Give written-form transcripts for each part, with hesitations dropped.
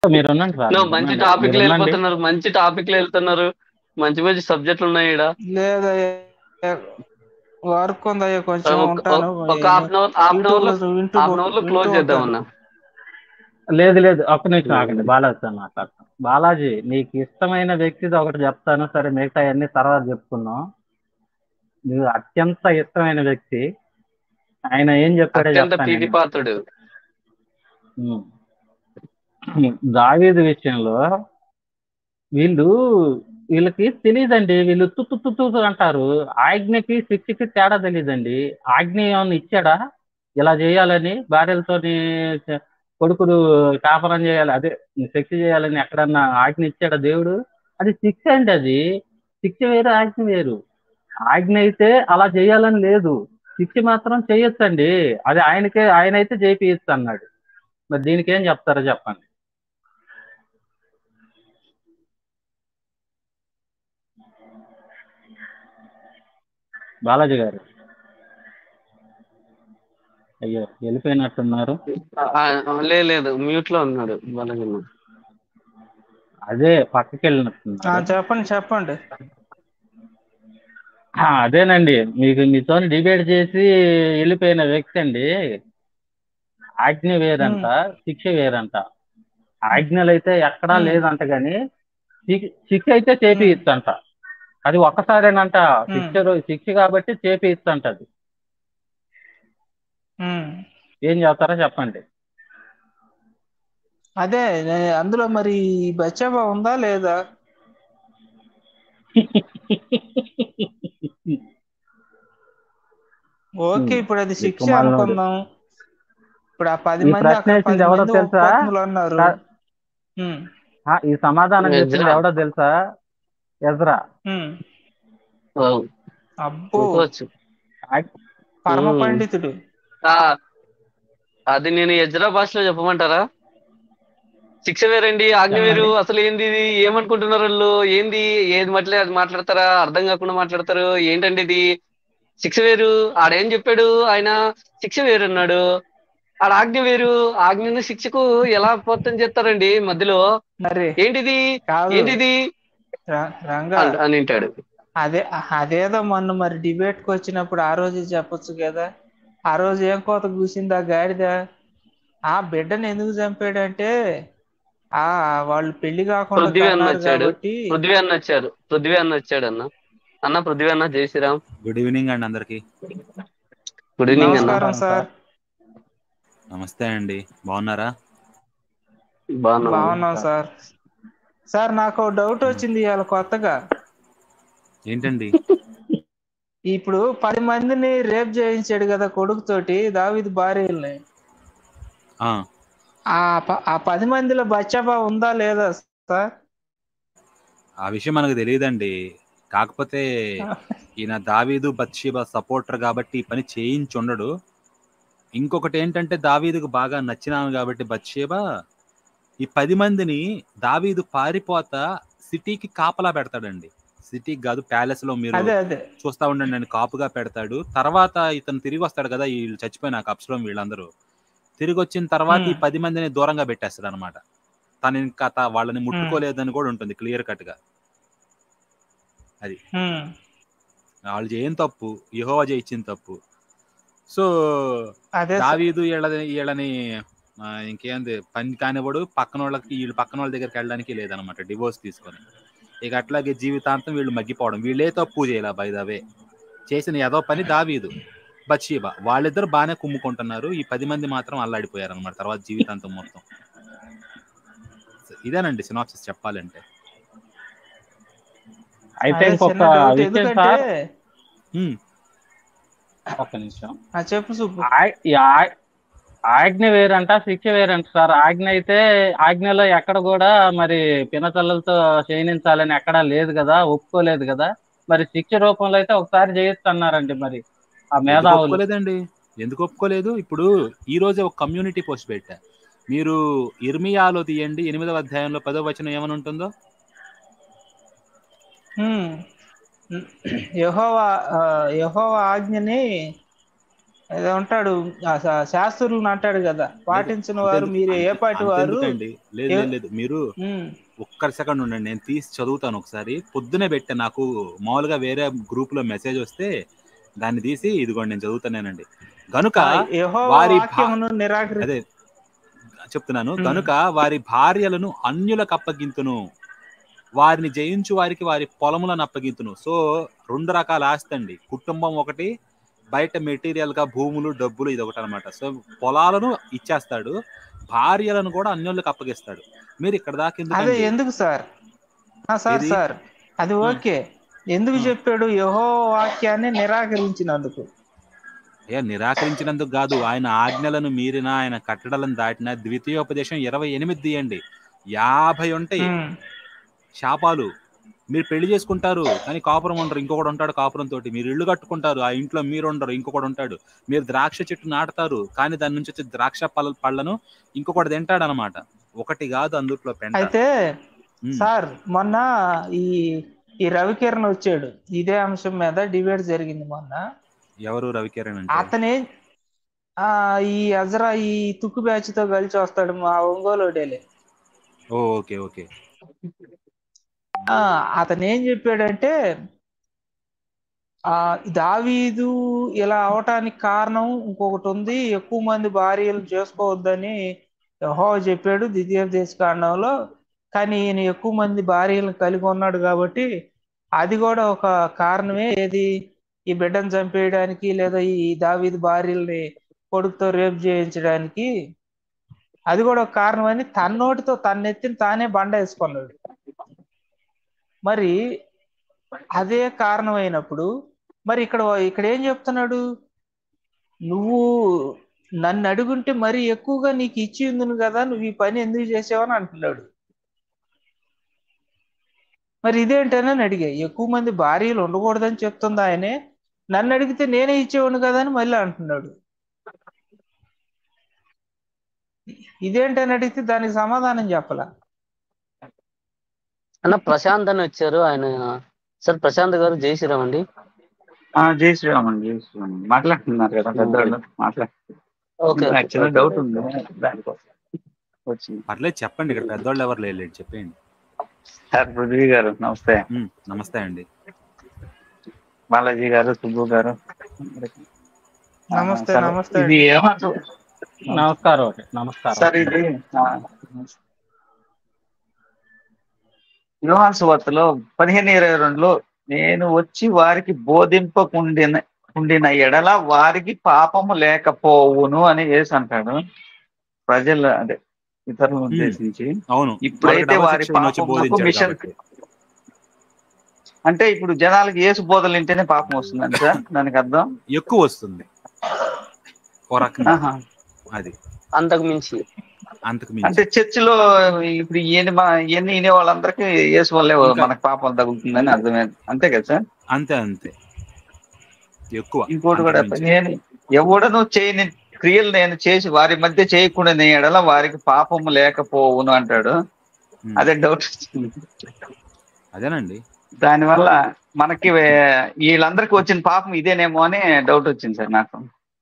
మీరు ఉండండి సార్, మీరు మంచి ఉండండి, మీరు టాపిక్లు ఉండండి. వెళ్ళిపోతున్నారు, మంచి టాపిక్లు వెళ్తున్నారు, మంచి మంచి సబ్జెక్టులు ఉన్నాయి ఈడ. లేదయ్యా, వర్క్ ఉందయ్యా, కొంచెం ఉంటాను. ఒక హాఫ్ అన్ అవర్ లో వింటూ క్లోజ్ ఉంటాను. చేద్దామన్నా. లేదు లేదు, ఒక్క నిమిషం ఆగండి, బాలాజీ సార్ మాట్లాడతాను. బాలాజీ, నీకు ఇష్టమైన వ్యక్తిది ఒకటి చెప్తాను, సరే మిగతా అన్ని తర్వాత చెప్పుకుందాం. నీకు అత్యంత ఇష్టమైన వ్యక్తి, ఆయన ఏం చెప్పాడో అత్యంత చెప్తాను నేను. ప్రీతిపాత్రుడు. ఉమ్. దావీదు విషయంలో వీళ్ళకి తెలియదండి, వీళ్ళు తుత్తు తుత్తు అంటారు. ఆజ్ఞకి శిక్షకి తేడా తెలియదండి. ఆజ్ఞ ఏమన్నా ఇచ్చాడా ఇలా చేయాలని, భార్యలతోని కొడుకులు కాపరం చేయాలి, అదే శిక్ష చేయాలని ఎక్కడన్నా ఆజ్ఞ ఇచ్చాడా దేవుడు? అది శిక్ష అండి, అది శిక్ష వేరు, ఆజ్ఞ వేరు. ఆజ్ఞ అయితే అలా చేయాలని లేదు, శిక్ష మాత్రం చేయొచ్చండి. అది ఆయన అయితే చేపియచ్చు అన్నాడు. మరి దీనికి ఏం చెప్తారో చెప్పండి బాలాజీ గారు. అయ్యో, వెళ్ళిపోయినట్టున్నారు. లేదు, మ్యూట్ లో ఉన్నాడు బాలాజీ. అదే పక్కకి వెళ్ళినట్టున్నారు. చెప్పండి. అదేనండి, మీతో డిబేట్ చేసి వెళ్ళిపోయిన వ్యక్తి అండి. ఆజ్ఞ వేరంట, శిక్ష వేరంట. ఆజ్ఞలు అయితే ఎక్కడా లేదంట, కానీ శిక్ష అయితే చేపియచ్చంట. అది ఒక్కసారేనంట. శిక్ష కాబట్టి చేపియచ్చంట. అది ఏం చేస్తారో చెప్పండి. అదే అందులో మరి బచ్చబా ఉందా లేదా? ఓకే, ఇప్పుడు అది శిక్ష అనుకుందాం. ఇప్పుడు ఆ 10 మంది అక్కడ 10 మంది ఉపపత్నులు అన్నారు. ఈ సమాధానం చెప్పింది ఎవడో తెలుసా? ఎజ్రా. అబ్బో, పరమ పండితుడు. అది నేను ఎజ్రా భాషలో చెప్పమంటారా? శిక్ష వేరండి, ఆజ్ఞ వేరు. అసలు ఏంది ఇది? ఏమనుకుంటున్నారు వాళ్ళు? ఏంది ఏది అది మాట్లాడతారా? అర్థం కాకుండా మాట్లాడతారు. ఏంటండి ఇది? శిక్ష వేరు. ఆడేం చెప్పాడు ఆయన? శిక్ష వేరు అన్నాడు. ఆడ ఆజ్ఞ వేరు. ఆజ్ఞను శిక్షకు ఎలా పొంతం చేస్తారండి మధ్యలో? ఏంటిది ఏంటిది అని వింటాడు. అదేదో మొన్న మరి డిబేట్ కి వచ్చినప్పుడు ఆ రోజు చెప్పొచ్చు కదా. ఆ రోజు ఏం కోత కూసింది ఆ గాడిద? ఆ బిడ్డను ఎందుకు చంపాడంటే వాళ్ళు పెళ్లి కాకుండా కన్నారు కాబట్టి. పృథ్వీ అన్న వచ్చాడు అన్న పృథ్వీ అన్న, జై శ్రీరామ్. గుడ్ ఈవినింగ్ అండి అందరికి. గుడ్ ఈవినింగ్ అన్న. నమస్కారం సార్. నమస్తే అండి, బాగున్నారా? బాగున్నాం సార్. సార్, నాకు డౌట్ వచ్చింది ఇవాళ కొత్తగా. ఏంటండి? ఇప్పుడు 10 మందిని రేప్ చేయించాడు కదా కొడుకుతోటి, దావీదు భార్యల్ని. ఆ 10 మందిలో బచ్చబా ఉందా లేదా సార్? ఆ విషయం మనకు తెలియదండి. కాకపోతే ఈయన దావీదు బత్షెబా సపోర్టర్ కాబట్టి ఈ పని చేయించి ఉండడు. ఇంకొకటి ఏంటంటే, దావీదుకు బాగా నచ్చినాను కాబట్టి బత్షెబా ఈ 10 మందిని దావీదు పారిపోతా సిటీకి కాపలా పెడతాడండి. సిటీకి కాదు, ప్యాలెస్ లో మీరు చూస్తా ఉండండి, నేను కాపుగా పెడతాడు. తర్వాత ఇతను తిరిగి వస్తాడు కదా, వీళ్ళు చచ్చిపోయినాక అబ్షలోము వీళ్ళందరూ తిరిగి వచ్చిన తర్వాత ఈ 10 మందిని దూరంగా పెట్టేస్తాడు అనమాట. తను ఇంకా వాళ్ళని ముట్టుకోలేదని కూడా ఉంటుంది క్లియర్ కట్ గా. అది వాళ్ళు చేయని తప్పు, యెహోవా చేయించిన తప్పు. సో దావీదు వీళ్ళని ఇంకేంది పని కానివాడు, పక్కన వాళ్ళ దగ్గరికి వెళ్ళడానికి లేదనమాట, డివోర్స్ తీసుకొని. ఇక అట్లాగే జీవితాంతం వీళ్ళు మగ్గిపోవడం. వీళ్ళే తప్పు చేయాల, బై ద వే చేసిన ఏదో పని దావీదు బత్షెబా వాళ్ళిద్దరు బాగానే కుమ్ముకుంటున్నారు. ఈ 10 మంది మాత్రం అల్లాడిపోయారు అనమాట తర్వాత జీవితాంతం మొత్తం. ఇదేనండి సినాప్సిస్ చెప్పాలంటే. అయితే ఇంకొక విషయం సార్, ఒక్క నిమిషం చెప్పు. ఆజ్ఞ వేరంట, శిక్ష వేరంట సార్. ఆజ్ఞ అయితే ఆజ్ఞలో ఎక్కడ కూడా మరి పినతల్లలతో క్షీణించాలని ఎక్కడా లేదు కదా, ఒప్పుకోలేదు కదా. మరి శిక్ష రూపంలో అయితే ఒకసారి చేయొచ్చు అన్నారండి. మరి ఆ మేధావులు ఎందుకు ఒప్పుకోలేదు? ఇప్పుడు ఈ రోజే ఒక కమ్యూనిటీ పోస్ట్ పెట్టా, మీరు ఇర్మియాలో తీయండి, 8వ అధ్యాయంలో 10వ వచనం ఏమని ఉంటుందో. యెహోవా ఆజ్ఞని ఏదో ఉంటాడు శాస్త్రులను అంటాడు కదా, పాటించిన వారు మీరు ఏ పాటి వారు. అంతెందుకండి, లేదు లేదు లేదు, మీరు ఒక్కరి సెకండ్ ఉండండి, నేను తీసి చదువుతాను ఒకసారి. పొద్దునే పెట్టా, నాకు మామూలుగా వేరే గ్రూప్ లో మెసేజ్ వస్తే దాన్ని తీసి ఇదిగోండి నేను చదువుతానేనండి. గనుక వారి అదే చెప్తున్నాను, గనుక వారి భార్యలను అన్యులకు అప్పగింతును, వారిని జయించు వారికి వారి పొలములను అప్పగింతును. సో 2 రకాల ఆస్తి అండి. కుటుంబం ఒకటి, బయట మెటీరియల్ గా భూములు డబ్బులు ఇది ఒకటి అనమాట. సో పొలాలను ఇచ్చేస్తాడు, భార్యలను కూడా అన్యులకు అప్పగిస్తాడు. మీరు ఇక్కడ దాకా ఎందుకు సార్? సార్ అది ఓకే, ఎందుకు చెప్పాడు? యెహోవా వాక్యాన్ని నిరాకరించినందుకు. నిరాకరించినందుకు కాదు, ఆయన ఆజ్ఞలను మీరిన, ఆయన కట్టడలను దాటిన. ద్వితీయోపదేశం 28 తీయండి, 50 ఉంటాయి శాపాలు. మీరు పెళ్లి చేసుకుంటారు కానీ కాపురం ఉండరు, ఇంకొకటి ఉంటాడు కాపురం తోటి. మీరు ఇల్లు కట్టుకుంటారు, ఆ ఇంట్లో మీరు ఉండరు, ఇంకొకటి ఉంటాడు. మీరు ద్రాక్ష చెట్టు నాటుతారు కానీ దాని నుంచి వచ్చే ద్రాక్ష పళ్ళను ఇంకొకటి తింటాడు అనమాట. ఒకటి కాదు అందుట్లో పెంట. అయితే సార్ మొన్న ఈ రవికిరణ్ వచ్చాడు, ఇదే అంశం మీద డిబేట్ జరిగింది మొన్న. ఎవరు రవికిరణ్ అంటే? అతనే ఈ అజరా ఈ తుక్కు బ్యాచ్ తో కలిసి వస్తాడు, మా ఒంగోలుడేలే. Okay okay. అతను ఏం చెప్పాడంటే, దావీదు ఇలా అవటానికి కారణం ఇంకొకటి ఉంది, ఎక్కువ మంది భార్యలు చేసుకోవద్దని యెహోవా చెప్పాడు ద్వితీయోపదేశ కాండంలో. కానీ ఈయన ఎక్కువ మంది భార్యలను కలిగి ఉన్నాడు కాబట్టి అది కూడా ఒక కారణమే. ఏది, ఈ బిడ్డను చంపేయడానికి లేదా ఈ దావీదు భార్యల్ని కొడుకుతో రేపు చేయించడానికి అది కూడా ఒక కారణం అని తన నోటితో తన్నెత్తిని తానే బండ వేసుకున్నాడు. మరి అదే కారణం అయినప్పుడు మరి ఇక్కడ ఏం చెప్తున్నాడు? నువ్వు నన్ను అడుగుంటే మరి ఎక్కువగా నీకు ఇచ్చి ఉందును కదా, నువ్వు ఈ పని ఎందుకు చేసావని అంటున్నాడు. మరి ఇదేంటని అడిగా. ఎక్కువ మంది భార్యలు ఉండకూడదని చెప్తుంది ఆయనే, నన్ను అడిగితే నేనే ఇచ్చేవాడు కదా అని మళ్ళీ అంటున్నాడు. ఇదేంటని అడిగితే దానికి సమాధానం చెప్పలా. అన్న ప్రశాంత్ అని వచ్చారు ఆయన. సార్ ప్రశాంత్ గారు, జై శ్రీరామ్ అండి. జై శ్రీరామ్ అండి, జై శ్రీరామ్. మాట్లాడుతున్నారు కదా పెద్దవాళ్ళు, మాట్లాడుతున్నారు. డౌట్ ఉంది దానికోసం వచ్చింది. పర్లేదు చెప్పండి, ఇక్కడ పెద్దవాళ్ళు ఎవరు లేదు, చెప్పండి. సార్ పృథ్వీ గారు నమస్తే. నమస్తే అండి. బాలాజీ గారు, సుబ్బు గారు నమస్తే. నమస్తే. ఇది ఏమంటారు? నమస్కారం నమస్కారం సార్, ఇది యోహాను సువార్తలో 15:22 నేను వచ్చి వారికి బోధింపకుండిన ఎడల వారికి పాపము లేకపోవును అని యేసు అంటాడు. ప్రజలు అంటే ఇతరులను ఉద్దేశించి. అవును. ఇప్పుడైతే వారి పాపమునకు మిషన్ అంటే ఇప్పుడు జనాలకి యేసు బోధలు వింటేనే పాపం వస్తుందండి సార్, దానికి అర్థం ఎక్కువ వస్తుంది. అది అంతకు మించి అంటే చర్చిలో ఇప్పుడు ఇవన్నీ వినే వాళ్ళందరికీ యేసు వల్లే మనకు పాపం తగులుతుందని అర్థమైంది, అంతే కదా సార్? అంతే అంతే. ఎక్కువ ఇంకోటి కూడా, నేను ఎవడను చేయని క్రియలు నేను చేసి వారి మధ్య చేయకుండా ఎడల వారికి పాపము లేకపోవును అంటాడు. అదే డౌట్ వచ్చింది. అదేనండి, దానివల్ల మనకి వీళ్ళందరికీ వచ్చిన పాపం ఇదేనేమో అని డౌట్ వచ్చింది సార్ నాకు.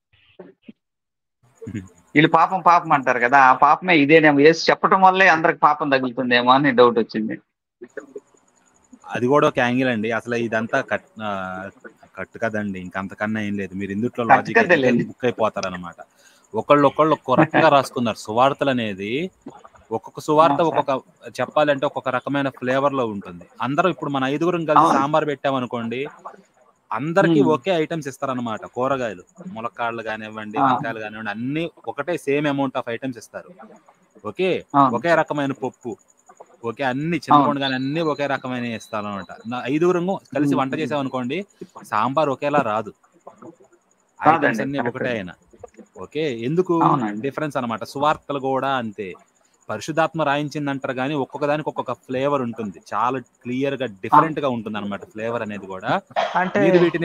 వీళ్ళు పాపం పాపం అంటారు కదా, ఆ పాపమే ఇదేనేమో, వేసి చెప్పడం వల్లే అందరికి పాపం తగులుతుందేమో అని డౌట్ వచ్చింది. అది కూడా ఒక యాంగిల్ అండి. అసలు ఇదంతా కట్టు కదండి, ఇంకంతకన్నా ఏం లేదు. మీరు ఇందుట్లో లాజిక్ బుక్ అయిపోతారు అనమాట. ఒకళ్ళు ఒక్కో రకంగా రాసుకున్నారు. సువార్తలు అనేది ఒక్కొక్క సువార్త ఒక్కొక్క చెప్పాలంటే ఒక్కొక్క రకమైన ఫ్లేవర్ లో ఉంటుంది. అందరూ ఇప్పుడు మన 5గురం కలిసి సాంబార్ పెట్టామనుకోండి, అందరికి ఒకే ఐటమ్స్ ఇస్తారనమాట. కూరగాయలు, ములక్కాడలు కానివ్వండి, వంకాయలు కానివ్వండి, అన్ని ఒకటే సేమ్ అమౌంట్ ఆఫ్ ఐటమ్స్ ఇస్తారు. ఒకే రకమైన పప్పు, ఒకే అన్ని చింతపండు కానీ అన్ని ఒకే రకమైన ఇస్తారు అనమాట. 5గురం కలిసి వంట చేసామనుకోండి, సాంబార్ ఒకేలా రాదు, ఐటమ్స్ అన్ని ఒకటే అయినా ఓకే. ఎందుకు డిఫరెన్స్ అనమాట. సువార్తలు కూడా అంతే. పరిశుద్ధాత్మ రాయించిందంటారు కానీ ఒక్కొక్క దానికి ఒక్కొక్క ఫ్లేవర్ ఉంటుంది, చాలా క్లియర్ గా డిఫరెంట్ గా ఉంటుంది అనమాట ఫ్లేవర్ అనేది కూడా. అంటే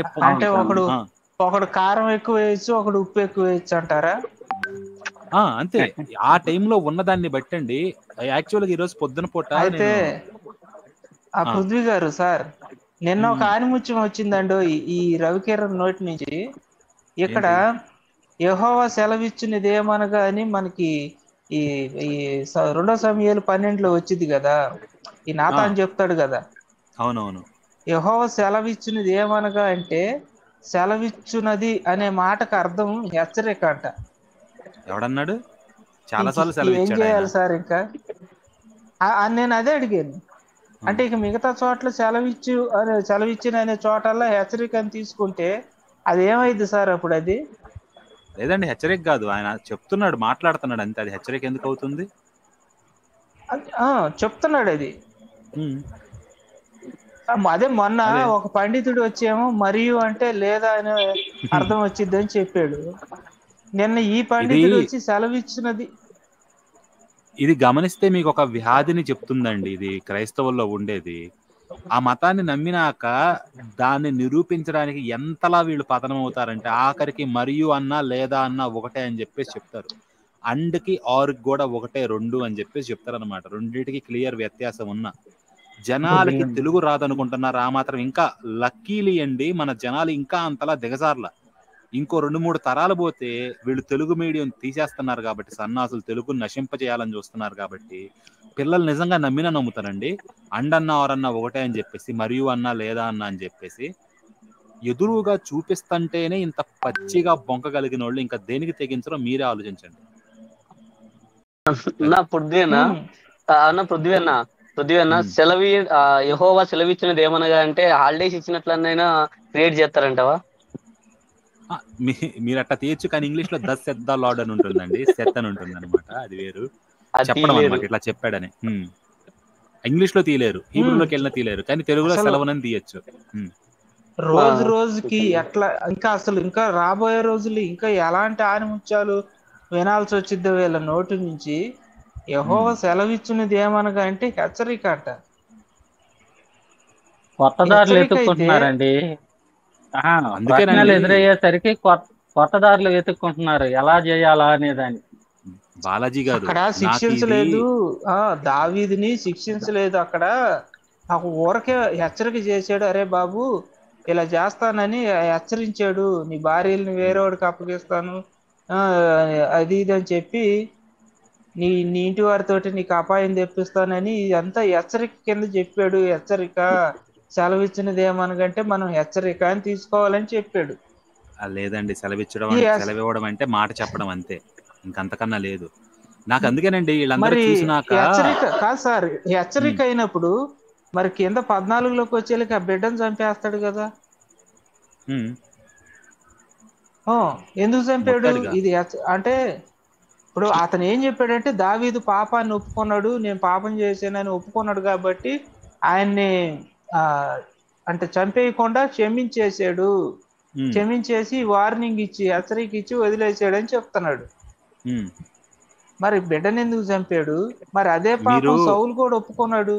ఒకడు కారం ఎక్కువ వేయచ్చు, ఒకడు ఉప్పు ఎక్కువ వేయచ్చు అంటారా? అంతే. ఆ టైంలో ఉన్నదాన్ని బట్టండి. యాక్చువల్గా ఈ రోజు పొద్దున పూట అయితే ఆ పృథ్వీ గారు సార్, నిన్న ఒక ఆనిముత్యం వచ్చిందండి ఈ రవికిరణ్ నోటి నుంచి. ఇక్కడ యెహోవా సెలవిచ్చినది ఏమనగా అని మనకి ఈ ఈ 2 సమూయేలు 12లో వచ్చింది కదా, ఈ ఆ, నాతాను చెప్తాడు కదా, అవునవును. యెహోవా సెలవిచ్చినది ఏమనగా అంటే సెలవిచ్చునది అనే మాటకు అర్థం హెచ్చరిక అంట. ఎవడన్నాడు? చాలా ఇంక సార్లు ఏం సెలవిచ్చాడు ఆయన. చేయాలి సార్ ఇంకా? నేను అదే అడిగాను. అంటే ఇక మిగతా చోట్ల సెలవిచ్చిన అనే చోటల్లో హెచ్చరిక అని తీసుకుంటే అది ఏమైంది సార్ అప్పుడు? అది లేదండి, హెచ్చరిక కాదు, ఆయన చెప్తున్నాడు, మాట్లాడుతున్నాడు అంతే. అది హెచ్చరిక ఎందుకు అవుతుంది? చెప్తున్నాడు అది. ఉమ్, అదే మొన్న అదే. ఒక పండితుడు వచ్చేమో మరియు అంటే లేదా అనే అర్థం వచ్చింది అని చెప్పాడు. నిన్న ఈ ఇది పండితుడు వచ్చి సెలవిచ్చినది. ఇది గమనిస్తే మీకు ఒక వ్యాధిని చెప్తుందండి. ఇది క్రైస్తవుల్లో ఉండేది. ఆ మతాన్ని నమ్మినాక దాన్ని నిరూపించడానికి ఎంతలా వీళ్ళు పతనం అవుతారంటే ఆఖరికి మరియు అన్నా లేదా అన్నా ఒకటే అని చెప్పేసి చెప్తారు. అండ్కి ఆర్కి కూడా ఒకటే, రెండు అని చెప్పేసి చెప్తారనమాట. రెండింటికి క్లియర్ వ్యత్యాసం ఉన్న జనాలకి తెలుగు రాదనుకుంటున్నారు. ఆ మాత్రం ఇంకా లక్కీలీ అండి మన జనాలు ఇంకా అంతలా దిగజార్ల. ఇంకో 2-3 తరాలు పోతే వీళ్ళు తెలుగు మీడియం తీసేస్తున్నారు కాబట్టి, సన్నాసులు తెలుగుని నశింపజేయాలని చూస్తున్నారు కాబట్టి పిల్లలు నిజంగా నమ్ముతారండి. అండన్నా ఆరన్నా ఒకటే అని చెప్పేసి, మరియు అన్నా లేదా అన్నా అని చెప్పేసి ఎదురుగా చూపిస్తంటేనే ఇంత పచ్చిగా బొంకగలిగిన వాళ్ళు ఇంకా దేనికి తెగించరో మీరే ఆలోచించండి. నా పృథ్వీ అన్న సెలవి యెహోవా సెలవిచ్చినది ఏమనగా అంటే హాలిడేస్ ఇచ్చినట్లనైనా క్రియేట్ చేస్తారంటవా? మీరు అట్లా తీయచ్చు, కానీ ఇంగ్లీష్ లో దస్ సెట్ ద లార్డ్ అని ఉంటుందండి. సెట్ అని ఉంటుంది అనమాట, అది వేరు. అది చెప్పడం తీయలేరు. అనమాట, ఇట్లా చెప్పాడని. ఇంగ్లీష్ లో తీయలేరు, హీబ్రూలోకి వెళ్ళినా తీయలేరు, కానీ తెలుగులో అసలు సెలవునని తీయచ్చు. రోజుకి ఎట్లా ఇంకా రాబోయే రోజులు ఇంకా ఎలాంటి ఆనిముత్యాలు వినాల్సి వచ్చిద్దో వీళ్ళ నోటి నుంచి. యెహోవా సెలవిచ్చినది ఏమనగా అంటే హెచ్చరిక అంట. కొత్త దారులు హెచ్చరిక అయితే వెతుక్కుంటున్నారండి. ప్రశ్నలు అందుకేనండి ఎదురయ్యేసరికి కొత్త దారులు వెతుక్కుంటున్నారు ఎలా చేయాలా అనేదాన్ని. బాలాజీ గారు, అక్కడ నాకు శిక్షించలేదు, దావీదుని శిక్షించలేదు. అక్కడ నాకు ఊరకే హెచ్చరిక చేశాడు, అరే బాబు ఇలా చేస్తానని హెచ్చరించాడు, నీ భార్యని వేరేవాడికి అప్పగిస్తాను అది ఇది అని చెప్పి నీ ఇంటి వారితోటి నీకు అపాయం తెప్పిస్తానని అంతా హెచ్చరిక కింద చెప్పాడు. హెచ్చరిక సెలవిచ్చినది ఏమనగంటే మనం హెచ్చరిక అని తీసుకోవాలని చెప్పాడు. లేదండి, సెలవివ్వడం అంటే మాట చెప్పడం అంతే, ఇంకంతకన్నా లేదు. నాకు అందుకేనండి వీళ్ళందరూ మరి చూసినాక హెచ్చరిక కాదు సార్, హెచ్చరిక అయినప్పుడు మరి కింద 14లోకి వచ్చేళ్ళకి ఆ బిడ్డను చంపేస్తాడు కదా. ఎందుకు చంపాడు? మొత్తాడిగా ఇది అంటే ఇప్పుడు అతను ఏం చెప్పాడంటే దావీదు పాపాన్ని ఒప్పుకున్నాడు, నేను పాపం చేశానని ఒప్పుకున్నాడు కాబట్టి ఆయన్ని అంటే చంపేయకుండా క్షమించేసి వార్నింగ్ ఇచ్చి హెచ్చరిక ఇచ్చి వదిలేసాడని చెప్తున్నాడు. మరి బిడ్డను ఎందుకు చంపాడు? మరి అదే పాపం సౌలు కూడా ఒప్పుకున్నాడు.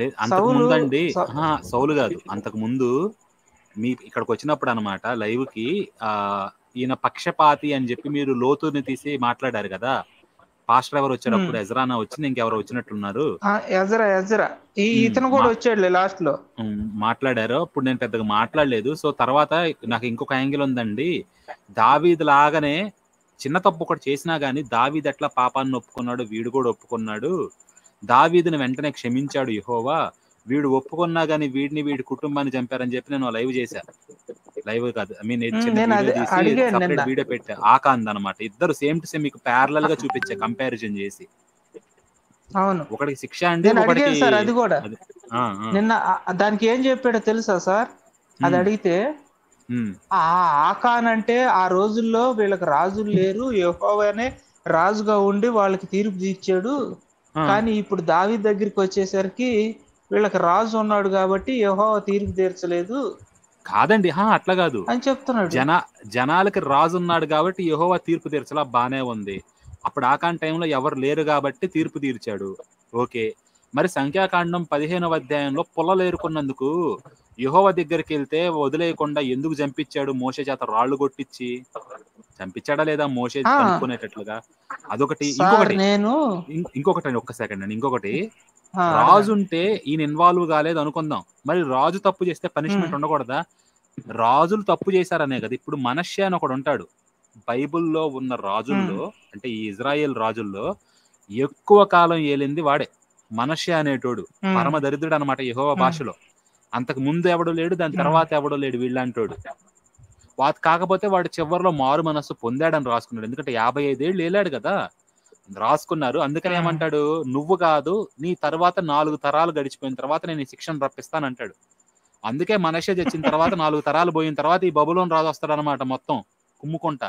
సౌలు కాదు, అంతకు ముందు మీ ఇక్కడికి వచ్చినప్పుడు అనమాట లైవ్ కి ఈయన పక్షపాతి అని చెప్పి మీరు లోతుని తీసి మాట్లాడారు కదా. పాస్టర్ ఎవరు వచ్చేటప్పుడు ఎజ్రానా వచ్చింది, ఇంకెవరు వచ్చినట్లున్నారు, ఎజ్రా ఇతను కూడా వచ్చాడు లాస్ట్ లో మాట్లాడారు. అప్పుడు నేను పెద్దగా మాట్లాడలేదు. సో తర్వాత నాకు ఇంకొక యాంగిల్ ఉందండి. దావీదు లాగానే చిన్న తప్పు ఒకటి చేసినా గానీ దావీదు ఎట్లా పాపాన్ని ఒప్పుకున్నాడు, వీడు కూడా ఒప్పుకున్నాడు. దావీదుని వెంటనే క్షమించాడు యెహోవా. వీడు ఒప్పుకున్నా గానీ వీడి కుటుంబాన్ని చంపారని చెప్పి నేను లైవ్ చేశా. లైవ్ కాదు, చిన్న వీడియో తీసి సపరేట్ వీడియో పెట్టా. ఆకాంద్ అనమాట. ఇద్దరు సేమ్ టు సేమ్ మీకు ప్యారలల్ గా చూపించే, కంపారిజన్ చేసి. అవును, ఒకటికి శిక్ష అండి, ఒకటికి సార్ అది కూడా. నిన్న దానికి ఏం చెప్పాడో తెలుసా సార్? అది అడిగితే ఆకాన్ అంటే ఆ రోజుల్లో వీళ్ళకి రాజులు లేరు, యెహోవానే రాజుగా ఉండి వాళ్ళకి తీర్పు తీర్చాడు. కానీ ఇప్పుడు దావీదు దగ్గరికి వచ్చేసరికి వీళ్ళకి రాజు ఉన్నాడు కాబట్టి యెహోవా తీర్పు తీర్చలేదు. కాదండి, అట్లా కాదు అని చెప్తున్నాడు. జనాలకి రాజు ఉన్నాడు కాబట్టి యెహోవా తీర్పు తీర్చలా, బానే ఉంది. అప్పుడు ఆకాన్ టైంలో ఎవరు లేరు కాబట్టి తీర్పు తీర్చాడు, ఓకే. మరి సంఖ్యాకాండం 15వ అధ్యాయంలో పుల్లలు ఏరుకున్నందుకు యెహోవా దగ్గరికి వెళ్తే వదిలేయకుండా ఎందుకు చంపించాడు? మోషే చేత రాళ్లు కొట్టించి చంపించాడా లేదా మోషే కనుక్కునేటట్లుగా? అదొకటి. ఇంకొకటి ఒక్క సెకండ్ అండి. ఇంకొకటి, రాజు ఉంటే ఈయన ఇన్వాల్వ్ కాలేదు అనుకుందాం, మరి రాజు తప్పు చేస్తే పనిష్మెంట్ ఉండకూడదా? రాజులు తప్పు చేశారనే కదా. ఇప్పుడు మనష్య అని ఒకడు ఉంటాడు, బైబిల్లో ఉన్న రాజుల్లో, అంటే ఈ ఇజ్రాయెల్ రాజుల్లో ఎక్కువ కాలం ఏలింది వాడే, మనష్య అనేటోడు. పరమ దరిద్రుడు అనమాట యెహోవా భాషలో. అంతకు ముందు ఎవడు లేడు, దాని తర్వాత ఎవడో లేడు వీళ్ళంటోడు. కాకపోతే వాడు చివరిలో మారు మనస్సు పొందాడని రాసుకున్నాడు. ఎందుకంటే 55 ఏళ్ళు ఏలాడు కదా, రాసుకున్నారు. అందుకని ఏమంటాడు, నువ్వు కాదు, నీ తర్వాత 4 తరాలు గడిచిపోయిన తర్వాత నేను ఈ శిక్షను రప్పిస్తానంటాడు. అందుకే మనష్య తెచ్చిన తర్వాత 4 తరాలు పోయిన తర్వాత ఈ బబులోను రాజు వస్తాడు అనమాట, మొత్తం కుమ్ముకుంటా.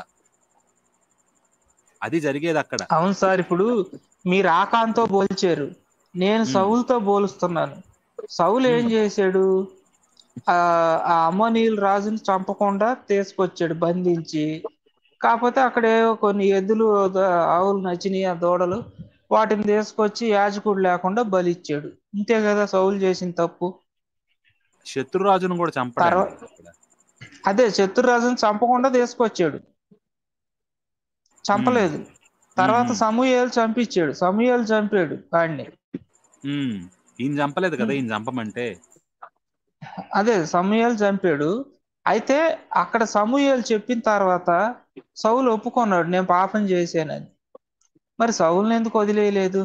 అది జరిగేది అక్కడ. అవును సార్, ఇప్పుడు మీరు ఆకాంతో పోల్చారు, నేను సౌలుతో పోలుస్తున్నాను. సౌలు ఏం చేశాడు? ఆ అమ్మోనీయుల రాజుని చంపకుండా తీసుకొచ్చాడు బంధించి. కాకపోతే అక్కడే కొన్ని ఎద్దులు ఆవులు నచ్చినాయి, ఆ దూడలు, వాటిని తీసుకొచ్చి యాజకుడు లేకుండా బలిచ్చాడు. ఇంతే కదా సౌలు చేసిన తప్పు. శత్రురాజును కూడా చంపడం. అదే శత్రురాజుని చంపకుండా తీసుకొచ్చాడు, చంపలేదు. తర్వాత సమూయేలు చంపించాడు, సమూయేలు చంపాడు వాడిని. ఈయన చంపలేదు కదా, ఈయన చంపమంటే. అదే సమూయేలు చంపాడు. అయితే అక్కడ సమూయేలు చెప్పిన తర్వాత సౌలు ఒప్పుకున్నాడు, నేను పాపం చేశానని. మరి సౌలుని ఎందుకు వదిలేయలేదు?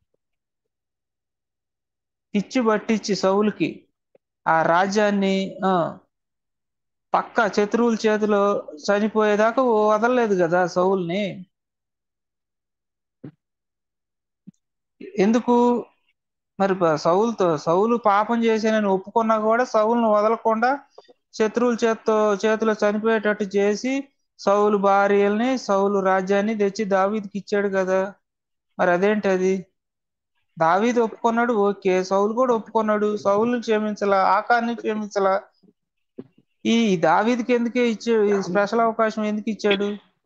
పిచ్చి పట్టించి సౌలుకి ఆ రాజ్యాన్ని పక్క శత్రువుల చేతిలో చనిపోయేదాకా వదలలేదు కదా సౌలుని. ఎందుకు మరి? సౌలు పాపం చేశానని ఒప్పుకున్నా కూడా సౌలును వదలకుండా శత్రువుల చేతిలో చనిపోయేటట్టు చేసి సౌలు భార్యల్ని, సౌలు రాజ్యాన్ని తెచ్చి దావీదుకి ఇచ్చాడు కదా. మరి అదేంటి అది? దావీదు ఒప్పుకున్నాడు, ఓకే, సౌలు కూడా ఒప్పుకున్నాడు. సౌలు క్షమించలా, ఆకాన్ని క్షమించలా. ఈ దావీదుకి ఎందుకే ఇచ్చాడు స్పెషల్ అవకాశం? ఎందుకు ఇచ్చాడు?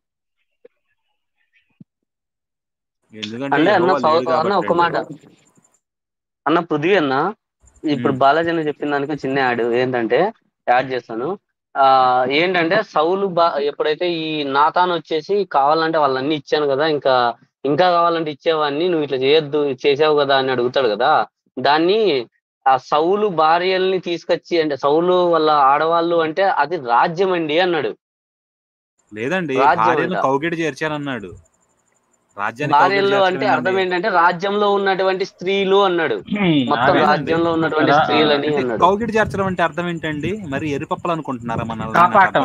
అంటే అన్న ఒక మాట అన్న, పృథ్వీ అన్న, ఇప్పుడు బాలాజీ అన్న చెప్పిన దానికి చిన్న యాడ్ చేస్తాను. ఏంటంటే సౌలు ఎప్పుడైతే ఈ నాతాను వచ్చేసి కావాలంటే వాళ్ళన్నీ ఇచ్చాను కదా, ఇంకా కావాలంటే ఇచ్చేవాడిని, నువ్వు ఇట్లా చేయొద్దు, చేసావు కదా అని అడుగుతాడు కదా. దాన్ని ఆ సౌలు భార్యల్ని తీసుకొచ్చి, అంటే సౌలు వాళ్ళ ఆడవాళ్ళు అంటే అది రాజ్యం అండి అన్నాడు. లేదండి, భార్యను కౌగిట చేర్చానన్నాడు. భార్యలు అంటే అర్థం ఏంటంటే రాజ్యంలో ఉన్నటువంటి స్త్రీలు అన్నాడు, మొత్తం రాజ్యంలో ఉన్నటువంటి స్త్రీలని అన్నాడు. కౌగిట చేర్చడం అంటే అర్థం ఏంటండి? మరి ఎరిపప్పలు అనుకుంటున్నారా మనల్ని?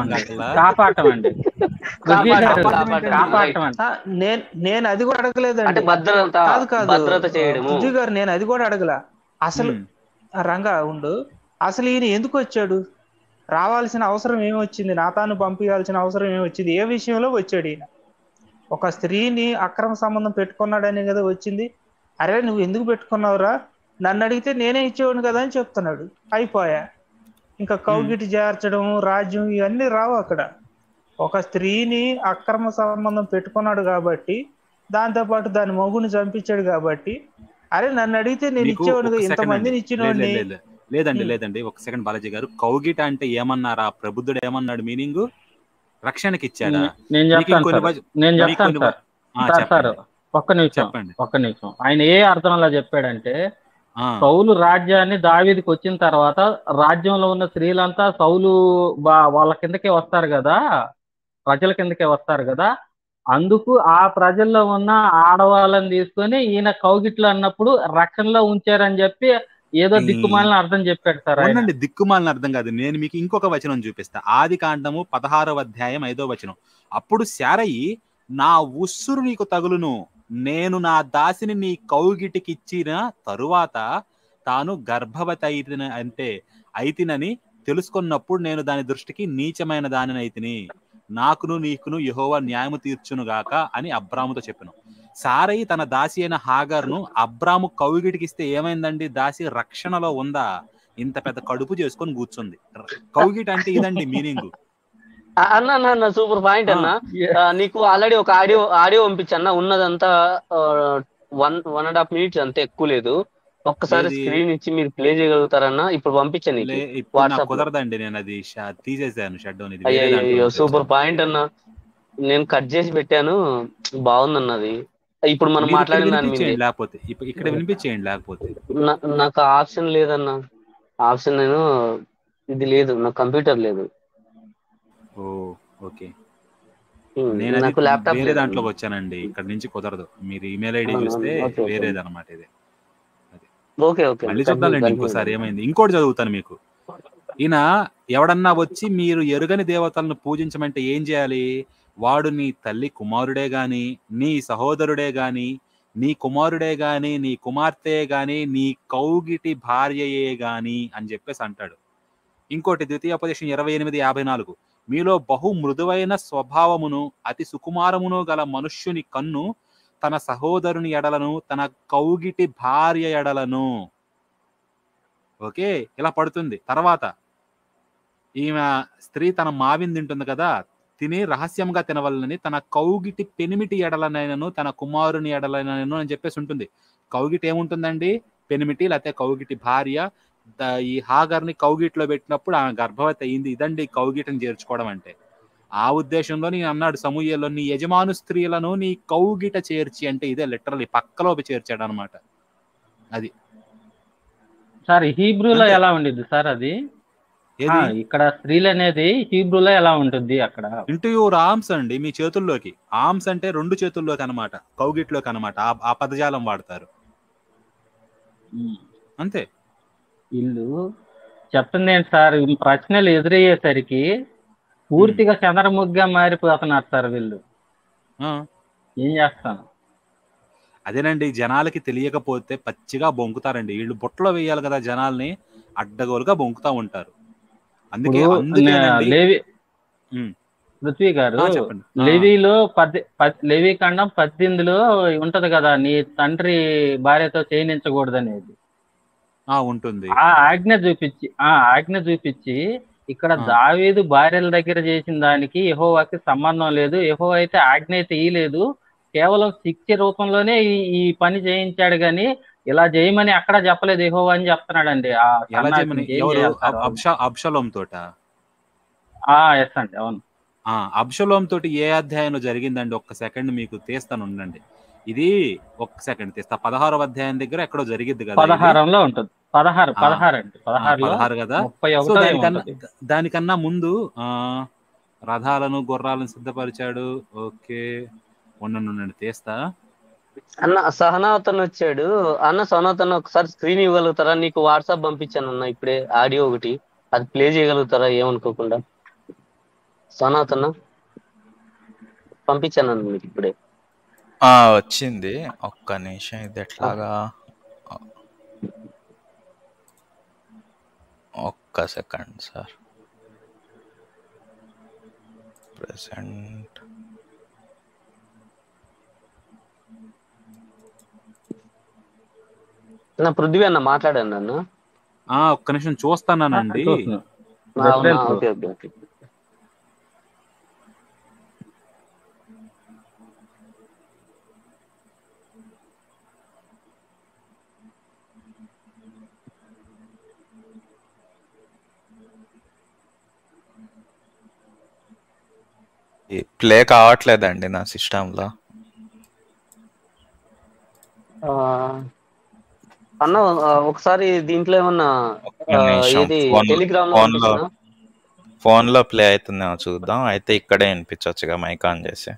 నేను అది కూడా అడగలేదండి. అంటే భద్రత చేయడము గారు, నేను అది కూడా అడగల. అసలు రంగా ఉండు, అసలు ఈయన ఎందుకు వచ్చాడు? రావాల్సిన అవసరం ఏమొచ్చింది? నాతాను పంపించాల్సిన అవసరం ఏమొచ్చింది? ఏ విషయంలో వచ్చాడు ఈయన? ఒక స్త్రీని అక్రమ సంబంధం పెట్టుకున్నాడనే కదా వచ్చింది. అరే నువ్వు ఎందుకు పెట్టుకున్నావురా, నన్ను అడిగితే నేనే ఇచ్చేవాడు కదా అని చెప్తున్నాడు. అయిపోయా. ఇంకా కౌగిటి చేర్చడం, రాజ్యం, ఇవన్నీ రావు అక్కడ. ఒక స్త్రీని అక్రమ సంబంధం పెట్టుకున్నాడు కాబట్టి, దాంతోపాటు దాని మొగుని చంపించాడు కాబట్టి, అరే నన్ను అడిగితే నేను ఇచ్చేవాడు, ఇంతమందిని ఇచ్చినోడిని. లేదండి ఒక సెకండ్ బాలాజీ గారు, కౌగిట అంటే ఏమన్నారా? ప్రబుద్ధుడు ఏమన్నాడు మీనింగ్? రక్షణకి ఇచ్చాడా? నేను చెప్తాను సార్. ఒక్క నిమిషం. ఆయన ఏ అర్థంలో చెప్పాడంటే, సౌలు రాజ్యాన్ని దావీదుకి వచ్చిన తర్వాత రాజ్యంలో ఉన్న స్త్రీలంతా సౌలు వాళ్ళ కిందకే వస్తారు కదా, ప్రజల కిందకే వస్తారు కదా, అందుకు ఆ ప్రజల్లో ఉన్న ఆడవాళ్ళని తీసుకొని ఈయన కౌగిట్లు అన్నప్పుడు రక్షణలో ఉంచారని చెప్పి ఏదో దిక్కుమాలిన అర్థం చెప్పాడు సార్. అవునండి, దిక్కుమాలిన అర్థం కాదు. నేను మీకు ఇంకొక వచనం చూపిస్తా. ఆది కాండము 16వ అధ్యాయం 5వ వచనం. అప్పుడు శారయి, నా ఉస్సురు నీకు తగులును, నేను నా దాసిని నీ కౌగిటికి ఇచ్చిన తరువాత తాను గర్భవతి అయితినని తెలుసుకున్నప్పుడు నేను దాని దృష్టికి నీచమైన దానిని అయితిని, నాకును నీకును యెహోవా న్యాయము తీర్చునుగాక అని అబ్రాముతో చెప్పాను. సారయి తన దాసి అయిన హాగర్ను అబ్రాము కౌగిటికి ఇస్తే ఏమైందండి? దాసి రక్షణలో ఉందా? ఇంత పెద్ద కడుపు చేసుకొని కూర్చుంది. కౌగిట అంటే ఇదండి మీనింగ్. అన్న సూపర్ పాయింట్ అన్న. నీకు ఆల్రెడీ ఒక ఆడియో పంపించన్న, ఉన్నదంతా 1.5 minutes, అంతే, ఎక్కువ లేదు. ఒక్కసారి స్క్రీన్ ఇచ్చి మీరు ప్లే చేయగలుగుతారన్నా? ఇప్పుడు పంపించండి. కుదరదండి, నేను అది తీసేసాను, షట్ డౌన్. అయ్యో సూపర్ పాయింట్ అన్న, నేను కట్ చేసి పెట్టాను, బాగుందన్నది. ఇప్పుడు మనం మాట్లాడిన దాని మీద లేకపోతే ఇక్కడ వినిపించేయండి. లేకపోతే నాకు ఆప్షన్ లేదన్నా, ఆప్షన్ నేను ఇది లేదు, నాకు కంప్యూటర్ లేదు. ఓకే, నేను అది నాకు ల్యాప్టాప్ వేరే లేదు. దాంట్లోకి వచ్చానండి. ఇక్కడ నుంచి కుదరదు. మీరు ఈమెయిల్ ఐడి అవునా? చూస్తే ఓకే ఓకే వేరేది అనమాట ఇది. ఓకే ఓకే మళ్ళీ కంటిన్యూ చూద్దాంలేండి కంటిన్యూ ఇంకోసారి ఏమైంది. ఇంకోటి చదువుతాను మీకు. ఈయన ఎవడన్నా వచ్చి మీరు ఎరుగని దేవతలను పూజించమంటే ఏం చేయాలి? వాడు నీ తల్లి కుమారుడే గాని, నీ సహోదరుడే గాని, నీ కుమారుడే గాని, నీ కుమార్తె గాని, నీ కౌగిటి భార్యయే గాని అని చెప్పేసి అంటాడు. ఇంకోటి ద్వితీయోపదేశం 28:54 మీలో బహు మృదువైన స్వభావమును అతి సుకుమారమును గల మనుష్యుని కన్ను తన సహోదరుని ఎడలను తన కౌగిటి భార్య ఎడలను. ఓకే, ఇలా పడుతుంది. తర్వాత ఈమె స్త్రీ తన మావిని తింటుంది కదా, తిని రహస్యంగా తినవలనని తన కౌగిటి పెనిమిటి ఎడలనైనను తన కుమారుని ఎడలనైనను అని చెప్పేసి ఉంటుంది. కౌగిటి ఏముంటుందండి? పెనిమిటి లేకపోతే కౌగిటి భార్య. ఈ హాగర్ని కౌగిట్లో పెట్టినప్పుడు ఆమె గర్భవతి అయింది. ఇదండి కౌగిటిని చేర్చుకోవడం అంటే. ఆ ఉద్దేశంలో నేను అన్నాడు సమూయేల్లో, నీ యజమాను స్త్రీలను నీ కౌగిట చేర్చి అంటే ఇదే లిటరల్లీ పక్కలో చేర్చాడు అనమాట. అది సార్ హీబ్రూలో అంతే. ఎలా ఉండిద్ది సార్ అది? ఏది ఇక్కడ స్త్రీలు అనేది హీబ్రూలో ఎలా ఉంటుంది అక్కడ? ఇంటూ యువర్ ఆర్మ్స్ అండి, మీ చేతుల్లోకి. ఆర్మ్స్ అంటే 2 చేతుల్లోకి అనమాట, కౌగిట్లోకి అనమాట. ఆ పదజాలం వాడతారు అంతే. వీళ్ళు చెప్తుంది ఏంటి సార్? ఈ ప్రశ్నలు ఎదురయ్యేసరికి పూర్తిగా చంద్రముగ్గా మారిపోతున్నారు సార్ వీళ్ళు. ఆ, ఏం చేస్తాను? అదేనండి, జనాలకి తెలియకపోతే పచ్చిగా బొంకుతారండి. వీళ్ళు బుట్టలో వేయాలి కదా జనాల్ని, అడ్డగోలుగా బొంకుతా ఉంటారు. ఇప్పుడు అందుకేనండి. లేవి ఉమ్, పృథ్వీ గారు, చెప్పండి. లేవీలో లేవీ ఖండం 18లో ఉంటది కదా, నీ తండ్రి భార్యతో చేయనించకూడదనేది. ఉంటుంది. ఆ ఆజ్ఞ చూపించి ఇక్కడ దావీదు భార్యల దగ్గర చేసిన దానికి యెహోవాకి సంబంధం లేదు. యెహోవా అయితే ఆజ్ఞ అయితే ఇయ్యలేదు, కేవలం శిక్ష రూపంలోనే ఈ పని చేయించాడు గాని ఇలా చేయమని అక్కడ చెప్పలేదు యెహోవా అని చెప్తున్నాడండి. ఆ ఎలా చేయమని? సన్నాసికి ఏం ఎవరు? చేయాలి సార్ వాళ్ళు? అబ్షలోం తోట. ఎస్ అండి, అవును. అబ్షలోం తోటి ఏ అధ్యాయంలో జరిగిందండి? ఒక్క సెకండ్ మీకు తీస్తాను ఉండండి. ఇది ఒక్క సెకండ్ తీస్తా. 16వ అధ్యాయం దగ్గర ఎక్కడో జరిగిద్ది కదా. 16లో ఉంటుంది. 16 అండి. 16 కదా. 31 దానికన్నా ముందు రథాలను గుర్రాలను సిద్ధపరిచాడు. ఓకే, ఉండండి తీస్తా. అన్న సహనావతన్ వచ్చాడు. అన్న సహనావతన్ ఒకసారి స్క్రీన్ ఇవ్వగలుగుతారా? నీకు వాట్సాప్ పంపించాను అన్న ఇప్పుడే ఆడియో ఒకటి, అది ప్లే చేయగలుగుతారా ఏమనుకోకుండా? సహనావతన్న పంపించాను అన్న మీకు ఇప్పుడే. వచ్చింది, ఒక్క నిమిషం. ఇది ఎట్లాగా? ఒక్క సెకండ్ సార్. ప్రెసెంట్ నా పృథ్వీ అన్న మాట్లాడాను అన్న. ఒక్క నిమిషం చూస్తానండి. Okay okay okay. ప్లే కావట్లేదండి నా సిస్టంలో. అన్న ఒకసారి దీంట్లో ఏమన్నా టెలిగ్రామ్ ఫోన్ లో ప్లే అవుతుందేమో చూద్దాం. అయితే ఇక్కడే వినిపించవచ్చుగా మైక్ ఆన్ చేసి.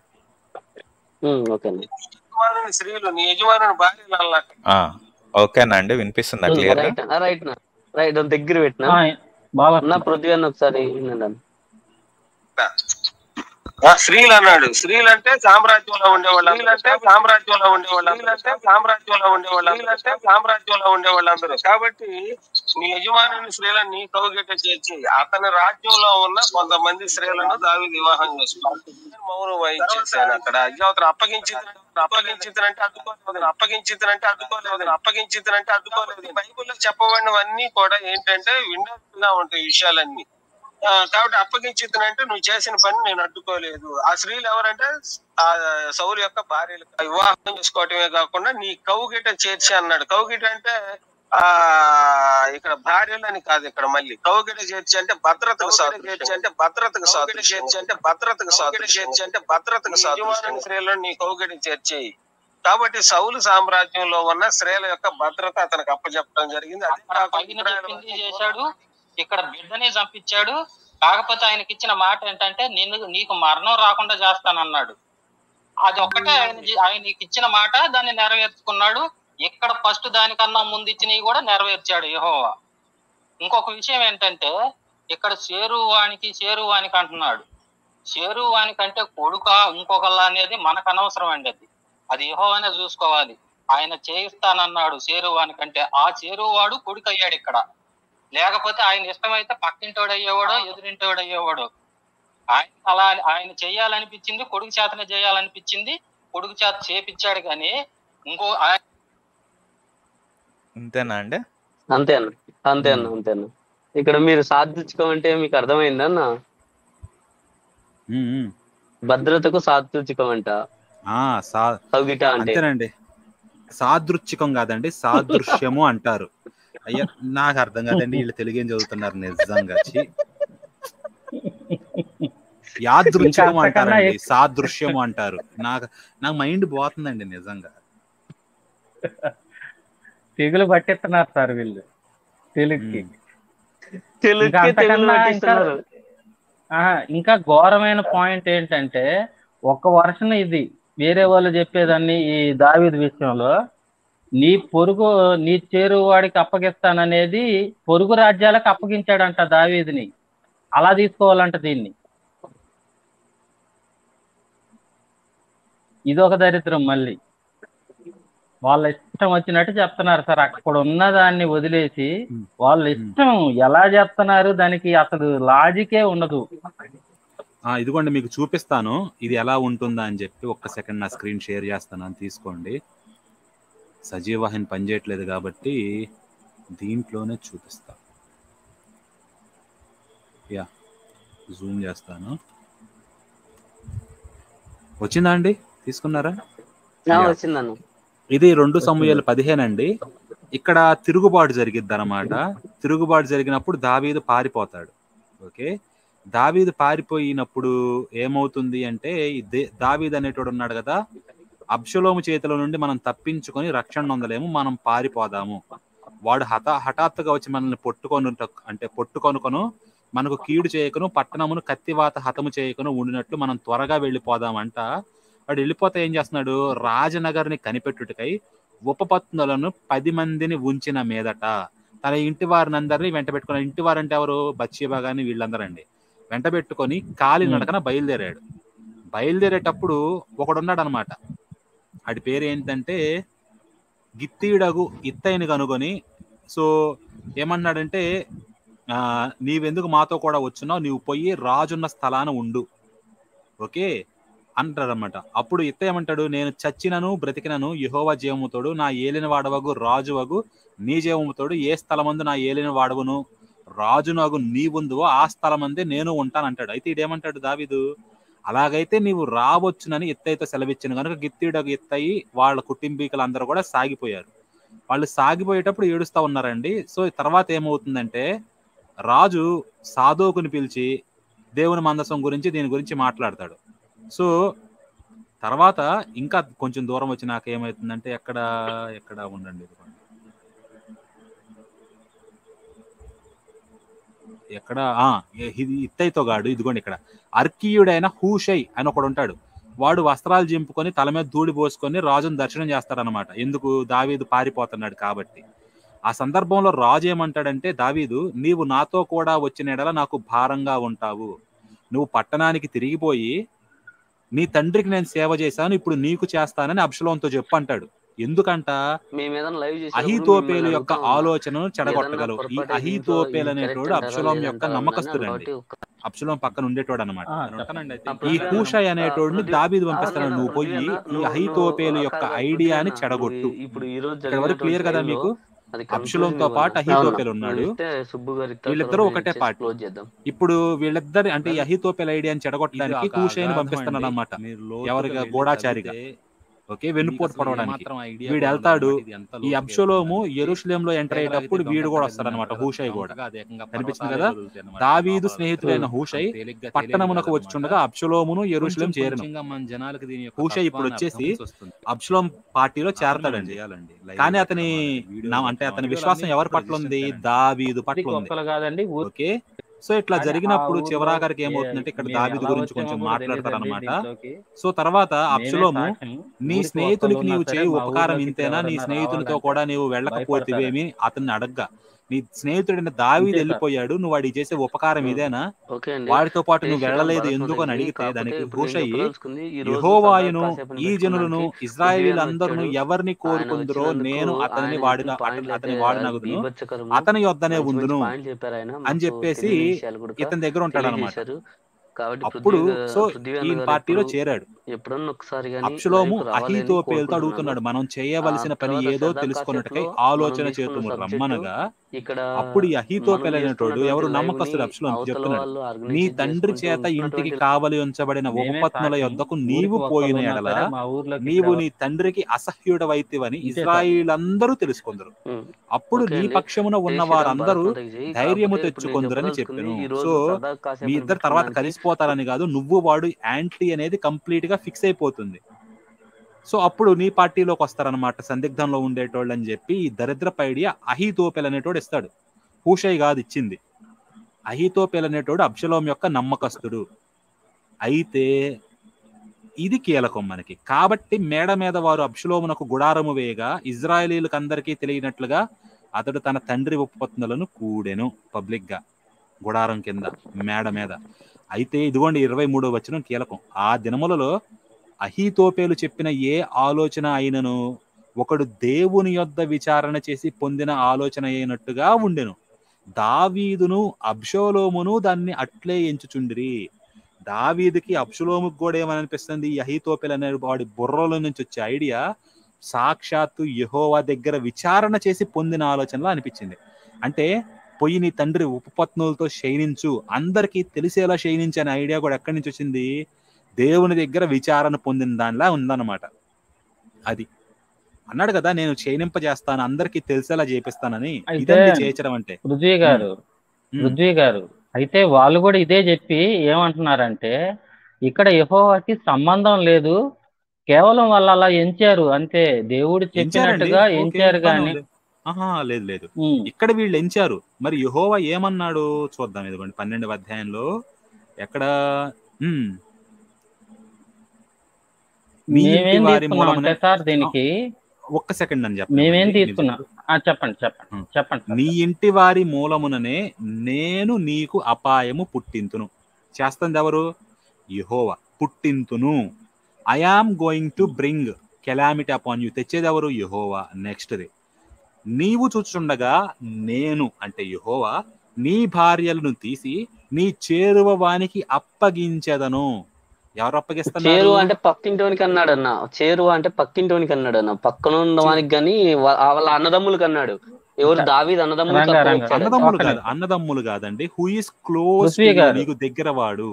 ఓకేనండి, వినిపిస్తుందా క్లియర్ గా? రైట్ దగ్గర పెట్టినా పృథ్వీ అన్న ఒకసారి స్త్రీలు అన్నాడు. స్త్రీలు అంటే సామ్రాజ్యంలో ఉండేవాళ్ళందరూ. కాబట్టి నీ యజమాని స్త్రీలను నీ కౌగిట చేర్చి అతని రాజ్యంలో ఉన్న కొంతమంది స్త్రీలను దావీదు వివాహం చేసుకున్నాడు. మౌనం వహించేసాను అక్కడ. అతను అడ్డుకోలేదు. బైబిల్లో చెప్పబడినవన్నీ కూడా ఏంటంటే విన్నట్టుగా ఉంటాయి విషయాలన్నీ. కాబట్టి అప్పగించితనంటే నువ్వు చేసిన పని నేను అడ్డుకోలేదు. ఆ స్త్రీలు ఎవరంటే ఆ సౌలు యొక్క భార్యలు. వివాహం చేసుకోవటమే కాకుండా నీ కౌగిట చేర్చి అన్నాడు. కౌగిట అంటే ఇక్కడ భార్యలు అని కాదు. ఇక్కడ మళ్ళీ కౌగిట చేర్చి అంటే భద్రతకు స్త్రీలను నీ కౌగిట చేర్చేయి. కాబట్టి సౌలు సామ్రాజ్యంలో ఉన్న స్త్రీల యొక్క భద్రత అతనికి అప్పచెప్పడం జరిగింది. చేశాడు, ఇక్కడ బిడ్డని చంపించాడు, కాకపోతే ఆయనకి ఇచ్చిన మాట ఏంటంటే నీకు మరణం రాకుండా చేస్తానన్నాడు. అది ఒక్కటే ఆయనకి ఇచ్చిన మాట, దాన్ని నెరవేర్చుకున్నాడు. ఇక్కడ ఫస్ట్ దానికన్నా ముందు ఇచ్చినవి కూడా నెరవేర్చాడు యెహోవా. ఇంకొక విషయం ఏంటంటే ఇక్కడ చేరువానికి అంటున్నాడు. చేరువానికంటే కొడుక ఇంకొకళ్ళ అనేది మనకు అనవసరం అండి. అది యెహోవానే చూసుకోవాలి. ఆయన చేయిస్తానన్నాడు చేరువానికంటే. ఆ చేరువాడు కొడుకు అయ్యాడు ఇక్కడ. లేకపోతే ఆయన ఇష్టమైతే పక్కింటోడు అయ్యేవాడు, ఎదురింటోడు అయ్యేవాడు. ఆయన చేయాలనిపించింది, కొడుకు చేతనే చేయాలనిపించింది, కొడుకు చేత చేపించాడు. కానీ అంతేనా అండి? అంతేనా. ఇక్కడ మీరు సాత్వికం మీకు అర్థమైందన్న? భద్రతకు సాత్వికం అంట. అంతేనండి. సాదృచ్ఛికం కాదండి, సాదృశ్యము అంటారు. అయ్యా నాకు అర్థం కాదండి, వీళ్ళు తెలుగు ఏం చదువుతున్నారు నిజంగా. యాదృచ్ఛికం అంటారండి, సాదృశ్యము అంటారు. నాకు మైండ్ పోతుందండి నిజంగా. తెగులు పట్టిస్తున్నారు సార్ వీళ్ళు తెలుగుకి. ఇంకా ఘోరమైన పాయింట్ ఏంటంటే ఒక వర్షన్ ఇది వేరే వాళ్ళు చెప్పేదాన్ని ఈ దావీదు విషయంలో, నీ చేరువాడికి అప్పగిస్తాననేది పొరుగు రాజ్యాలకు అప్పగించాడంట దావీదుని. అలా తీసుకోవాలంట దీన్ని. ఇదొక దరిద్రం. మళ్ళీ వాళ్ళ ఇష్టం వచ్చినట్టు చెప్తున్నారు సార్. అక్కడ ఉన్న దాన్ని వదిలేసి వాళ్ళ ఇష్టం ఎలా చెప్తున్నారు, దానికి అసలు లాజికే ఉండదు. ఇదిగోండి మీకు చూపిస్తాను ఇది ఎలా ఉంటుందా అని చెప్పి. ఒక్క సెకండ్ నా స్క్రీన్ షేర్ చేస్తాను, అని తీసుకోండి. సజీవాహిని పనిచేయట్లేదు కాబట్టి దీంట్లోనే చూపిస్తా. జూమ్ చేస్తాను. వచ్చిందా అండి? తీసుకున్నారా? వచ్చిందన్న. ఇది 2 సమూయేలు 15 అండి. ఇక్కడ తిరుగుబాటు జరిగిద్ది అనమాట. తిరుగుబాటు జరిగినప్పుడు దావీదు పారిపోతాడు. ఓకే, దావీదు పారిపోయినప్పుడు ఏమవుతుంది అంటే, దావీదు అనేటోడు ఉన్నాడు కదా, అబ్షలోము చేతిలో నుండి మనం తప్పించుకొని రక్షణ పొందలేము, మనం పారిపోదాము. వాడు హఠాత్తుగా వచ్చి మనల్ని పట్టుకొనుకొను మనకు కీడు చేయకను, పట్టణమును కత్తివాత హతము చేయకను ఉండినట్లు మనం త్వరగా వెళ్ళిపోదామంట. వాడు వెళ్ళిపోతే ఏం చేస్తున్నాడు, రాజనగర్ని కనిపెట్టుటకై ఉపపత్నులను 10 మందిని ఉంచిన మీదట తన ఇంటి వారిని అందరినీ వెంట పెట్టుకున్నాడు. ఇంటి వారంటే ఎవరు? బత్షెబా గాని వీళ్ళందరండి. వెంట పెట్టుకొని కాలి నడకన బయలుదేరాడు. బయలుదేరేటప్పుడు ఒకడున్నాడు అనమాట. వాడి పేరు ఏంటంటే గిత్తీయుడగు ఇత్తయిని కనుగొని, సో ఏమన్నాడంటే, నీవెందుకు మాతో కూడా వచ్చున్నావు, నీవు పోయి రాజున్న స్థలాన ఉండు. ఓకే అంటాడనమాట. అప్పుడు ఇత్త ఏమంటాడు, నేను చచ్చినను బ్రతికినను యెహోవా జీవముతోడు, నా ఏలిన వాడవగు రాజువగు నీ జీవముతోడు, ఏ స్థలమందు నా ఏలిన వాడవును రాజునగు నీవుందువో ఆ స్థలమందే నేను ఉంటానంటాడు. అయితే ఇదేమంటాడు దావీదు, అలాగైతే నీవు రావచ్చునని ఇత్తయితో సెలవిచ్చాను కనుక గిత్తీయుడగు ఇత్తయి వాళ్ళ కుటుంబీకులు అందరూ కూడా సాగిపోయారు. వాళ్ళు సాగిపోయేటప్పుడు ఏడుస్తా ఉన్నారండి. సో తర్వాత ఏమవుతుందంటే, రాజు సాదోకుని పిలిచి దేవుని మందసం గురించి దీని గురించి మాట్లాడతాడు. సో తర్వాత ఇంకా కొంచెం దూరం వచ్చి నాకు ఏమవుతుందంటే, ఎక్కడ ఉండండి, ఎక్కడ ఇత్తయితో గాడు, ఇదిగోండి ఇక్కడ అర్కీయుడైన హూషై అని ఒకడు ఉంటాడు. వాడు వస్త్రాలు జింపుకొని తల మీద ధూళి పోసుకొని రాజును దర్శనం చేస్తాడనమాట. ఎందుకు? దావీదు పారిపోతున్నాడు కాబట్టి. ఆ సందర్భంలో రాజు ఏమంటాడంటే, దావీదు నీవు నాతో కూడా వచ్చిన ఎడల నాకు భారంగా ఉంటావు, నువ్వు పట్టణానికి తిరిగిపోయి నీ తండ్రికి నేను సేవ చేశాను, ఇప్పుడు నీకు చేస్తానని అబ్షలోముతో చెప్పు అంటాడు. ఎందుకంట, అహీతోపేలు యొక్క ఆలోచనను చెడగొట్టగలవు. ఈ అహీతోపేలు అనేటోడు అబ్షలోము యొక్క నమ్మకస్తుడండి. అబ్షలోము పక్కన ఉండేటోడు అనమాట. ఈ హూషై అనేటోడిని దావీదు పంపిస్తాడు, నువ్వు పోయి ఈ అహీతోపేలు యొక్క ఐడియాని చెడగొట్టు. ఇక్కడ వరకు క్లియర్ కదా మీకు? అబ్షలోముతో పాటు అహీతోపేలు ఉన్నాడు, వీళ్ళిద్దరూ ఒకటే పార్టీ. ఇప్పుడు వీళ్ళిద్దరు అంటే అహీతోపేలు ఐడియాని చెడగొట్టడానికి హూషైని పంపిస్తున్నాడు అనమాట, ఎవరిగా? గూఢాచారిగా. ఓకే, వెన్నుపోటు పడవడానికి వీడు వెళ్తాడు. ఈ అబ్షలోము యెరూషలేంలో ఎంటర్ అయ్యేటప్పుడు వీడు కూడా వస్తాడు అనమాట, హూషై కూడా. కనిపించింది కదా, దావీదు స్నేహితుడైన హూషై పట్టణమునకు వచ్చుండగా అబ్షలోమును యెరూషలేం చేరను. హూషై ఇప్పుడు వచ్చేసి అబ్షలోం పార్టీలో చేరతాడండి. కానీ అతని విశ్వాసం ఎవరి పట్ల ఉంది? దావీదు పట్ల ఉంది. ఓకే, సో ఇట్లా కానీ ఆ జరిగినప్పుడు ఊర్లో చివరాఖరికి ఏమవుతుందంటే ఇక్కడ మేము దావీదు ఎలా గురించి వచ్చామో కొంచెం కూడా మాట్లాడతారు తెలియదండి అనమాట. దీంట్లోకి. సో తర్వాత మేమే అబ్షలోము, సాక్ష్యం. నీ ఊరికి స్నేహితునికి ఒక్కళ్ళున్నా నీవు సరే చేయు మా ఉపకారం ఊర్లోకి ఇంతేనా, నీ ఎవరన్నా స్నేహితునితో రావాలంటే కూడా నీవు భయపడతారండి. వెళ్ళకపోతివేమి అతన్ని అడగ్గా. నీ స్నేహితుడైన దావీదు అంతే సార్. వెళ్ళిపోయాడు, నువ్వు వాడికి చేసే ఉపకారం ఉమ్. ఇదేనా, ఓకే అండి. వాడితో పాటు జై నువ్వు శ్రీరామ్ వెళ్ళలేదు బాలస్వామి ఎందుకు అని అండి. అడిగితే కాకపోతే దానికి ఇప్పుడు నేను హూషయి, చెప్పదలుచుకుంది ఈ రోజు సరదా యెహోవాయును కాసేపు ఈ జనులను పెట్టుకోవడానికి ఇజ్రాయేలీలందరూ వచ్చాడు. ఎవరిని ఆయన కోరుకుందరో వచ్చినందుకు నేను అతనిని ఆయన చెప్పిన పాయింట్లు అయితే అతని వాడినగుదును, బీభత్సకరము. అతని యొద్దనే మంచి మంచి ఉందును పాయింట్లు చెప్పారు ఆయన. అని మాకు చెప్పేసి తెలియని విషయాలు కూడా ఇతని దగ్గర ఉంటాడు అనమాట. తెలియజేశారు. కాబట్టి అప్పుడు సో పృథ్వీ ఈ అన్న గారు పార్టీలో చేరాడు. ఎప్పుడన్నా ఒకసారి కానీ అబ్షలోము లైవ్కి రావాలని అహీతోపేలుతో కోరుకుంటున్నాను. అడుగుతున్నాడు, మనం చేయవలసిన పని తర్వాత ఏదో సరదా తెలుసుకొనుటకై కాసేపులో మనం ఆలోచన తీసుకున్న చేతుము సబ్జెక్టు రమ్మనగా, ఇక్కడ అప్పుడు ఈ మనం అహీతోపెల్ అనేటోడు చేస్తున్నటువంటి ఎవరు లైవ్ ని నమ్మకస్తుడు అబ్షలోముకి అవతల చెప్తున్నాడు, వాళ్ళు నీ ఆర్గనైజ్ తండ్రి చేసుకుంటూ చేత ఇంటికి ఉంటున్నటువంటి కావలి ఉంచబడిన మేమే ఉపపత్నుల సాక్ష్యం. యొద్దకు ఊరికి నీవు పోయిన ఒక్కళ్ళున్నా ఎడల సరే మా ఊర్లోకి నీవు ఇక్కడ నీ తండ్రికి అసహ్యుడవైతివని అంతే సార్. ఇజ్రాయిలందరూ తెలుసుకొందరు. ఉమ్. అప్పుడు ఓకే నీ అండి. పక్షమున జై ఉన్న శ్రీరామ్ వారందరూ భారత్ జై. ధైర్యము కాకపోతే ఇప్పుడు నేను తెచ్చుకొందరని చెప్పదలుచుకుంది చెప్పాను. ఈ సో రోజు సరదా మీ కాసేపు ఇద్దరు తర్వాత పెట్టుకోవడానికి కలిసిపోతారని కాదు, నువ్వు వాడు యాంటీ అనేది కంప్లీట్ గా ఫిక్స్ అయిపోతుంది. సో అప్పుడు నీ పార్టీలోకి వస్తారనమాట సందిగ్ధంలో ఉండేటోళ్ళు అని చెప్పి ఈ దరిద్రపు ఐడియా అహీతోపెల్ అనేటోడు ఇస్తాడు. హూషై కాదు ఇచ్చింది, అహీతోపెల్ అనేటోడు అబ్షలోం యొక్క నమ్మకస్తుడు. అయితే ఇది కీలకం మనకి. కాబట్టి మేడ మీద వారు అబ్షలోమునకు గుడారము వేయగా ఇజ్రాయేలీలకు అందరికీ తెలియనట్లుగా అతడు తన తండ్రి ఉపపత్నులను కూడెను పబ్లిక్ గా గుడారం కింద మేడ మీద. అయితే ఇదిగోండి 23వ వచనం కీలకం. ఆ దినములలో అహీతోపేలు చెప్పిన ఏ ఆలోచన అయినను ఒకడు దేవుని యొద్ద విచారణ చేసి పొందిన ఆలోచన అయినట్టుగా ఉండెను. దావీదును అబ్షలోమును దాన్ని అట్లే ఎంచుచుండిరి. దావీదుకి అబ్షలోముకు కూడా ఏమనిపిస్తుంది, ఈ అహీతోపెల్ అనే వాడి బుర్రలో నుంచి వచ్చే ఐడియా సాక్షాత్తు యెహోవా దగ్గర విచారణ చేసి పొందిన ఆలోచనలా అనిపించింది. అంటే పొయ్యి నీ తండ్రి ఉపపత్నులతో శయనించు, అందరికీ తెలిసేలా శయనించు అనే ఐడియా కూడా ఎక్కడి నుంచి వచ్చింది, దేవుని దగ్గర విచారణ పొందిన దానిలా ఉందన్నమాట. అది అన్నాడు కదా, నేను క్షీణింపజేస్తాను, అందరికీ తెలిసేలా చేపిస్తానని. అయితే ఇదండి చేయించడం అంటే. పృథ్వీ గారు అయితే వాళ్ళు కూడా ఇదే చెప్పి ఏమంటున్నారంటే, ఇక్కడ యెహోవాకి సంబంధం లేదు, కేవలం వాళ్ళు అలా ఎంచారు అంతే, దేవుడు ఎంచారండి, చెప్పినట్టుగా ఓకే, ఎంచారు బానే గాని. ఉంది. ఆహా, లేదు లేదు, ఇక్కడ వీళ్ళు ఎంచారు. మరి యెహోవా ఏమన్నాడు చూద్దాం. ఇదిగోండి 12వ అధ్యాయంలో ఎక్కడ నీ ఇంటి మేమేం వారి తీసుకున్నాం మూలమున అంటే సార్ దీనికి ఒక్క సెకండ్ అని మేమేం చెప్పండి. తీసుకున్నాం చెప్పండి సార్. నీ ఇంటి వారి మూలముననే నేను నీకు అపాయము పుట్టింతును. చేస్తుంది ఎవరు? యెహోవా. పుట్టింతును, I am going to bring calamity upon you. తెచ్చేది ఎవరు? యెహోవా. నెక్స్ట్ది, నీవు చూచుండగా నేను అంటే యెహోవా నీ భార్యలను తీసి నీ చేరువ వానికి అప్పగించెదను. ఎవరు అప్పగిస్తున్నారు? చేరువ అంటే పక్కింటోనికి అన్నాడు అన్న. చేరువ అంటే పక్కింటోనికి అన్నాడు అన్న, పక్కన ఉన్న వానికి గాని వాళ్ళ అన్నదమ్ములకు అన్నాడు. ఎవరు? దావీదు అన్నదమ్ములకు అన్నదమ్ములు కాదు, అన్నదమ్ములు కాదండి. హూ ఇస్ క్లోజ్ నీకు దగ్గర వాడు.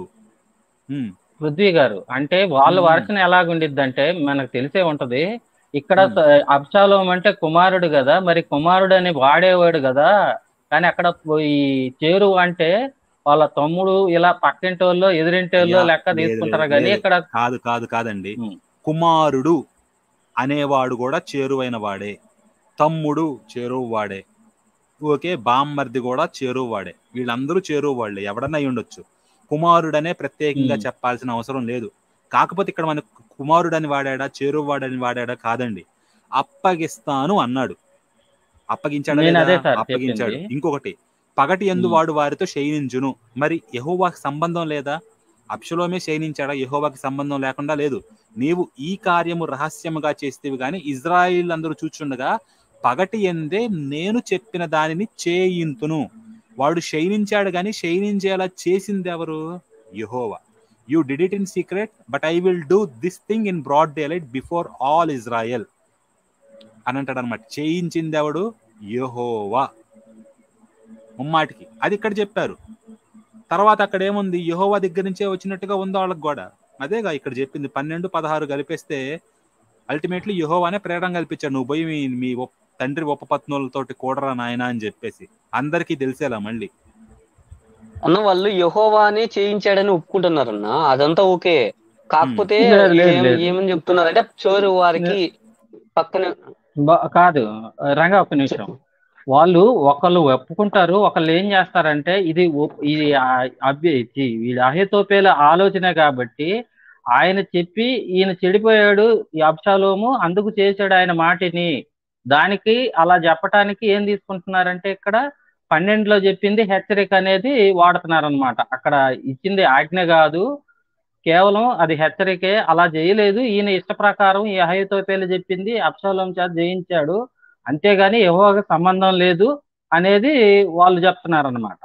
పృథ్వీ గారు అంటే వాళ్ళ వర్షన్ ఎలాగుండిద్ది అంటే మనకు తెలిసే ఉంటది. ఇక్కడ అబ్షాలోం అంటే కుమారుడు కదా, మరి కుమారుడు అని వాడేవాడు కదా, కానీ అక్కడ ఈ చేరు అంటే వాళ్ళ తమ్ముడు, ఇలా పక్కింటి వాళ్ళు ఎదురింటి వాళ్ళు లెక్క తీసుకుంటారు కానీ ఇక్కడ కాదండి. కుమారుడు అనేవాడు కూడా చేరువైన వాడే, తమ్ముడు చేరువు వాడే, ఓకే, బామ్మర్ది కూడా చేరువు వాడే, వీళ్ళందరూ చేరువు వాళ్ళే. ఎవడన్నా అయి ఉండొచ్చు. కుమారుడనే ప్రత్యేకంగా చెప్పాల్సిన అవసరం లేదు. కాకపోతే ఇక్కడ మన కుమారుడని వాడాడా, చేరువాడని వాడాడా కాదండి. అప్పగిస్తాను అన్నాడు. అప్పగించాడు. ఇంకొకటి, పగటి యందు వాడు వారితో శయనించును. మరి యెహోవాకి సంబంధం లేదా? అబ్షలోమే శయనించాడా? యెహోవాకి సంబంధం లేకుండా లేదు. నీవు ఈ కార్యము రహస్యముగా చేస్తేవి గాని ఇజ్రాయిల్ అందరూ చూచుండగా పగటి యందే నేను చెప్పిన దానిని చేయింతును. వాడు శయనించాడు గాని శయనించేలా చేసింది ఎవరు? Jehovah. You did it in secret but I will do this thing in broad daylight before all Israel అని అంటాడు అనమాట. చేయించింది ఎవడు? యెహోవా. ముమ్మాటికి అది ఇక్కడ చెప్పారు. తర్వాత అక్కడ ఏముంది? యెహోవా దగ్గర నుంచే వచ్చినట్టుగా ఉందో వాళ్ళకి కూడా. అదేగా ఇక్కడ చెప్పింది. 12, 16 కలిపేస్తే అల్టిమేట్లీ యెహోవానే ప్రేరణ కల్పించాడు, నువ్వు పోయి మీ తండ్రి ఉపపత్నులతోటి కూడరా నాయన అని చెప్పేసి అందరికీ తెలిసేలా. మళ్ళీ అన్న వాళ్ళు యెహోవానే చేయించాడని ఒప్పుకుంటున్నారన్న, అదంతా ఓకే. కాకపోతే ఏమని చెప్తున్నారంటే చోరు వారికి పక్కన కాదు రంగా, ఒక్క నిమిషం. వాళ్ళు ఒకళ్ళు ఒప్పుకుంటారు, ఒకళ్ళు ఏం చేస్తారంటే ఇది వీడి అహీతోపెల ఆలోచనే కాబట్టి ఆయన చెప్పి ఈయన చెడిపోయాడు ఈ అబ్షాలోము, అందుకు చేశాడు ఆయన మాటిని. దానికి అలా చెప్పటానికి ఏం తీసుకుంటున్నారంటే ఇక్కడ 12లో చెప్పింది హెచ్చరిక అనేది వాడుతున్నారనమాట. అక్కడ ఇచ్చింది ఆజ్ఞ కాదు, కేవలం అది హెచ్చరికే. అలా చేయలేదు, ఈయన ఇష్ట ప్రకారం ఈ అహీతోపెలు చెప్పింది అబ్షాలోము చేత జయించాడు, అంతేగాని యెహోవాకి సంబంధం లేదు అనేది వాళ్ళు చెప్తున్నారనమాట.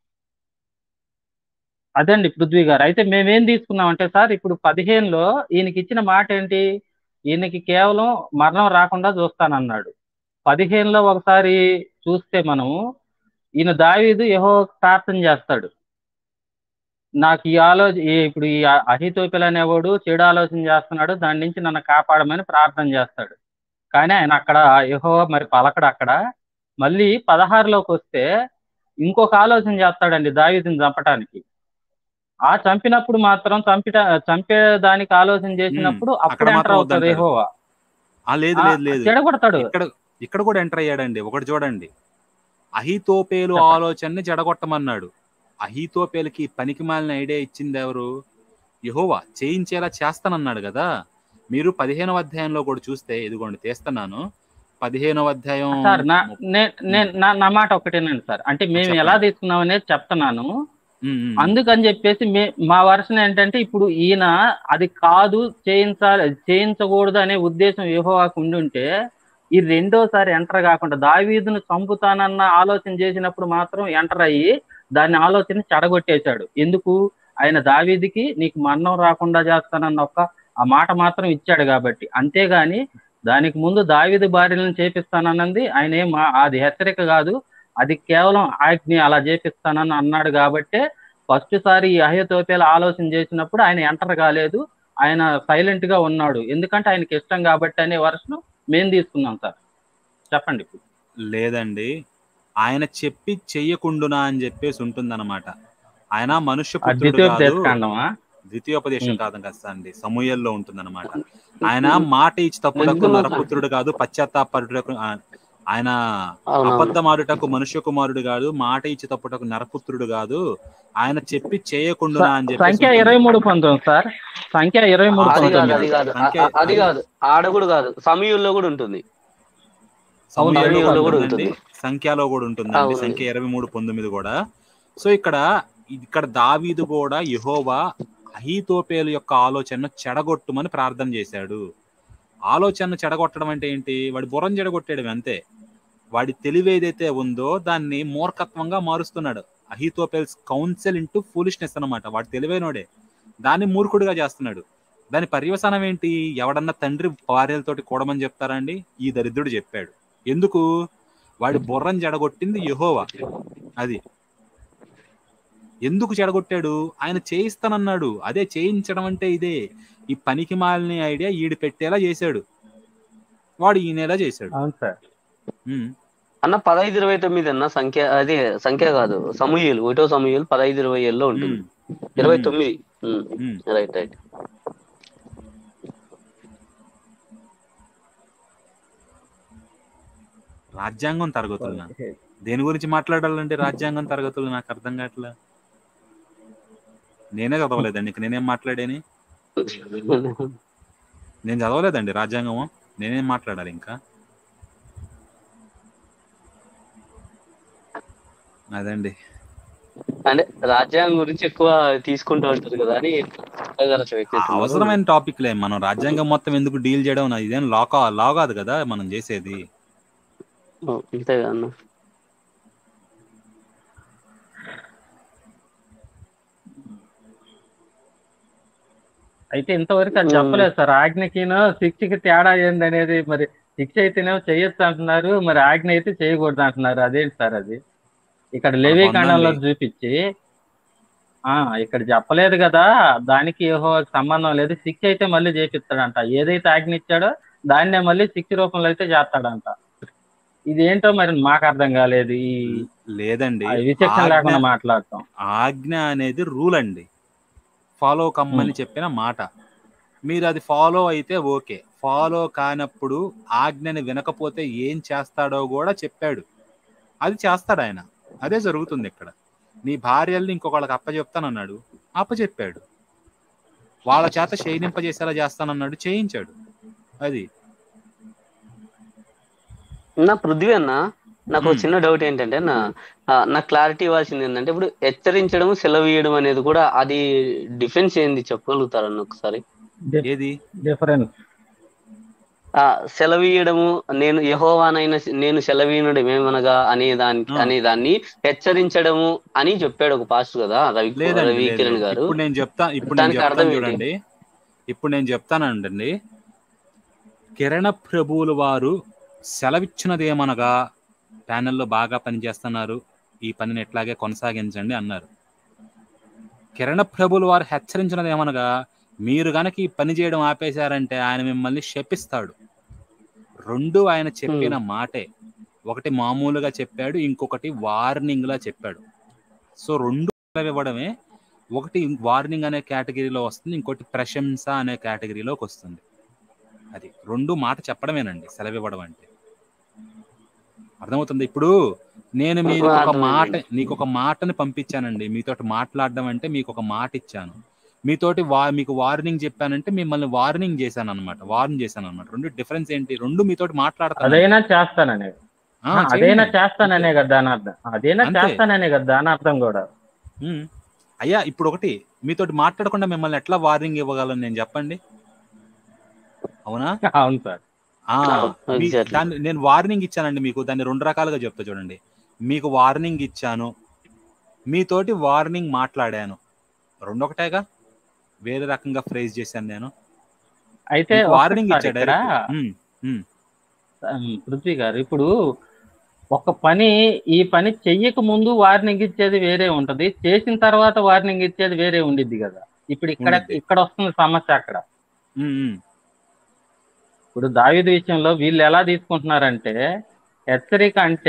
అదండి పృథ్వీ గారు. అయితే మేమేం తీసుకున్నామంటే సార్, ఇప్పుడు 15లో ఈయనకి ఇచ్చిన మాట ఏంటి? ఈయనకి కేవలం మరణం రాకుండా చూస్తానన్నాడు. 15లో ఒకసారి చూస్తే మనము, ఈయన దావీదు యెహోవాకు ప్రార్థన చేస్తాడు, నాకు ఇప్పుడు ఈ అహీతోపెలు అనేవాడు చెడు ఆలోచన చేస్తున్నాడు, దాని నుంచి నన్ను కాపాడమని ప్రార్థన చేస్తాడు. కానీ ఆయన అక్కడ యెహోవా మరి పలకడు అక్కడ. మళ్ళీ 16లోకి వస్తే ఇంకొక ఆలోచన చేస్తాడండి దావీదుని చంపటానికి. ఆ చంపినప్పుడు మాత్రం చంపేదానికి ఆలోచన చేసినప్పుడు అక్కడ అప్పుడు ఎంటర్ మాత్రం అవుతాడు వద్దంటాడు. యెహోవా. లేదు లేదు లేదు, చెడగొడతాడు. ఇక్కడ కూడా ఎంటర్ అయ్యాడండి. ఒకటి చూడండి, అహీతోపెలు ఆలోచనని చెడగొట్టమన్నాడు. అహీతోపెలకి పనికి మాలిన ఐడియా ఇచ్చింది ఎవరు? యెహోవా. చేయించేలా చేస్తానన్నాడు కదా. మీరు 15వ అధ్యాయంలో కూడా చూస్తే, ఇదిగోండి తీస్తున్నాను, 15వ అధ్యాయం. సార్ నా మాట ఒకటేనండి సార్, అంటే మేము ఎలా తీసుకున్నాం అనేది చెప్తున్నాను. అందుకని చెప్పేసి మా వర్షన్ ఏంటంటే, ఇప్పుడు ఈయన అది కాదు చేయించకూడదు అనే ఉద్దేశం యెహోవాకు ఉండుంటే ఈ రెండోసారి ఎంటర్ కాకుండా దావీదును చంపుతానన్న ఆలోచన చేసినప్పుడు మాత్రం ఎంటర్ అయ్యి దాని ఆలోచన చెడగొట్టేశాడు. ఎందుకు? ఆయన దావీదుకి నీకు మరణం రాకుండా చేస్తానన్న ఆ మాట మాత్రం ఇచ్చాడు కాబట్టి. అంతేగాని దానికి ముందు దావీదు భార్యలను చేపిస్తానన్నది ఆయన అది హెచ్చరిక కాదు, అది కేవలం ఆజ్ఞ, అలా చేపిస్తానని అన్నాడు. కాబట్టే ఫస్ట్ సారి ఈ అహీతోపెలు ఆలోచన చేసినప్పుడు ఆయన ఎంటర్ కాలేదు, ఆయన సైలెంట్ గా ఉన్నాడు, ఎందుకంటే ఆయనకి ఇష్టం కాబట్టి అనే వర్షం మేము తీసుకున్నాం సార్. చెప్పండి. లేదండి, ఆయన చెప్పి చెయ్యకుండునా అని చెప్పేసి ఉంటుందన్నమాట. ఆయన మనుష్య ద్వితీయోపదేశం కాదు కదా అండి, సమూయేల్లో ఉంటుందన్నమాట. ఆయన మాట ఇచ్చి తప్పుటకు నరపుత్రుడు కాదు, పశ్చాత్తాపరుటకు ఆయన అబద్ధమాడుటకు మనుష్య కుమారుడు కాదు, మాట ఇచ్చి తప్పుటకు నరపుత్రుడు కాదు, ఆయన చెప్పి చేయకుండా అని చెప్పి. సంఖ్య 23 పొందాం సార్, సంఖ్య 23. అది కాదు, ఆడ కూడా కాదు, సమూయేల్లో కూడా ఉంటుంది, సంఖ్యలో కూడా ఉంటుందండి, సంఖ్య 23:19 కూడా. సో ఇక్కడ దావీదు కూడా యెహోవా అహీతోపెలు యొక్క ఆలోచనను చెడగొట్టుమని ప్రార్థన చేశాడు. ఆలోచనను చెడగొట్టడం అంటే ఏంటి? వాడి బుర్రం చెడగొట్టేయడం అంతే. వాడి తెలివి ఏదైతే ఉందో దాన్ని మూర్ఖత్వంగా మారుస్తున్నాడు. అహీతోపెల్స్ కౌన్సిల్ ఇంటూ ఫూలిష్నెస్ అన్నమాట. వాడు తెలివైనోడే, దాన్ని మూర్ఖుడిగా చేస్తున్నాడు. దాని పర్యవసానం ఏంటి? ఎవడన్నా తండ్రి భార్యలతోటి కూడమని చెప్తారండి? ఈ దరిద్రుడు చెప్పాడు. ఎందుకు? వాడి బుర్రం చెడగొట్టింది యెహోవా. అది ఎందుకు చెడగొట్టాడు? ఆయన చేయిస్తానన్నాడు. అదే చేయించడం అంటే ఇదే. ఈ పనికి మాలిన ఐడియా ఈడు పెట్టేలా చేశాడు, వాడు ఈయనలా చేశాడు. అన్న 15:29 అన్న సంఖ్య, అదే సంఖ్య కాదు, సమూయేలు 1వ సమూయేలు 15:27లో ఉంటుంది. 29. రైట్. రాజ్యాంగం తరగతులు దేని గురించి మాట్లాడాలంటే రాజ్యాంగం తరగతులు నాకు అర్థం కావట్లే. నేనే చదవలేదండి, నేనేం మాట్లాడేని? నేను చదవలేదండి రాజ్యాంగము, నేనేం మాట్లాడాలి ఇంకా? అదండి, అంటే రాజ్యాంగం గురించి ఎక్కువ తీసుకుంటూ ఉంటారు కదా అని. అవసరమైన టాపిక్లే, మనం రాజ్యాంగం మొత్తం ఎందుకు డీల్ చేయడం? ఇదేం లా కాదు కదా మనం చేసేది. అంతే అన్న. అయితే ఇంతవరకు అది చెప్పలేదు సార్. ఆజ్ఞకిను శిక్షకి తేడా ఏంది అనేది. మరి శిక్ష అయితేనేమో చేయొచ్చు అంటున్నారు, మరి ఆజ్ఞ అయితే చేయకూడదు అంటున్నారు. అదేంటి సార్ అది? ఇక్కడ లేవీకాండంలో చూపించి ఇక్కడ చెప్పలేదు కదా, దానికి యెహోవాకి సంబంధం లేదు, శిక్ష అయితే మళ్ళీ చేపిస్తాడంట. ఏదైతే ఆజ్ఞ ఇచ్చాడో దాన్నే మళ్ళీ శిక్ష రూపంలో అయితే చేస్తాడంట. ఇదేంటో మరి మాకు అర్థం కాలేదు. లేదండి, విచక్షణ లేకుండా మాట్లాడతాం. ఆజ్ఞ అనేది రూల్ అండి, ఫాలో కమ్మని చెప్పిన మాట. మీరు అది ఫాలో అయితే ఓకే, ఫాలో కానప్పుడు ఆజ్ఞని వినకపోతే ఏం చేస్తాడో కూడా చెప్పాడు. అది చేస్తాడు ఆయన. అదే జరుగుతుంది ఇక్కడ. నీ భార్యల్ని ఇంకొకళ్ళకి అప్పచెప్తానన్నాడు, అప్పచెప్పాడు. వాళ్ళ చేత చేయింపజేసేలా చేస్తానన్నాడు, చేయించాడు. అది నా పృథ్వీ అన్న, నాకు ఒక చిన్న డౌట్ ఏంటంటే నాకు క్లారిటీ ఇవ్వాల్సింది ఏంటంటే, ఇప్పుడు హెచ్చరించడం సెలవు ఇవ్వడం అనేది కూడా అది డిఫరెన్స్ ఏంది చెప్పగలుగుతారన్న ఒకసారి? ఏది డిఫరెన్స్? సెలవు ఇవ్వడము, నేను యెహోవానైనా నేను సెలవీనుడం ఏమనగా అనేదాన్ని హెచ్చరించడము అని చెప్పాడు ఒక పాస్టర్ కదా రవి కిరణ్ గారు. ఇప్పుడు నేను చెప్తాను చూడండి. ఇప్పుడు నేను చెప్తానండి. కిరణ ప్రభువుల వారు సెలవిచ్చినదేమనగా, ప్యానెల్లో బాగా పనిచేస్తున్నారు, ఈ పనిని ఎట్లాగే కొనసాగించండి అన్నారు. కిరణ ప్రభువుల వారు హెచ్చరించినది ఏమనగా, మీరు గనక ఈ పని చేయడం ఆపేశారంటే ఆయన మిమ్మల్ని శపిస్తాడు. రెండు ఆయన చెప్పిన మాటే. ఒకటి మామూలుగా చెప్పాడు, ఇంకొకటి వార్నింగ్ లా చెప్పాడు. సో రెండు ఇవ్వడమే. ఒకటి వార్నింగ్ అనే కేటగిరీలో వస్తుంది, ఇంకోటి ప్రశంస అనే కేటగిరీలోకి వస్తుంది. అది రెండు మాట చెప్పడమేనండి సెలవు ఇవ్వడం అంటే. అర్థమవుతుంది? ఇప్పుడు నేను నీకు ఒక మాటని పంపించానండి, మీతోటి మాట్లాడడం అంటే మీకు ఒక మాట ఇచ్చాను, మీతోటి మీకు వార్నింగ్ చెప్పానంటే మిమ్మల్ని వార్నింగ్ చేశాను అనమాట, వార్న్ చేశాను అనమాట. రెండు డిఫరెన్స్ ఏంటి? రెండు మీతోటి మాట్లాడతాను, అదైనా చేస్తాననే కదా దాని అర్థం. అదైనా చేస్తాననే కదా దాని అర్థం కూడా. అయ్యా ఇప్పుడు ఒకటి, మీతోటి మాట్లాడకుండా మిమ్మల్ని ఎట్లా వార్నింగ్ ఇవ్వగలను నేను, చెప్పండి. అవునా? అవును సార్. దాన్ని నేను వార్నింగ్ ఇచ్చానండి మీకు. దాన్ని రెండు రకాలుగా చెప్తా చూడండి. మీకు వార్నింగ్ ఇచ్చాను, మీతోటి వార్నింగ్ మాట్లాడాను, రెండొకటేగా. వేరే రకంగా ఫ్రేజ్ చేశాను నేను. అయితే వార్నింగ్ ఇచ్చాడు పృథ్వీ గారు. ఇప్పుడు ఒక పని, ఈ పని చెయ్యక ముందు వార్నింగ్ ఇచ్చేది వేరే ఉంటది, చేసిన తర్వాత వార్నింగ్ ఇచ్చేది వేరే ఉండిద్ది కదా. ఇప్పుడు ఇక్కడ వస్తుంది సమస్య. అక్కడ ఇప్పుడు దావీదు విషయంలో వీళ్ళు ఎలా తీసుకుంటున్నారంటే, హెచ్చరిక అంటే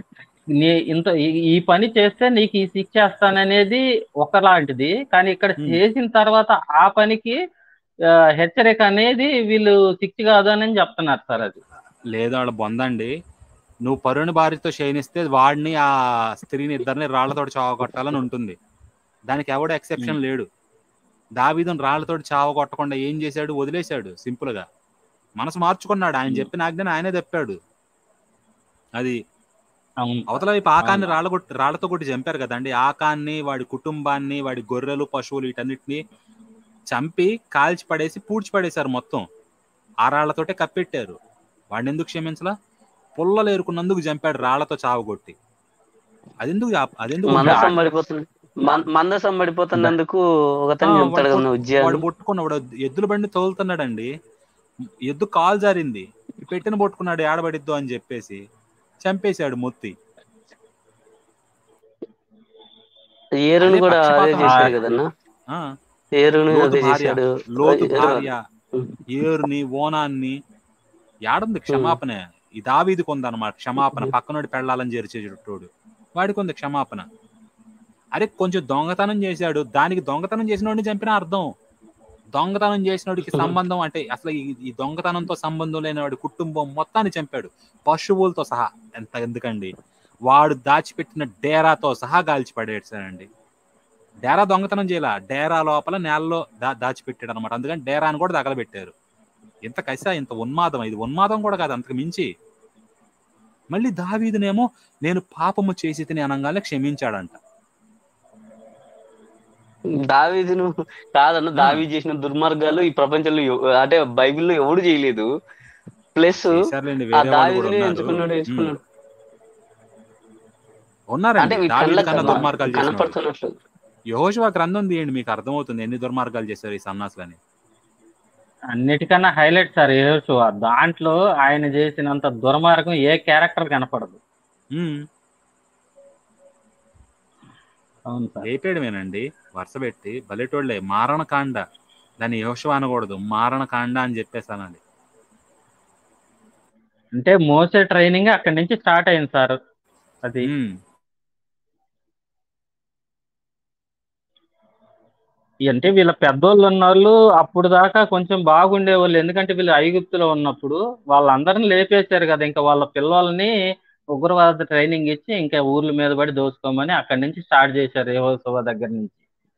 ఈ పని చేస్తే నీకు ఈ శిక్ష చేస్తాననేది ఒకలాంటిది, కానీ ఇక్కడ చేసిన తర్వాత ఆ పనికి హెచ్చరిక అనేది వీళ్ళు శిక్ష కాదు అని చెప్తున్నారు సార్. అది లేదు, వాళ్ళ బొందండి. నువ్వు పరుని భార్యతో శయనిస్తే వాడిని, ఆ స్త్రీని, ఇద్దరిని రాళ్లతోటి చావగొట్టాలని ఉంటుంది. దానికి ఎవడో ఎక్సెప్షన్ లేడు. దావీదుని రాళ్లతోటి చావగొట్టకుండా ఏం చేశాడు? వదిలేశాడు. సింపుల్ గా మనసు మార్చుకున్నాడు. ఆయన చెప్పిన ఆజ్ఞని ఆయనే తప్పాడు. అది అవతల వైపు ఆకాన్ని రాళ్లతో కొట్టి చంపారు కదండి. ఆకాన్ని, వాడి కుటుంబాన్ని, వాడి గొర్రెలు, పశువులు వీటన్నిటిని చంపి కాల్చి పడేసి పూడ్చి పడేశారు మొత్తం. ఆ రాళ్లతోటే కప్పెట్టారు. వాడిని ఎందుకు క్షమించలా? పుల్లలు ఏరుకున్నందుకు చంపాడు, రాళ్లతో చావగొట్టి. అదెందుకు మందసం పడిపోతున్నందుకు వాడు పట్టుకున్నాడు. ఎద్దుల బండి తోలుతున్నాడండి, ఎద్దు కాలు జారింది, పెట్టిన పట్టుకున్నాడు ఏడబడిద్దు అని చెప్పేసి చంపేశాడు మొత్తి. లోతు భార్య ఏరుని, ఓనాన్ని. ఏడుంది క్షమాపణ? ఈ దావీదుకు ఉందన్నమాట క్షమాపణ. పక్కనోడి పెళ్ళాలని చేర్చేటోడు వాడికి ఉంది క్షమాపణ. అరే కొంచెం దొంగతనం చేశాడు, దానికి దొంగతనం చేసినోడిని చంపిన అర్థం. దొంగతనం చేసినోడికి సంబంధం అంటే అసలు ఈ దొంగతనంతో సంబంధం లేని వాడి కుటుంబం మొత్తాన్ని చంపాడు, పశువులతో సహా. ఎందుకండి? వాడు దాచిపెట్టిన డేరాతో సహా గాల్చి పడేసాడండి. డేరా దొంగతనం చేయాల, డేరా లోపల నేలలో దాచిపెట్టాడు అనమాట. అందుకని డేరాను కూడా తగలబెట్టారు. ఇంత కసా, ఇంత ఉన్మాదం. ఇది ఉన్మాదం కూడా కాదు, అంతకు మించి. మళ్ళీ దావీదునేమో నేను పాపము చేసి తిని అనగానే క్షమించాడంట. దావీదును కాదన్న, దావీదు చేసిన దుర్మార్గాలు ఈ ప్రపంచంలో అంటే బైబిల్లో ఎవడు చేయలేదు. ప్లస్ కనపడుతున్నట్లు యెహోషువ గ్రంథం తీయండి, మీకు అర్థమవుతుంది ఎన్ని దుర్మార్గాలు చేశారు ఈ సన్నాసులని. అన్నిటికన్నా హైలైట్ సార్ యెహోషువ. దాంట్లో ఆయన చేసినంత దుర్మార్గం ఏ క్యారెక్టర్ కనపడదు. లేపేయడమేనండి వరుస పెట్టి. బలెటోళ్లే. మారణకాండ, దాన్ని యెహోషువ అనకూడదు, మారణకాండ అని చెప్పేసానండి. అంటే మోసే ట్రైనింగ్ అక్కడి నుంచి స్టార్ట్ అయింది సార్. అది అంటే వీళ్ళ పెద్దోళ్ళు ఉన్నోళ్ళు అప్పుడు దాకా కొంచెం బాగుండేవాళ్ళు. ఎందుకంటే వీళ్ళు ఐగుప్తులో ఉన్నప్పుడు వాళ్ళందరినీ లేపేశారు కదా. ఇంకా వాళ్ళ పిల్లల్ని ఉగ్రవాద ట్రైనింగ్ ఇచ్చి ఇంకా ఊర్ల మీద పడి దోచుకోమని అక్కడి నుంచి స్టార్ట్ చేశారు యెహోషువ దగ్గర నుంచి.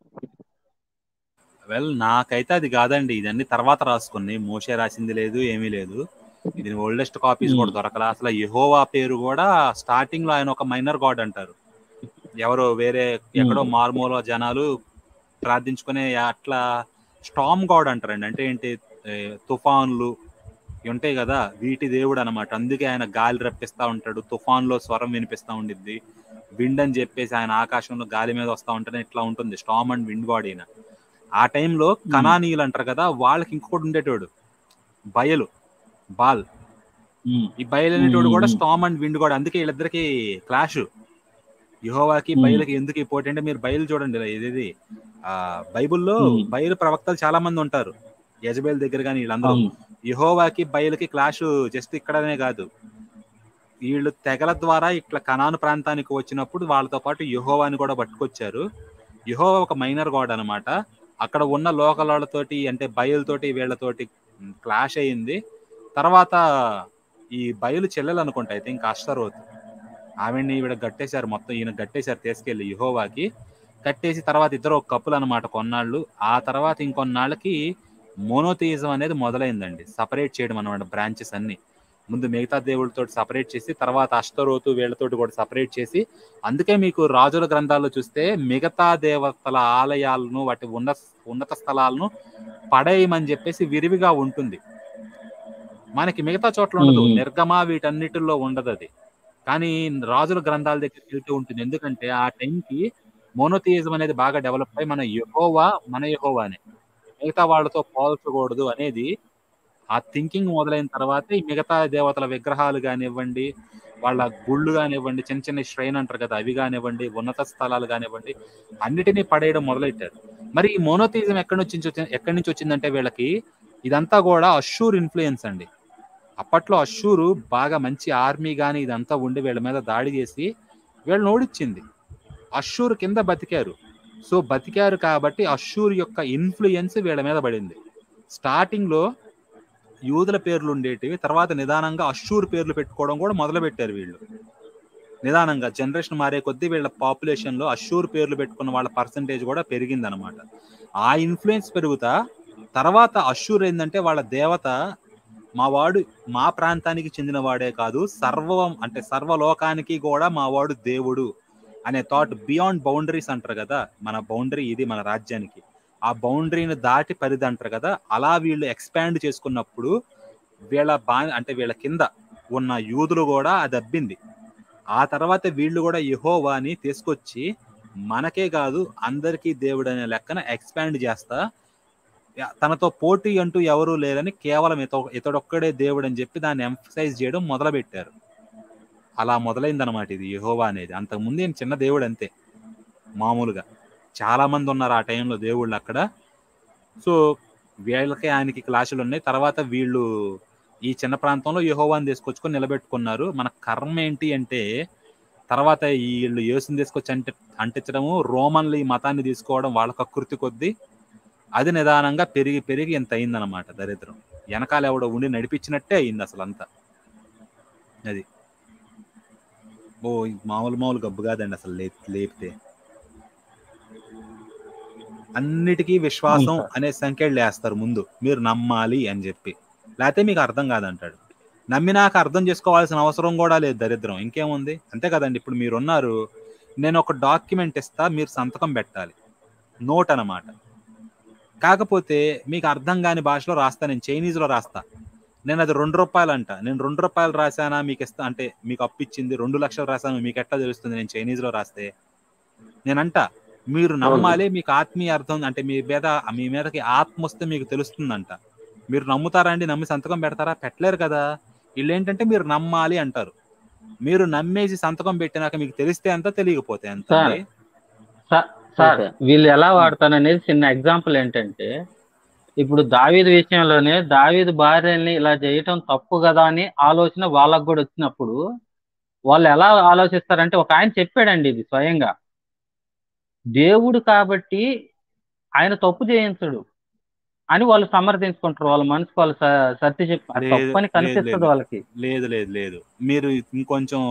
వెల్ నాకైతే అది కాదండి, ఇదన్నీ తర్వాత రాసుకుని, మోషే రాసింది లేదు, ఏమీ లేదు. ఇది ఓల్డెస్ట్ కాపీస్ కూడా దొరకలా. అసలు యెహోవా పేరు కూడా స్టార్టింగ్ లో ఆయన ఒక మైనర్ గాడ్ అంటారు. ఎవరో వేరే ఎక్కడో మారుమూల జనాలు ప్రార్థించుకునే అట్లా స్టామ్ గాడ్ అంటారండి. అంటే ఏంటి, తుఫాన్లు ఉంటాయి కదా, వీటి దేవుడు అనమాట. అందుకే ఆయన గాలి రప్పిస్తా ఉంటాడు, తుఫాన్లో స్వరం వినిపిస్తా ఉండిద్ది. విండ్ అని చెప్పేసి ఆయన ఆకాశంలో గాలి మీద వస్తా ఉంటేనే ఇట్లా ఉంటుంది, స్టామ్ అండ్ విండ్ గాడ్ ఈయన. ఆ టైంలో కనానీయులు అంటారు కదా, వాళ్ళకి ఇంకొకటి ఉండేటోడు బయలు, బాల్. ఈ బయలు అనేటోడు కూడా స్టామ్ అండ్ విండ్ గాడ్. అందుకే వీళ్ళిద్దరికి క్లాష్. యెహోవాకి బయలుకి ఎందుకు ఈ పోటీ అంటే, మీరు బయలు చూడండి, ఇది బైబుల్లో బయలు ప్రవక్తలు చాలా మంది ఉంటారు, యెజబెల్ దగ్గర కానీ వీళ్ళందరూ. యెహోవాకి బయలుకి క్లాష్ జస్ట్ ఇక్కడనే కాదు, వీళ్ళు తెగల ద్వారా ఇట్లా కనాను ప్రాంతానికి వచ్చినప్పుడు వాళ్ళతో పాటు యెహోవాని కూడా పట్టుకొచ్చారు. యెహోవా ఒక మైనర్ గాడ్ అనమాట. అక్కడ ఉన్న లోకల్ వాళ్ళతోటి అంటే బయలుతోటి వీళ్ళతోటి క్లాష్ అయ్యింది. తర్వాత ఈ బయలు చెల్లెలు అనుకుంటా, అయితే ఇంకా అష్టరోత్, ఆవిడ్ని ఈవిడ గట్టేశారు, మొత్తం ఈయన గట్టేశారు తీసుకెళ్ళి యెహోవాకి. కట్టేసి తర్వాత ఇద్దరు ఒక కప్పులు అనమాట కొన్నాళ్ళు. ఆ తర్వాత ఇంకొన్నాళ్ళకి మోనోథియిజం అనేది మొదలైందండి, సపరేట్ చేయడం అనమాట, బ్రాంచెస్ అన్ని. ముందు మిగతా దేవుళ్ళతో సపరేట్ చేసి తర్వాత అష్టరోతు వీళ్ళతోటి కూడా సపరేట్ చేసి. అందుకే మీకు రాజుల గ్రంథాల్లో చూస్తే మిగతా దేవతల ఆలయాలను వాటి ఉన్నత స్థలాలను పడేయమని చెప్పేసి విరివిగా ఉంటుంది. మనకి మిగతా చోట్ల ఉండదు, నిర్గమ వీటన్నిటిలో ఉండదు అది, కానీ రాజుల గ్రంథాల దగ్గరికి వెళ్తూ ఉంటుంది. ఎందుకంటే ఆ టైంకి మోనోథియిజం అనేది బాగా డెవలప్ అయ్యి మన యెహోవానే, మిగతా వాళ్ళతో పోల్చకూడదు అనేది ఆ థింకింగ్ మొదలైన తర్వాత ఈ మిగతా దేవతల విగ్రహాలు కానివ్వండి, వాళ్ళ గుళ్ళు కానివ్వండి, చిన్న చిన్న శ్రైన్ అంటారు కదా, అవి కానివ్వండి, ఉన్నత స్థలాలు కానివ్వండి, అన్నిటినీ పడేయడం మొదలెట్టారు. మరి ఈ మోనోథియిజం ఎక్కడి నుంచి వచ్చిందంటే వీళ్ళకి ఇదంతా కూడా అష్షూర్ ఇన్ఫ్లుయెన్స్ అండి. అప్పట్లో అష్షూరు బాగా మంచి ఆర్మీ కానీ ఇదంతా ఉండి వీళ్ళ మీద దాడి చేసి వీళ్ళని ఓడించింది. అష్షూరు కింద బతికారు. సో బతికారు కాబట్టి అష్షూరు యొక్క ఇన్ఫ్లుయెన్స్ వీళ్ళ మీద పడింది. స్టార్టింగ్ లో యూదుల పేర్లు ఉండేటివి, తర్వాత నిదానంగా అష్షూర్ పేర్లు పెట్టుకోవడం కూడా మొదలు పెట్టారు వీళ్ళు. నిదానంగా జనరేషన్ మారే కొద్దీ వీళ్ళ పాపులేషన్ లో అష్షూర్ పేర్లు పెట్టుకున్న వాళ్ళ పర్సంటేజ్ కూడా పెరిగింది అనమాట. ఆ ఇన్ఫ్లుయెన్స్ పెరుగుతా తర్వాత అష్షూర్ ఏంటంటే వాళ్ళ దేవత మావాడు మా ప్రాంతానికి చెందిన వాడే కాదు, సర్వలోకానికి కూడా మావాడు దేవుడు అనే థాట్, బియాండ్ బౌండరీస్ అంటారు కదా, మన బౌండరీ ఇది మన రాజ్యానికి, ఆ బౌండరీని దాటి పరిధి అంటారు కదా, అలా వీళ్ళు ఎక్స్పాండ్ చేసుకున్నప్పుడు వీళ్ళ కింద ఉన్న యూదులు కూడా అది అబ్బింది. ఆ తర్వాత వీళ్ళు కూడా యెహోవాని తీసుకొచ్చి మనకే కాదు అందరికీ దేవుడు అనే లెక్కన ఎక్స్పాండ్ చేస్తా, తనతో పోటీ అంటూ ఎవరూ లేరని, కేవలం ఇతడొక్కడే దేవుడు అని చెప్పి దాన్ని ఎంఫసైజ్ చేయడం మొదలు పెట్టారు. అలా మొదలైందనమాట ఇది యెహోవా అనేది. అంతకుముందు ఏం చిన్న దేవుడు అంతే, మామూలుగా చాలా మంది ఉన్నారు ఆ టైంలో దేవుళ్ళు అక్కడ. సో వీళ్ళకి ఆయనకి క్లాసులు ఉన్నాయి. తర్వాత వీళ్ళు ఈ చిన్న ప్రాంతంలో యెహోవాని తీసుకొచ్చుకొని నిలబెట్టుకున్నారు. మన కర్మ ఏంటి అంటే తర్వాత వీళ్ళు యేసుని తీసుకొచ్చి అంటించడము, రోమన్లు ఈ మతాన్ని తీసుకోవడం వాళ్ళ కకృతి కొద్దీ, అది నిదానంగా పెరిగి పెరిగి ఇంత అయిందనమాట దరిద్రం. వెనకాల ఎవడో ఉండి నడిపించినట్టే అయింది అసలు అంతా. అది మామూలు గబ్బు కాదండి అసలు లేపితే. అన్నిటికీ విశ్వాసం అనే సంఖ్యలు వేస్తారు ముందు, మీరు నమ్మాలి అని చెప్పి, లేకపోతే మీకు అర్థం కాదంటాడు. నమ్మినాక అర్థం చేసుకోవాల్సిన అవసరం కూడా లేదు, దరిద్రం ఇంకేముంది, అంతే కదండి. ఇప్పుడు మీరున్నారు, నేను ఒక డాక్యుమెంట్ ఇస్తా, మీరు సంతకం పెట్టాలి, నోట్ అనమాట. కాకపోతే మీకు అర్థం కాని భాషలో రాస్తా, నేను చైనీస్లో రాస్తా, నేను అది 2 రూపాయలు అంట, నేను 2 రూపాయలు రాశానా మీకు ఇస్తా అంటే, మీకు అప్పిచ్చింది 2 లక్షలు రాశాను మీకు ఎట్లా తెలుస్తుంది నేను చైనీస్లో రాస్తే? నేనంట మీరు నమ్మాలి, మీకు ఆత్మీయ అర్థం అంటే మీ మీదకి ఆత్మ వస్తే మీకు తెలుస్తుందంట. మీరు నమ్ముతారా అండి? నమ్మి సంతకం పెడతారా? పెట్టలేరు కదా. వీళ్ళు ఏంటంటే మీరు నమ్మాలి అంటారు. మీరు నమ్మేసి సంతకం పెట్టినాక మీకు తెలిస్తే అంత, తెలియకపోతే అంత. సార్ వీళ్ళు ఎలా వాడతారనేది చిన్న ఎగ్జాంపుల్ ఏంటంటే, ఇప్పుడు దావీదు విషయంలోనే దావీదు భార్యని ఇలా చేయటం తప్పు కదా అని ఆలోచన వాళ్ళకు కూడా వచ్చినప్పుడు వాళ్ళు ఎలా ఆలోచిస్తారంటే, ఒక ఆయన చెప్పాడండి ఇది స్వయంగా, దేవుడు కాబట్టి ఆయన తప్పు చేయించడు, అని వాళ్ళు సమర్థించుకుంటారు. వాళ్ళ మనసుకు వాళ్ళు సర్ది చెప్పి అది లేదు తప్పని లేదు కనిపిస్తుంది లేదు వాళ్ళకి. లేదు లేదు లేదు మీరు ఇంకొంచెం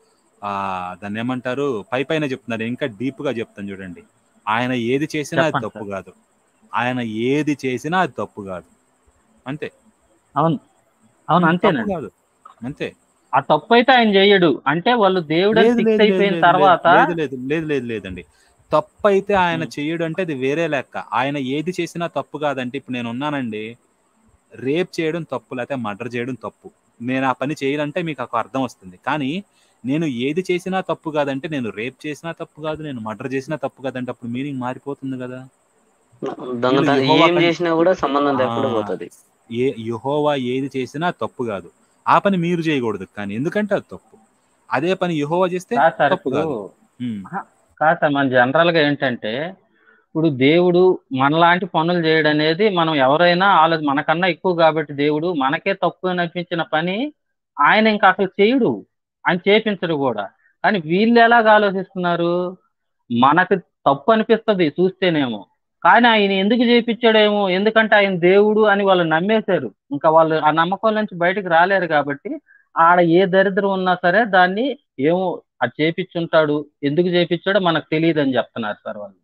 దాన్ని ఏమంటారు పైన చెప్తున్నారు. ఇంకా డీప్ గా చెప్తాను చూడండి. ఆయన ఏది చేసినా అది చెప్పండి తప్పు సార్. కాదు. ఆయన ఏది చేసినా అది తప్పు కాదు. అంతే. అవును అవును తప్పు అంతేనండి. కాదు, అంతే. ఆ తప్పు అయితే ఆయన చేయడు. అంటే వాళ్ళు దేవుడని లేదు ఫిక్స్ లేదు లేదు అయిపోయిన లేదు తర్వాత లేదు లేదు లేదు లేదు లేదండి. తప్పు అయితే ఆయన ఉమ్, చెయ్యడు అంటే అది వేరే లెక్క. ఆయన ఏది చేసినా తప్పు కాదంటే ఇప్పుడు నేను ఉన్నానండి, రేప్ చేయడం తప్పు లేకపోతే మర్డర్ చేయడం తప్పు. నేను ఆ పని చేయాలంటే మీకు ఒక అర్థం వస్తుంది. కానీ నేను ఏది చేసినా తప్పు కాదంటే నేను రేప్ చేసినా తప్పు కాదు, నేను మర్డర్ చేసినా తప్పు కాదంటే అప్పుడు మీనింగ్ మారిపోతుంది కదా. నేను దొంగతనం యెహోవా ఏం చేసినా కూడా సంబంధం లేకుండా పోతుంది. యెహోవా ఏది చేసినా తప్పు కాదు, ఆ పని మీరు చేయకూడదు. కానీ ఎందుకంటే అది తప్పు. అదే పని యెహోవా చేస్తే కాదు సార్. తప్పు ఇప్పుడు కాదు. ఆహా, కాదు సార్, మన జనరల్ గా ఏంటంటే ఇప్పుడు దేవుడు మనలాంటి పనులు చేయడం అనేది మనం ఎవరైనా మనకన్నా ఎక్కువ కాబట్టి దేవుడు మనకే తక్కువ అనిపించిన పని ఆయన ఇంకా అసలు చేయడు, ఆయన చేపించడు కూడా. కానీ వీళ్ళు ఎలాగ ఆలోచిస్తున్నారు, మనకు తప్పు అనిపిస్తుంది చూస్తేనేమో, కానీ ఆయన ఎందుకు చేపించాడేమో, ఎందుకంటే ఆయన దేవుడు అని వాళ్ళు నమ్మేశారు. ఇంకా వాళ్ళు ఆ నమ్మకం నుంచి బయటకు రాలేరు కాబట్టి ఆడ ఏ దరిద్రం ఉన్నా సరే దాన్ని ఏమో అది చేపించుంటాడు, ఎందుకు చేపించాడో మనకు తెలియదు అని చెప్తున్నారు సార్ వాళ్ళు.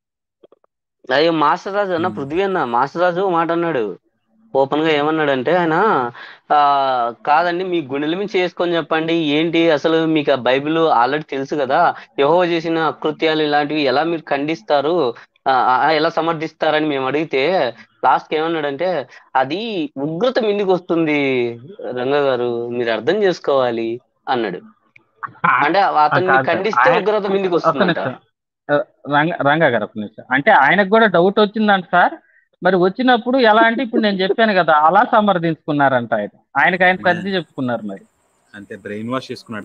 అయ్యో మాస్టర్ రాజు అన్న, పృథ్వీ అన్న, మాస్టర్ రాజు మాట అన్నాడు ఓపెన్ గా. ఏమన్నాడంటే ఆయన, ఆ కాదండి మీ గుండెల మీద చేసుకొని చెప్పండి ఏంటి అసలు, మీకు ఆ బైబిల్ ఆల్రెడీ తెలుసు కదా, యెహోవా చేసిన అకృత్యాలు ఇలాంటివి ఎలా మీరు ఖండిస్తారు, ఎలా సమర్థిస్తారని మేము అడిగితే లాస్ట్ ఏమన్నాడంటే, అది ఉగ్రత మీదికి వస్తుంది రంగ గారు, మీరు అర్థం చేసుకోవాలి అన్నాడు. అంటే అతన్ని కాదు సార్, ఖండిస్తే ఉగ్రత మీదికి ఒక్క వస్తుందంట. నిమిషం. రంగా గారు ఒక్క నిమిషం. అంటే ఆయనకు కూడా డౌట్ వచ్చిందంట సార్. మరి వచ్చినప్పుడు ఎలా అంటే ఇప్పుడు నేను చెప్పాను కదా అలా సమర్థించుకున్నారంట. ఆయనకి ఆయన సర్ది చెప్పుకున్నారు మరి. అంతే, బ్రెయిన్ వాష్ చేసుకున్నాడు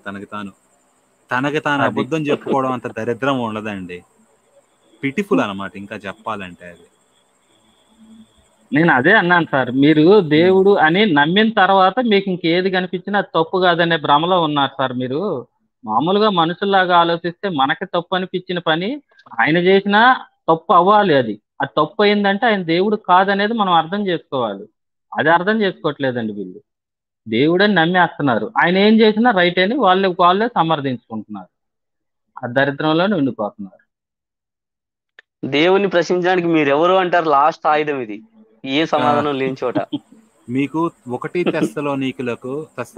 తనకి తాను అది అబద్ధం చెప్పుకోవడం అంత దరిద్రం ఉండదండి. పిటిఫుల్ అన్నమాట ఇంకా చెప్పాలంటే. అది నేను అదే అన్నాను సార్, మీరు దేవుడు అని నమ్మిన తర్వాత మీకు ఇంకేది కనిపించినా అది తప్పు కాదనే భ్రమలో ఉన్నారు సార్ మీరు. మామూలుగా మనుషుల్లాగా ఆలోచిస్తే మనకి తప్పు అనిపించిన పని ఆయన చేసినా తప్పు అవ్వాలి. అది అది తప్పు అయిందంటే ఆయన దేవుడు కాదనేది మనం అర్థం చేసుకోవాలి. అది అర్థం చేసుకోవట్లేదండి వీళ్ళు. దేవుడని నమ్మేస్తున్నారు, ఆయన ఏం చేసినా రైట్ అని వాళ్ళే సమర్థించుకుంటున్నారు. ఆ దరిద్రంలోనే ఉండిపోతున్నారు. దేవుణ్ణి ప్రశ్నించడానికి మీరెవరు అంటారు లాస్ట్ ఆయుధం ఇది, ఏ సమాధానం లేని చోట. మీకు 1 తెస్సలోనీయులకు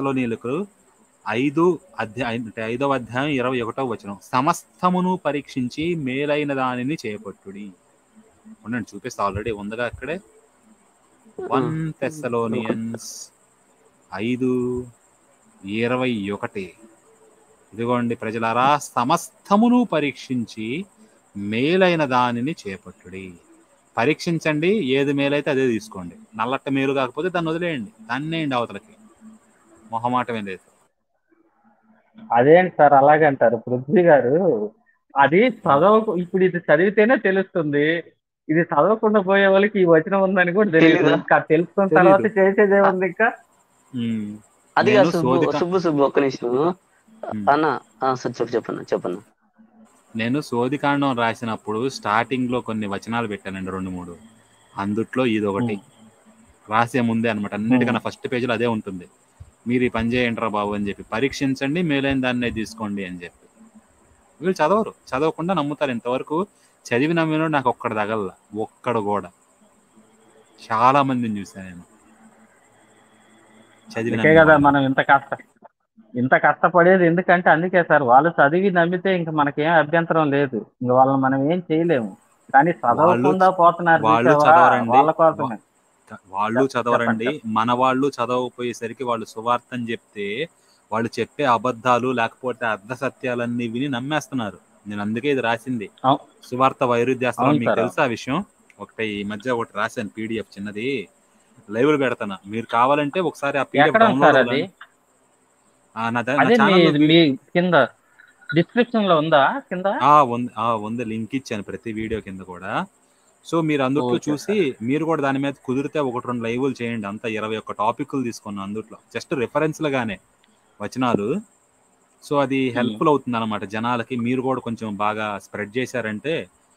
5వ అధ్యాయం 21వ వచనం, సమస్తమును పరీక్షించి మేలైన దానిని చేపట్టుడి. ఉండండి చూపిస్తా, ఆల్రెడీ ఉందిగా అక్కడే. 1 Thessalonians 5:21. ఇదిగోండి ప్రజలారా, సమస్తమును పరీక్షించి మేలైన దానిని చేపట్టుడి. పరీక్షించండి, ఏది మేలైతే అదే తీసుకోండి. నల్లట్ట మేలు కాకపోతే దాన్ని వదిలేయండి, దాన్నేయండి అవతలకి, మొహమాటమే లేదు. అదేంటి సార్ అలాగంటారు పృథ్వీ గారు? అది ఇప్పుడు ఇది చదివితేనే తెలుస్తుంది, ఇది చదవకుండా పోయే వాళ్ళకి ఈ వచనం ఉందని కూడా తెలియదు. తెలీదా? ఇంకా తెలుసుకున్న తర్వాత చేసేదే ఉంది ఇంకా. అది నేను సుబ్బు ఒక్క నిమిషం అన్న. చెప్పన్నా. నేను శోధికాండం రాసినప్పుడు స్టార్టింగ్ లో కొన్ని వచనాలు పెట్టానండి, 2-3. అందుట్లో ఇది ఒకటి రాసే ముందే అనమాట. అన్నిటికన్నా ఫస్ట్ పేజీలో అదే ఉంటుంది. మీరు ఈ పని చేయండి రా బాబు అని చెప్పి, పరీక్షించండి మేలైన దాన్నే తీసుకోండి అని చెప్పి. వీళ్ళు చదవకుండా నమ్ముతారు. ఇంతవరకు చదివి నమ్మినోడు నాకు ఒక్కడు తగల, ఒక్కడు కూడా. చాలా మందిని చూసాను నేను అందుకే కదా మనం ఇంత కష్టపడేది. ఎందుకంటే అందుకే సార్, వాళ్ళు చదివి నమ్మితే ఇంకా మనకేం అభ్యంతరం లేదు, ఇంకా వాళ్ళని మనం ఏం చేయలేము. కానీ చదవకుండా పోతున్నారు వాళ్ళ కోసమే. వాళ్ళు చదవరండి. మన వాళ్ళు చదవకపోయేసరికి వాళ్ళు సువార్తని చెప్తే వాళ్ళు చెప్పే అబద్ధాలు లేకపోతే అర్ధ సత్యాలన్నీ విని నమ్మేస్తున్నారు. నేను అందుకే ఇది రాసింది, సువార్త వైరుధ్యాస్త్రం. మీకు తెలుసా ఆ విషయం? ఈ మధ్య ఒకటి రాశాను PDF చిన్నది, లైవ్ పెడతాను. మీరు కావాలంటే ఒకసారి ఆ PDF డౌన్లోడ్ కింద డిస్క్రిప్షన్ లో ఉందా? కింద ఉంది, లింక్ ఇచ్చాను ప్రతి వీడియో కింద కూడా. సో మీరు అందుట్లో చూసి మీరు కూడా దాని మీద కుదిరితే 1-2 లైవ్లు చేయండి. అంతా 21 టాపిక్లు తీసుకున్నాను అందుట్లో, జస్ట్ రిఫరెన్స్లుగానే వచనాలు. సో అది హెల్ప్ఫుల్ అవుతుంది అనమాట జనాలకి. మీరు కూడా కొంచెం బాగా స్ప్రెడ్ చేశారంటే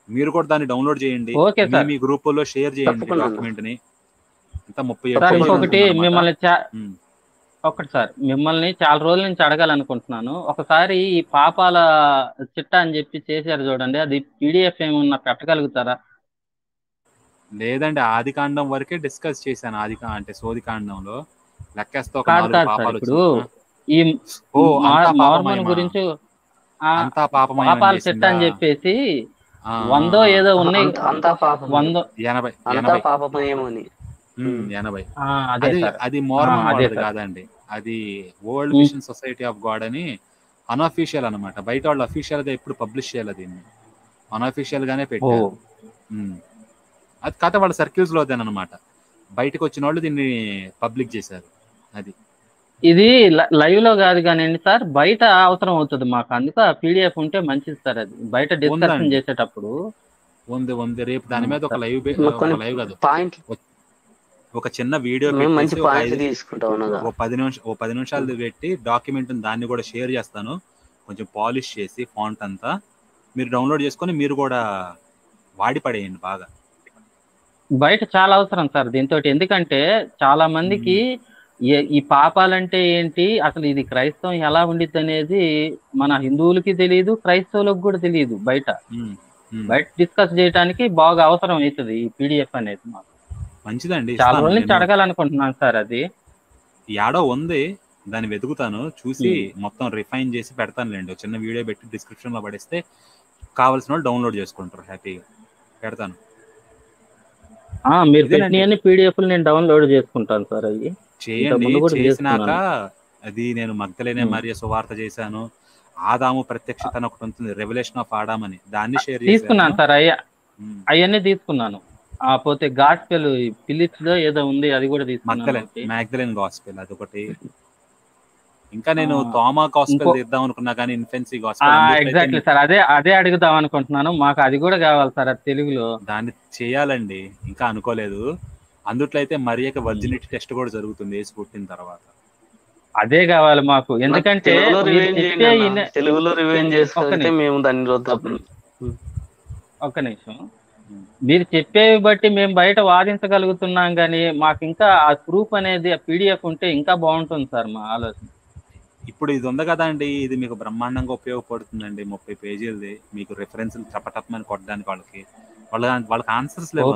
మీరు కూడా దాన్ని డౌన్లోడ్ చేయండి, ఓకే మీ సార్. మీ గ్రూపుల్లో షేర్ చేయండి తప్పకుండా అన్న. డాక్యుమెంట్ ని. ఇంత 37 సార్ పేజీలు ఇంకొకటి ఉంటుందన్నమాట. మిమ్మల్ని ఉమ్. ఒకటి సార్, మిమ్మల్ని చాలా రోజుల నుంచి అడగాలనుకుంటున్నాను. ఒకసారి ఈ పాపాల చిట్టా అని చెప్పి చేశారు చూడండి, అది పీడిఎఫ్ ఏమన్నా పెట్టగలుగుతారా? లేదండి, ఆది కాండం వరకే డిస్కస్ చేశాను. అంటే సోది కాండంలో లెక్కేస్తే ఒక కాదు 4 కాదు సార్, పాపాలు ఇప్పుడు వచ్చినాయి. ఈ ఓ అంతా మార్మన్ పాపమయమా? గురించి అంతా పాపమయం పాపాల చిట్టా చేసిందా? అని చెప్పేసి ఆ, 100 ఏదో ఉన్నాయి. అంతా పాపం, 100 80 అంతా పాపమేమో అని. 80. అదే అది సార్. అది మోర్మన్ అదే వాళ్ళది సార్. కాదండి, అది world mission society of God అని అన్అఫీషియల్ అనమాట. బయట వాళ్ళు అఫీషియల్ గా ఎప్పుడు పబ్లిష్ చేయాలి, దీన్ని అన్అఫీషియల్ గానే ఓ పెట్టారు. ఉమ్. అది కథ వాళ్ళ సర్కిల్స్ లో అదేనమాట, బయటకు వచ్చిన వాళ్ళు దీన్ని పబ్లిక్ చేశారు. అది ఇది లైవ్ లో కాదు కానివ్వండి సార్, బయట అవసరం అవుతుంది మాకు, అందుకు ఆ పీడిఎఫ్ ఉంటే మంచిది సార్. అది బయట డిస్కషన్ ఉందండి, చేసేటప్పుడు ఉంది. రేపు దాని మీద ఒక సార్. లైవ్ మాకు కొన్ని లైవ్ కాదు, పాయింట్, ఒక చిన్న వీడియో మేము మంచి పెట్టేసి పాయింట్లు తీసుకుంటాం ఉన్నదా. ఓ 10 నిమిషాలు పెట్టి డాక్యుమెంట్ దాన్ని కూడా షేర్ చేస్తాను, కొంచెం పాలిష్ చేసి ఫాంట్ అంతా మీరు డౌన్లోడ్ చేసుకొని మీరు కూడా వాడి పడేయండి బాగా. బయట చాలా అవసరం సార్ దీంతో, ఎందుకంటే చాలా మందికి ఈ పాపాలంటే ఏంటి, అసలు ఇది క్రైస్తవం ఎలా ఉండిద్ది అనేది మన హిందువులకి తెలియదు, క్రైస్తవులకు కూడా తెలియదు. బయట డిస్కస్ చేయడానికి బాగా అవసరం అవుతుంది ఈ పీడిఎఫ్ అనేది. మాకు మంచిదండి, చాలా రోజుల నుంచి అడగాలనుకుంటున్నాను సార్. అది యాడో ఉంది, దాన్ని వెతుకుతాను, చూసి మొత్తం రిఫైన్ చేసి పెడతానులేండి. చిన్న వీడియో పెట్టి డిస్క్రిప్షన్ లో పడేస్తే కావాల్సిన వాళ్ళు డౌన్లోడ్ చేసుకుంటారు, హ్యాపీగా పెడతాను. మీరు పెట్టిన పీడిఎఫ్ నేను డౌన్లోడ్ చేసుకుంటాను సార్. అవి చేయండి. చేసినాక అది నేను మగ్దలేనే మరియ సువార్త చేశాను, ఆదాము ప్రత్యక్షత అని ఒకటి ఉంటుంది, రెవల్యూషన్ ఆఫ్ ఆడామ్ అని, దాన్ని షేర్ తీసుకున్నాను సార్. అవన్నీ తీసుకున్నాను. పోతే గాస్పెల్ ఫిలిప్స్ లో ఏదో ఉంది, అది కూడా తీసుకున్నాను. మ్యాగ్దలేన్ గాస్పెల్ అదొకటి. ఇంకా నేను తోమా గాస్పెల్ తీద్దాం అనుకున్నా కానీ ఇన్ఫెన్సీ గాస్పెల్. ఎగ్జాక్ట్లీ సార్, అదే అడుగుదాం అనుకుంటున్నాను. మాకు అది కూడా కావాలి సార్, అది తెలుగులో. దాన్ని చేయాలండి, ఇంకా అనుకోలేదు. అందుట్లో అయితే మరియకి వర్జినిటీ టెస్ట్ కూడా జరుగుతుంది యేసు పుట్టిన తర్వాత. అదే కావాలి మాకు, ఎందుకంటే తెలుగులో రివైండ్ చేసుకుంటే మేము దాన్ని ఒక్క నిమిషం, మీరు చెప్పేవి బట్టి మేము బయట వాదించగలుగుతున్నాం, కానీ మాకు ఇంకా ఆ ప్రూఫ్ అనేది ఆ పీడిఎఫ్ ఉంటే ఇంకా బాగుంటుంది సార్ మా ఆలోచన. ఇప్పుడు ఇది ఉంది కదా అండి, ఇది మీకు బ్రహ్మాండంగా ఉపయోగపడుతుందండి. 30 పేజీలది, మీకు రెఫరెన్స్లు టపటపమని కొట్టడానికి వాళ్ళకి ఆన్సర్స్ లేవు.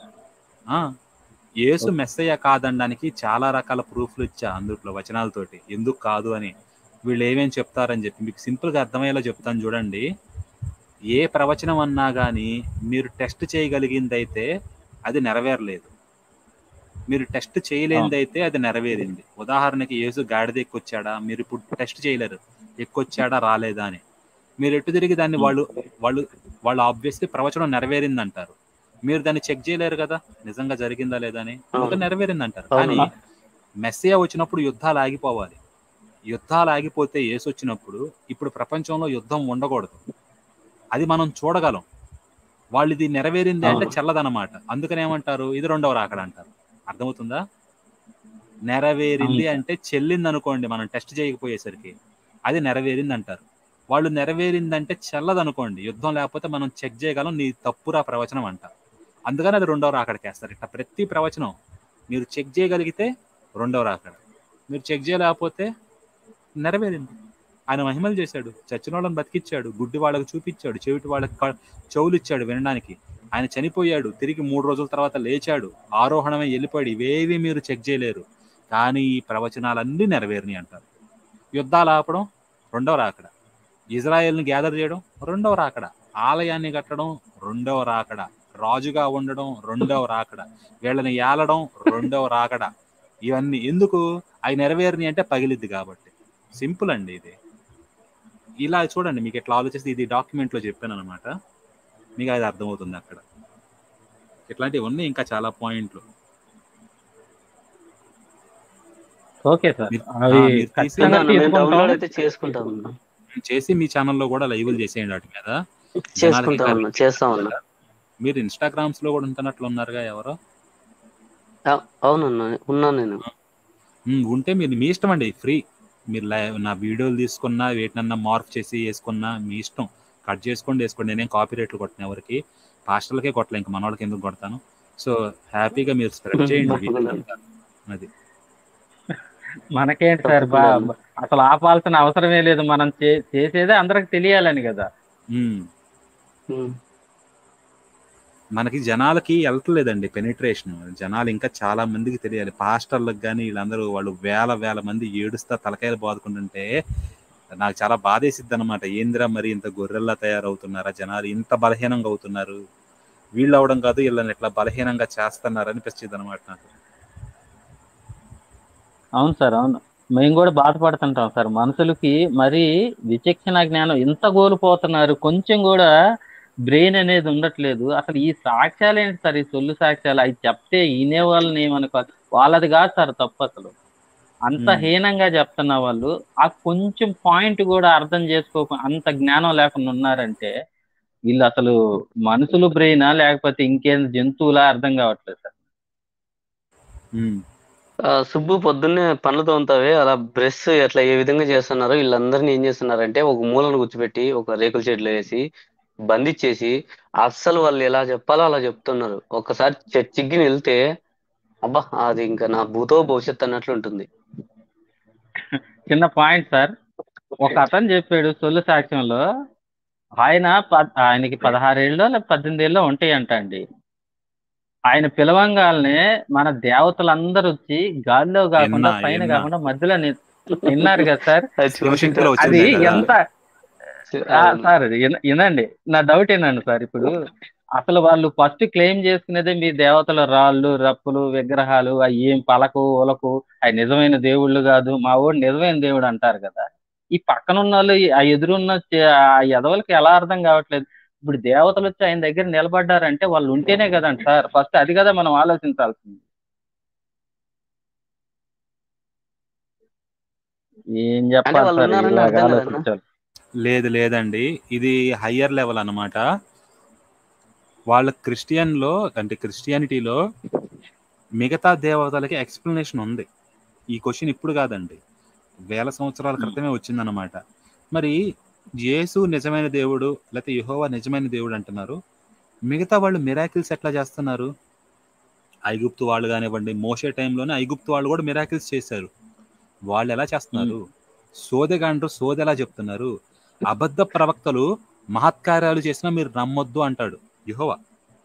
యేసు మెస్సయ్య కాదనడానికి చాలా రకాల ప్రూఫ్లు ఇచ్చా అందుట్లో వచనాలతోటి, ఎందుకు కాదు అని, వీళ్ళు ఏమేమి చెప్తారని చెప్పి. మీకు సింపుల్గా అర్థమయ్యేలా చెప్తాను చూడండి. ఏ ప్రవచనం అన్నా కానీ మీరు టెస్ట్ చేయగలిగిందైతే అది నెరవేరలేదు, మీరు టెస్ట్ చేయలేనిదైతే అది నెరవేరింది. ఉదాహరణకి యేసు గాడిద ఎక్కొచ్చాడా, మీరు ఇప్పుడు టెస్ట్ చేయలేరు ఎక్కొచ్చాడా రాలేదా అని. మీరు ఎటు తిరిగి దాన్ని వాళ్ళు ఆబ్వియస్లీ ప్రవచనం నెరవేరింది అంటారు, మీరు దాన్ని చెక్ చేయలేరు కదా నిజంగా జరిగిందా లేదా అని, అందుకని నెరవేరింది అంటారు. కానీ మెస్సియా వచ్చినప్పుడు యుద్ధాలు ఆగిపోవాలి. యుద్ధాలు ఆగిపోతే యేసు వచ్చినప్పుడు ఇప్పుడు ప్రపంచంలో యుద్ధం ఉండకూడదు, అది మనం చూడగలం. వాళ్ళు ఇది నెరవేరింది అంటే చెల్లదనమాట, అందుకని ఏమంటారు, ఇది రెండవ రాకడ అంటారు. అర్థమవుతుందా? నెరవేరింది అంటే చెల్లింది అనుకోండి, మనం టెస్ట్ చేయకపోయేసరికి అది నెరవేరింది అంటారు. వాళ్ళు నెరవేరిందంటే చెల్లదనుకోండి, యుద్ధం లేకపోతే మనం చెక్ చేయగలం, నీ తప్పురా ప్రవచనం అంటారు. అందుకని అది రెండవ రాకడకి వేస్తారు. ఇట్లా ప్రతి ప్రవచనం మీరు చెక్ చేయగలిగితే రెండవ రాకడ, మీరు చెక్ చేయలేకపోతే నెరవేరింది. ఆయన మహిమలు చేశాడు, చచ్చిన వాళ్ళని బతికిచ్చాడు, గుడ్డి వాళ్ళకి చూపించాడు, చెవిటి వాళ్ళకి చెవులు ఇచ్చాడు వినడానికి. ఆయన చనిపోయాడు, తిరిగి 3 రోజుల తర్వాత లేచాడు, ఆరోహణమే వెళ్ళిపోయాడు. ఇవేవి మీరు చెక్ చేయలేరు, కానీ ఈ ప్రవచనాలన్నీ నెరవేరినాయి అంటారు. యుద్ధాలు ఆపడం రెండవ రాకడ, ఇజ్రాయెల్ని గ్యాదర్ చేయడం రెండవ రాకడ, ఆలయాన్ని కట్టడం రెండవ రాకడ, రాజుగా ఉండడం రెండవ రాకడ, వీళ్ళని ఏలడం రెండవ రాకడ. ఇవన్నీ ఎందుకు? అవి నెరవేరినాయి అంటే పగిలిద్ది కాబట్టి. సింపుల్ అండి ఇది. ఇలా చూడండి, మీకు ఎట్లా ఆలోచిస్తే ఇది డాక్యుమెంట్లో చెప్పాను అనమాట, మీకు అది అర్థమవుతుంది అక్కడ. ఇట్లాంటివి ఉన్నాయి ఇంకా చాలా పాయింట్లు. ఓకే సార్, చేసి మీ ఛానల్లో కూడా లైవ్లు చేసేయండి వాటి మీద. మీరు ఇన్స్టాగ్రామ్స్ లో కూడా ఉంటున్నట్లు ఉన్నారుగా ఎవరో? అవునన్నా ఉన్నాను నేను. ఉంటే మీరు మీ ఇష్టం అండి, ఫ్రీ. మీరు నా వీడియోలు తీసుకున్నా వేటినన్నా మార్క్ చేసి వేసుకున్నా మీ ఇష్టం. కట్ చేసుకోండి వేసుకోండి, నేనేం కాపీ రేట్లు కొట్టిన ఎవరికి, పాస్టర్లకే కొట్టలే, ఇంకా మనవాళ్ళకి ఎందుకు కొడతాను. సో హ్యాపీగా మీరు స్ప్రెడ్ చేయండి వీడియో అంతా. అది మనకేంటి సార్ అసలు ఆపాల్సిన అవసరమే లేదు, మనం చేసేదే అందరికి తెలియాలని కదా. మనకి జనాలకి వెళ్తలేదండి పెనిట్రేషన్, జనాలు ఇంకా చాలా మందికి తెలియాలి. పాస్టర్లకు కానీ వీళ్ళందరూ వాళ్ళు వేల మంది ఏడుస్తా తలకాయలు బాదుకుంటుంటే నాకు చాలా బాధేసిద్ది అనమాట. ఏందిరా మరి ఇంత గొర్రెల్లా తయారవుతున్నారా జనాలు, ఇంత బలహీనంగా అవుతున్నారు, వీళ్ళు అవడం కాదు వీళ్ళని ఎట్లా బలహీనంగా చేస్తున్నారు అనిపిస్తుంది అనమాట నాకు. అవును సార్, అవును, మేము కూడా బాధపడుతుంటాం సార్. మనుషులకి మరి విచక్షణ జ్ఞానం ఇంత కోల్పోతున్నారు, కొంచెం కూడా బ్రెయిన్ అనేది ఉండట్లేదు. అసలు ఈ సాక్ష్యాలు ఏంటి సార్, ఈ సొల్లు సాక్ష్యాలు, అవి చెప్తే వినే వాళ్ళని ఏమనుకో, వాళ్ళది కాదు సార్ తప్పు. అసలు అంత హీనంగా చెప్తున్న వాళ్ళు ఆ కొంచెం పాయింట్ కూడా అర్థం చేసుకోక అంత జ్ఞానం లేకుండా ఉన్నారంటే వీళ్ళు అసలు మనుషులు బ్రెయినా లేకపోతే ఇంకేం జంతువులా అర్థం కావట్లేదు సార్. సుబ్బు పొద్దున్నే పనులు తోముతావే అలా బ్రష్ ఎట్లా ఏ విధంగా చేస్తున్నారు, వీళ్ళందరినీ ఏం చేస్తున్నారంటే ఒక మూలను కూర్చోబెట్టి ఒక రేకుల షెడ్లో వేసి బంధించేసి అస్సలు వాళ్ళు ఎలా చెప్పాలో అలా చెప్తున్నారు. ఒక్కసారి చర్చికి వెళ్తే అబ్బా అది ఇంకా నా భూతో భవిష్యత్ అన్నట్లు ఉంటుంది. చిన్న పాయింట్ సార్, ఒక అతను చెప్పాడు సొల్లు సాక్ష్యంలో, ఆయనకి 16 ఏళ్ళో లేకపోతే 18 ఏళ్ళో ఉంటాయంట అండి. ఆయన పిలవంగానే మన దేవతలందరూ వచ్చి గాలిలో కాకుండా పైన కాకుండా మధ్యలో విన్నారు కదా సార్. అది ఎంత సార్, వినండి నా డౌట్ ఏంటండి సార్, ఇప్పుడు అసలు వాళ్ళు ఫస్ట్ క్లెయిమ్ చేసుకునేదే మీ దేవతల రాళ్ళు రప్పులు విగ్రహాలు, అవి ఏం పలకు ఒలకు, అవి నిజమైన దేవుళ్ళు కాదు, మా వాడు నిజమైన దేవుడు అంటారు కదా. ఈ పక్కన ఉన్న వాళ్ళు ఆ ఎదురున్న ఆ ఎదవలకి ఎలా అర్థం కావట్లేదు. ఇప్పుడు దేవతలు వచ్చి ఆయన దగ్గర నిలబడ్డారంటే వాళ్ళు ఉంటేనే కదండి సార్, ఫస్ట్ అది కదా మనం ఆలోచించాల్సింది. ఏం చెప్పాలి సార్, ఇలాగ ఆలోచించాలి. లేదండి, ఇది హయ్యర్ లెవెల్ అన్నమాట. వాళ్ళ క్రిస్టియానిటీలో మిగతా దేవతలకి ఎక్స్ప్లెనేషన్ ఉంది. ఈ క్వశ్చన్ ఇప్పుడు కాదండి, వేల సంవత్సరాల క్రితమే వచ్చిందన్నమాట. మరి యేసు నిజమైన దేవుడు లేకపోతే యెహోవా నిజమైన దేవుడు అంటున్నారు, మిగతా వాళ్ళు మిరాకిల్స్ ఎట్లా చేస్తున్నారు? ఐగుప్తు వాళ్ళు కానివ్వండి, మోషే టైంలోనే ఐగుప్తు వాళ్ళు కూడా మిరాకిల్స్ చేశారు. వాళ్ళు ఎలా చేస్తున్నారు? సోదెగాండ్రు సోదె ఎలా చెప్తున్నారు? అబద్ధ ప్రవక్తలు మహత్కార్యాలు చేసినా మీరు నమ్మొద్దు అంటాడు యెహోవా.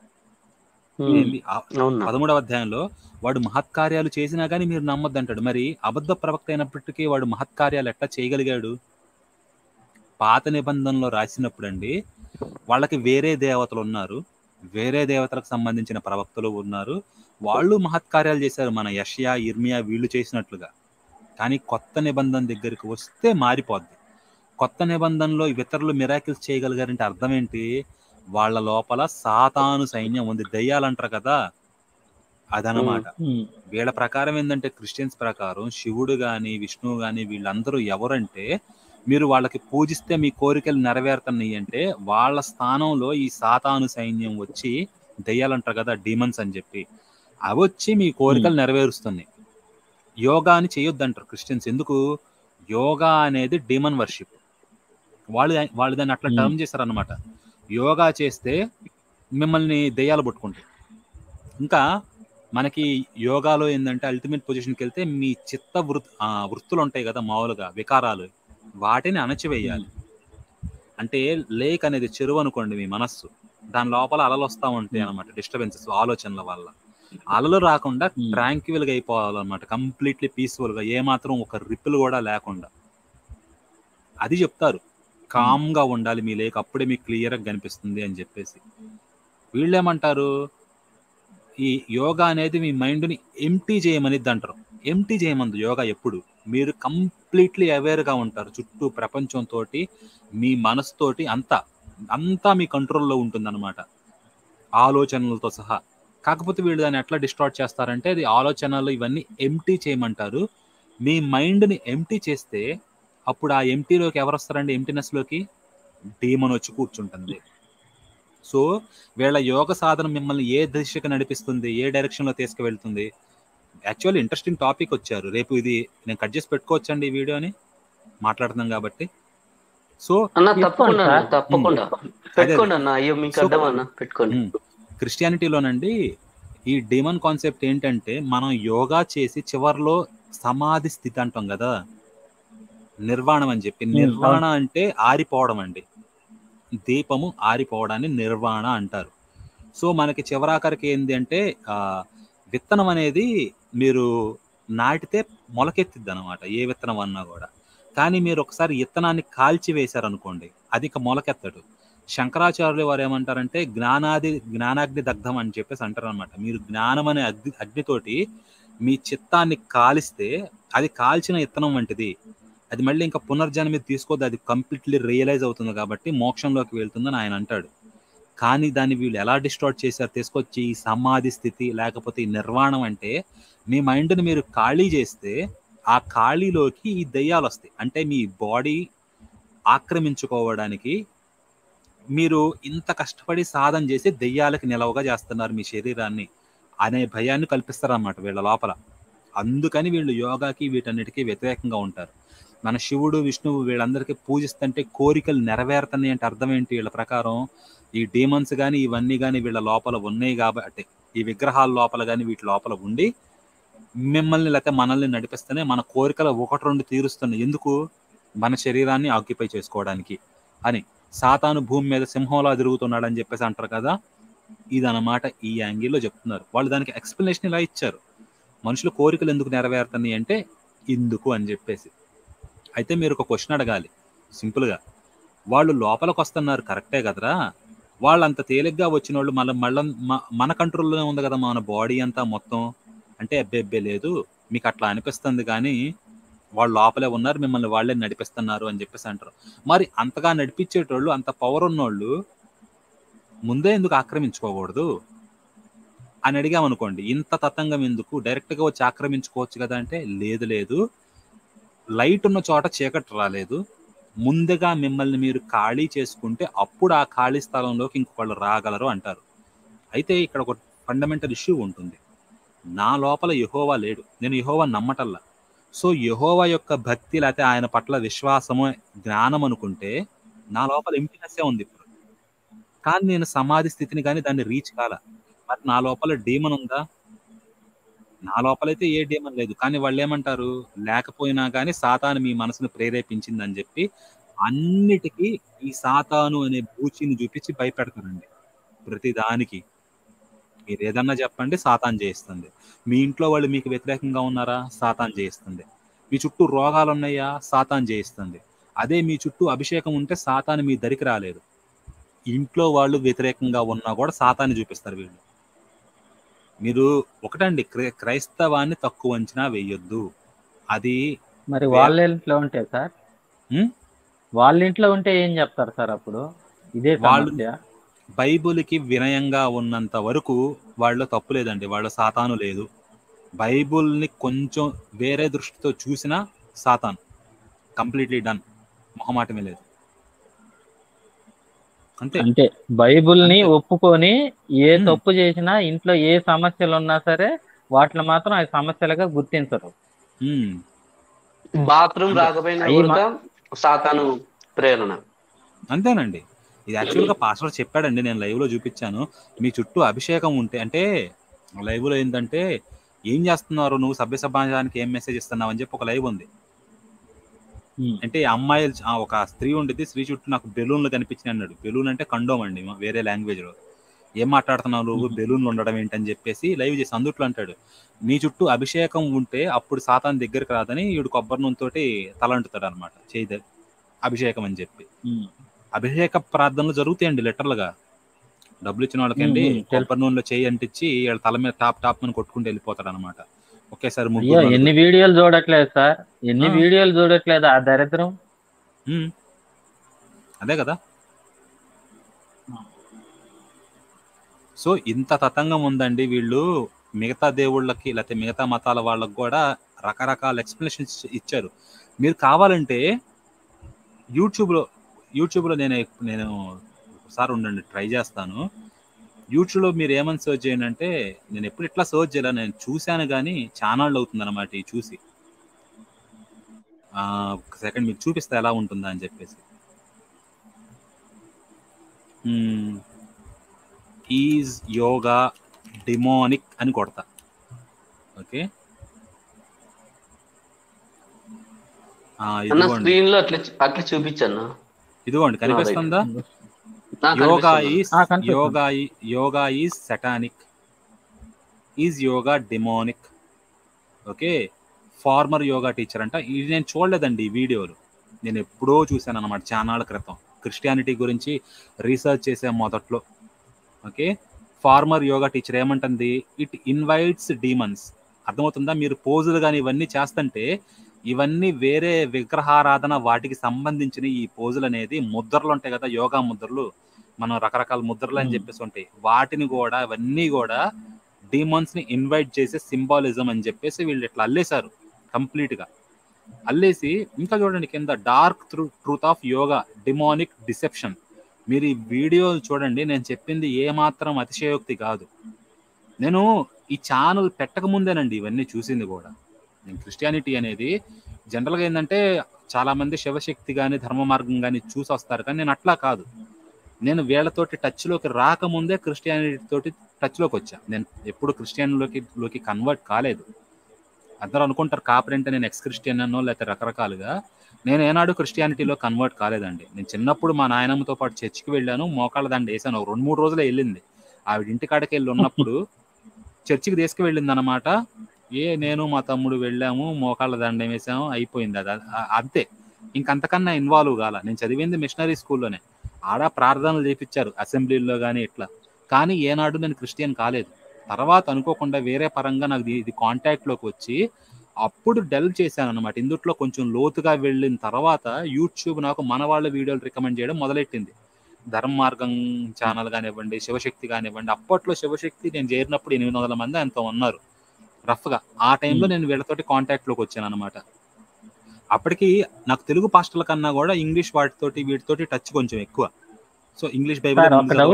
13వ అధ్యాయంలో వాడు మహత్కార్యాలు చేసినా కానీ మీరు నమ్మొద్దు అంటాడు. మరి అబద్ధ ప్రవక్త అయినప్పటికీ వాడు మహత్కార్యాలు ఎట్లా చేయగలిగాడు? పాత నిబంధనలో రాసినప్పుడు అండి వాళ్ళకి వేరే దేవతలు ఉన్నారు, వేరే దేవతలకు సంబంధించిన ప్రవక్తలు ఉన్నారు, వాళ్ళు మహత్కార్యాలు చేశారు, మన యెషయా ఇర్మియా వీళ్ళు చేసినట్లుగా. కానీ కొత్త నిబంధన దగ్గరికి వస్తే మారిపోద్ది. కొత్త నిబంధనలో ఇతరులు మిరాకిల్స్ చేయగలిగారంటే అర్థం ఏంటి? వాళ్ళ లోపల సాతాను సైన్యం ఉంది, దయ్యాలంటారు కదా, అదనమాట. వీళ్ళ ప్రకారం ఏంటంటే క్రిస్టియన్స్ ప్రకారం శివుడు గాని విష్ణువు గాని వీళ్ళందరూ ఎవరంటే మీరు వాళ్ళకి పూజిస్తే మీ కోరికలు నెరవేరుతున్నాయి అంటే వాళ్ళ స్థానంలో ఈ సాతాను సైన్యం వచ్చి దయ్యాలంటారు కదా, డీమన్స్ అని చెప్పి, అవి వచ్చి మీ కోరికలు నెరవేరుస్తున్నాయి. యోగా అని చేయొద్దంటారు క్రిస్టియన్స్. ఎందుకు? యోగా అనేది డీమన్ వర్షిప్. వాళ్ళు దాన్ని అట్లా టర్మ్ చేశారనమాట. యోగా చేస్తే మిమ్మల్ని దెయ్యాలు పట్టుకుంటాయి. ఇంకా మనకి యోగాలో ఏంటంటే అల్టిమేట్ పొజిషన్కి వెళ్తే మీ చిత్త వృత్తులు ఉంటాయి కదా, మామూలుగా వికారాలు, వాటిని అణచివేయాలి. అంటే లేక్ అనేది చెరువు అనుకోండి, మీ మనస్సు, దాని లోపల అలలు వస్తూ ఉంటాయి అనమాట, డిస్టర్బెన్సెస్ ఆలోచనల వల్ల. అలలు రాకుండా ట్రాంక్విల్గా అయిపోవాలన్నమాట, కంప్లీట్లీ పీస్ఫుల్గా, ఏమాత్రం ఒక రిప్పులు కూడా లేకుండా. అది చెప్తారు, కామ్గా ఉండాలి మీ లేక్, అప్పుడే మీకు క్లియర్గా కనిపిస్తుంది అని చెప్పేసి. వీళ్ళేమంటారు, ఈ యోగా అనేది మీ మైండ్ని ఎంటీ చేయమనిద్ది అంటారు. ఎంటీ చేయమంది యోగా ఎప్పుడు, మీరు కంప్లీట్లీ అవేర్గా ఉంటారు చుట్టూ ప్రపంచంతో, మీ మనసుతోటి అంతా మీ కంట్రోల్లో ఉంటుందన్నమాట, ఆలోచనలతో సహా. కాకపోతే వీళ్ళు దాన్ని ఎట్లా డిస్టార్ట్ చేస్తారంటే అది ఆలోచనలు ఇవన్నీ ఎంటీ చేయమంటారు. మీ మైండ్ని ఎంటీ చేస్తే అప్పుడు ఆ ఎంటీలోకి ఎవరు వస్తారండి? ఎంటీనెస్లోకి డీమన్ వచ్చి కూర్చుంటుంది. సో వీళ్ళ యోగ సాధన మిమ్మల్ని ఏ దిశకు నడిపిస్తుంది, ఏ డైరెక్షన్లో తీసుకువెళ్తుంది? యాక్చువల్లీ ఇంట్రెస్టింగ్ టాపిక్ వచ్చారు. రేపు ఇది నేను కట్ చేసి పెట్టుకోవచ్చండి ఈ వీడియోని, మాట్లాడుతున్నాం కాబట్టి. సో అన్న తీసుకోండి తప్పకుండా అన్న సార్. తప్పకుండా అదే పెట్టుకోండి అన్న. అయ్యో మీకు సో అడ్డం అన్న పెట్టుకోండి. క్రిస్టియానిటీలోనండి ఈ డీమన్ కాన్సెప్ట్ ఏంటంటే మనం యోగా చేసి చివర్లో సమాధి స్థితి అంటాం కదా, నిర్వాణం అని చెప్పి. నిర్వాణ అవును. అంటే ఆరిపోవడం అండి. దీపము ఆరిపోవడాన్ని నిర్వాణ అంటారు. సో మనకి చివరాఖరికి ఏంది అంటే విత్తనం అనేది మీరు నాటితే మొలకెత్తిద్ది అనమాట, ఏ విత్తనం అన్నా కూడా. కానీ మీరు ఒకసారి విత్తనాన్ని కాల్చి వేశారనుకోండి, అది ఇక మొలకెత్తడు. శంకరాచార్యులు వారు ఏమంటారంటే జ్ఞానాగ్ని దగ్ధం అని చెప్పేసి అంటారు అనమాట. మీరు జ్ఞానం అనే అగ్నితోటి మీ చిత్తాన్ని కాలిస్తే అది కాల్చిన విత్తనం వంటిది. అది మళ్ళీ ఇంకా పునర్జన్మ తీసుకోదు, అది కంప్లీట్లీ రియలైజ్ అవుతుంది కాబట్టి మోక్షంలోకి వెళ్తుందని ఆయన అంటాడు. కానీ దాన్ని వీళ్ళు ఎలా డిస్టార్ట్ చేశారు, తీసుకొచ్చి ఈ సమాధి స్థితి లేకపోతే ఈ నిర్వాణం అంటే మీ మైండ్ని మీరు ఖాళీ చేస్తే ఆ ఖాళీలోకి ఈ దయ్యాలు వస్తాయి. అంటే మీ బాడీ ఆక్రమించుకోవడానికి మీరు ఇంత కష్టపడి సాధన చేసి దెయ్యాలకి నిలవగా చేస్తున్నారు మీ శరీరాన్ని అనే భయాన్ని కల్పిస్తారన్నమాట వీళ్ళ లోపల. అందుకని వీళ్ళు యోగాకి వీటన్నిటికీ వ్యతిరేకంగా ఉంటారు. మన శివుడు విష్ణువు వీళ్ళందరికీ పూజిస్తుంటే కోరికలు నెరవేరుతున్నాయి అంటే అర్థం ఏంటి? వీళ్ళ ప్రకారం ఈ డీమన్స్ కానీ ఇవన్నీ కానీ వీళ్ళ లోపల ఉన్నాయి కాబట్టి, ఈ విగ్రహాల లోపల కానీ వీటి లోపల ఉండి మిమ్మల్ని లేకపోతే మనల్ని నడిపిస్తేనే మన కోరికలు ఒకటి రెండు తీరుస్తున్నాయి. ఎందుకు? మన శరీరాన్ని ఆక్యుపై చేసుకోవడానికి అని. సాతాను భూమి మీద సింహంలా తిరుగుతున్నాడు అని చెప్పేసి అంటారు కదా, ఇదన్నమాట ఈ యాంగిల్లో చెప్తున్నారు వాళ్ళు. దానికి ఎక్స్ప్లెనేషన్ ఇలా ఇచ్చారు, మనుషుల కోరికలు ఎందుకు నెరవేరుతున్నాయి అంటే ఇందుకు అని చెప్పేసి. అయితే మీరు ఒక క్వశ్చన్ అడగాలి సింపుల్గా, వాళ్ళు లోపలికి వస్తున్నారు కరెక్టే కదరా, వాళ్ళు అంత తేలిగ్గా వచ్చిన వాళ్ళు మళ్ళీ మన కంట్రోల్లోనే ఉంది కదా మన బాడీ అంతా మొత్తం అంటే అబ్బే లేదు మీకు అట్లా అనిపిస్తుంది కానీ వాళ్ళు లోపలే ఉన్నారు, మిమ్మల్ని వాళ్ళే నడిపిస్తున్నారు అని చెప్పేసి అంటారు. మరి అంతగా నడిపించేటోళ్ళు, అంత పవర్ ఉన్నోళ్ళు ముందే ఎందుకు ఆక్రమించుకోకూడదు అని అడిగామనుకోండి, ఇంత తతంగం ఎందుకు, డైరెక్ట్గా వచ్చి ఆక్రమించుకోవచ్చు కదా అంటే లేదు, లైట్ ఉన్న చోట చీకటి రాలేదు, ముందుగా మిమ్మల్ని మీరు ఖాళీ చేసుకుంటే అప్పుడు ఆ ఖాళీ స్థలంలోకి ఇంకొకళ్ళు రాగలరు అంటారు. అయితే ఇక్కడ ఒక ఫండమెంటల్ ఇష్యూ ఉంటుంది. నా లోపల యెహోవా లేడు, నేను యెహోవా నమ్మటల్లా. సో యెహోవా యొక్క భక్తి లేకపోతే ఆయన పట్ల విశ్వాసము జ్ఞానం అనుకుంటే నా లోపల ఎంప్టీనెస్సే ఉంది ఇప్పుడు. కానీ నేను సమాధి స్థితిని కానీ దాన్ని రీచ్ కాల. మరి నా లోపల డీమన్ ఉందా? నా లోపలైతే ఏ డీమన్ లేదు. కానీ వాళ్ళు ఏమంటారు, లేకపోయినా కానీ సాతాను మీ మనసును ప్రేరేపించిందని చెప్పి అన్నిటికీ ఈ సాతాను అనే బూచిని చూపించి భయపెడతారండి. ప్రతిదానికి మీరు ఏదన్నా చెప్పండి సాతాను చేయిస్తుంది. మీ ఇంట్లో వాళ్ళు మీకు వ్యతిరేకంగా ఉన్నారా, సాతాను చేయిస్తుంది. మీ చుట్టూ రోగాలు ఉన్నాయా, సాతాను చేయిస్తుంది. అదే మీ చుట్టూ అభిషేకం ఉంటే సాతాను మీ దరికి రాలేదు. ఇంట్లో వాళ్ళు వ్యతిరేకంగా ఉన్నా కూడా సాతాన్ని చూపిస్తారు వీళ్ళు. మీరు ఒకటండి, క్రైస్తవాన్ని తక్కువ అంచనా వేయొద్దు. అది మరి వాళ్ళ ఇంట్లో ఉంటే సార్, వాళ్ళ ఇంట్లో ఉంటే ఏం చెప్తారు సార్ అప్పుడు? ఇదే వాళ్ళు సమస్య. బైబుల్కి వినయంగా ఉన్నంత వరకు వాళ్ళు తప్పు లేదండి, వాళ్ళ సాతాను లేదు. బైబుల్ని కొంచెం వేరే దృష్టితో చూసినా సాతాను కంప్లీట్లీ డన్, మొహమాటమే లేదు. అంటే బైబుల్ని ఒప్పుకొని ఏ తప్పు చేసినా, ఇంట్లో ఏ సమస్యలు ఉన్నా సరే వాటిని మాత్రం ఆ సమస్యలుగా గుర్తించరు. బాత్రూమ్ రాకపోయినా కూడా సాతాను ప్రేరణ. అంతేనండి. ఇది యాక్చువల్గా పాస్టర్ చెప్పాడండి, నేను లైవ్ లో చూపించాను. మీ చుట్టూ అభిషేకం ఉంటే, అంటే లైవ్ లో ఏంటంటే ఏం చేస్తున్నారు నువ్వు, సభ్య సమాజానికి ఏం మెసేజ్ ఇస్తున్నావు అని చెప్పి ఒక లైవ్ ఉంది. అంటే అమ్మాయిలు, ఒక స్త్రీ ఉండేది, స్త్రీ చుట్టూ నాకు బెలూన్లు కనిపించినాయి అన్నాడు. బెలూన్ అంటే కండోమ్ అండి వేరే లాంగ్వేజ్ లో. ఏం మాట్లాడుతున్నావు నువ్వు, బెలూన్లు ఉండడం ఏంటని చెప్పేసి లైవ్ చేసి అందుట్లో అంటాడు, నీ చుట్టూ అభిషేకం ఉంటే అప్పుడు సాతాన్ దగ్గరికి రాదని ఈడు కొబ్బరి నూనె తోటి తలంటుతాడు అనమాట, చేయి అభిషేకం అని చెప్పి. అభిషేక ప్రార్థనలు జరుగుతాయండి లిటరల్ గా. డబ్బులు ఇచ్చిన వాళ్ళకండి కొబ్బరి నూనెలో చేయి అంటించి వీళ్ళ తల మీద టాప్ అని కొట్టుకుంటూ వెళ్ళిపోతాడు అనమాట. ఒకేసారి ఎన్ని వీడియోలు చూడట్లేదు సార్, ఎన్ని వీడియోలు చూడట్లేదు ఆ దరిద్రం. అదే కదా. సో ఇంత తతంగం ఉందండి. వీళ్ళు మిగతా దేవుళ్ళకి లేకపోతే మిగతా మతాల వాళ్ళకి కూడా రకరకాల ఎక్స్ప్లెనేషన్స్ ఇచ్చారు. మీరు కావాలంటే యూట్యూబ్లో నేను ఒకసారి ఉండండి ట్రై చేస్తాను. యూట్యూబ్లో మీరు ఏమని సర్చ్ చేయండి అంటే, నేను ఎప్పుడు ఇట్లా సర్చ్ చేయాలి, నేను చూశాను కానీ ఛానల్ అవుతుంది అనమాట ఈ చూసి. ఒక సెకండ్ మీకు చూపిస్తా ఎలా ఉంటుందా అని చెప్పేసి. ఈజ్ యోగా డిమోనిక్ అని కొడతా. ఓకే, అన్న ఇదిగోండి స్క్రీన్ లో అట్లా చూపించన్నా. ఇదిగోండి కనిపిస్తుందా? Yoga is satanic, is yoga demonic. Okay, former yoga teacher అంట. ఇది నేను చూడలేదండి ఈ వీడియోలు, నేను ఎప్పుడో చూశాను అనమాట చానాళ్ళ క్రితం, క్రిస్టియానిటీ గురించి రీసెర్చ్ చేసే మొదట్లో. ఓకే, ఫార్మర్ యోగా టీచర్ ఏమంటుంది, ఇట్ ఇన్వైట్స్ డీమన్స్. అర్థమవుతుందా? మీరు పోజులు కానీ ఇవన్నీ చేస్తుంటే ఇవన్నీ వేరే విగ్రహారాధన వాటికి సంబంధించిన ఈ పోజులు అనేది ముద్రలు ఉంటాయి కదా, యోగా ముద్రలు, మనం రకరకాల ముద్రలు అని చెప్పేసి ఉంటాయి, వాటిని కూడా ఇవన్నీ కూడా డీమన్స్ ని ఇన్వైట్ చేసే సింబాలిజం అని చెప్పేసి వీళ్ళు ఇట్లా అల్లేశారు కంప్లీట్ గా. అల్లేసి ఇంకా చూడండి కింద, dark truth of yoga demonic deception. మీరు ఈ వీడియో చూడండి, నేను చెప్పింది ఏమాత్రం అతిశయోక్తి కాదు. నేను ఈ ఛానల్ పెట్టక ముందేనండి ఇవన్నీ చూసింది కూడా. నేను క్రిస్టియానిటీ అనేది జనరల్గా ఏంటంటే చాలా మంది శివశక్తి కానీ ధర్మ మార్గం కానీ చూసి వస్తారు, కానీ నేను అట్లా కాదు. నేను వీళ్ళతోటి టచ్లోకి రాకముందే క్రిస్టియానిటీ తోటి టచ్లోకి వచ్చా. నేను ఎప్పుడు క్రిస్టియన్లోకి కన్వర్ట్ కాలేదు. అందరూ అనుకుంటారు కాపరంటే నేను ఎక్స్ క్రిస్టియన్ అనో లేకపోతే రకరకాలుగా. నేను ఏనాడు క్రిస్టియానిటీలో కన్వర్ట్ కాలేదండి. నేను చిన్నప్పుడు మా నాయనమ్మతో పాటు చర్చికి వెళ్ళాను, మోకాళ్ళ దండ వేసాను, 2-3 రోజులే వెళ్ళింది. ఆవిడ ఇంటికాడికి వెళ్ళి ఉన్నప్పుడు చర్చికి తీసుకువెళ్ళింది అనమాట. నేను మా తమ్ముడు వెళ్ళాము, మోకాళ్ళ దండం వేసాము, అయిపోయింది. అది అంతే, ఇంకంతకన్నా ఇన్వాల్వ్ కాల. నేను చదివింది మిషనరీ స్కూల్లోనే, ఆడ ప్రార్థనలు చేపించారు అసెంబ్లీలో కానీ ఇట్లా, కానీ ఏనాడు నేను క్రిస్టియన్ కాలేదు. తర్వాత అనుకోకుండా వేరే పరంగా నాకు ఇది కాంటాక్ట్లోకి వచ్చి అప్పుడు డెల్వ్ చేశాను అనమాట. ఇందుట్లో కొంచెం లోతుగా వెళ్ళిన తర్వాత యూట్యూబ్ నాకు మన వాళ్ళ వీడియోలు రికమెండ్ చేయడం మొదలెట్టింది. ధర్మ మార్గం ఛానల్ కానివ్వండి, శివశక్తి కానివ్వండి. అప్పట్లో శివశక్తి నేను చేరినప్పుడు 800 మంది ఎంతో ఉన్నారు రఫ్గా. ఆ టైంలో నేను వీళ్ళతోటి కాంటాక్ట్లోకి వచ్చాను అనమాట. అప్పటికి నాకు తెలుగు పాస్టర్ల కన్నా కూడా ఇంగ్లీష్ వీటితోటి టచ్ కొంచెం ఎక్కువ. సో ఇంగ్లీష్ బైబిల్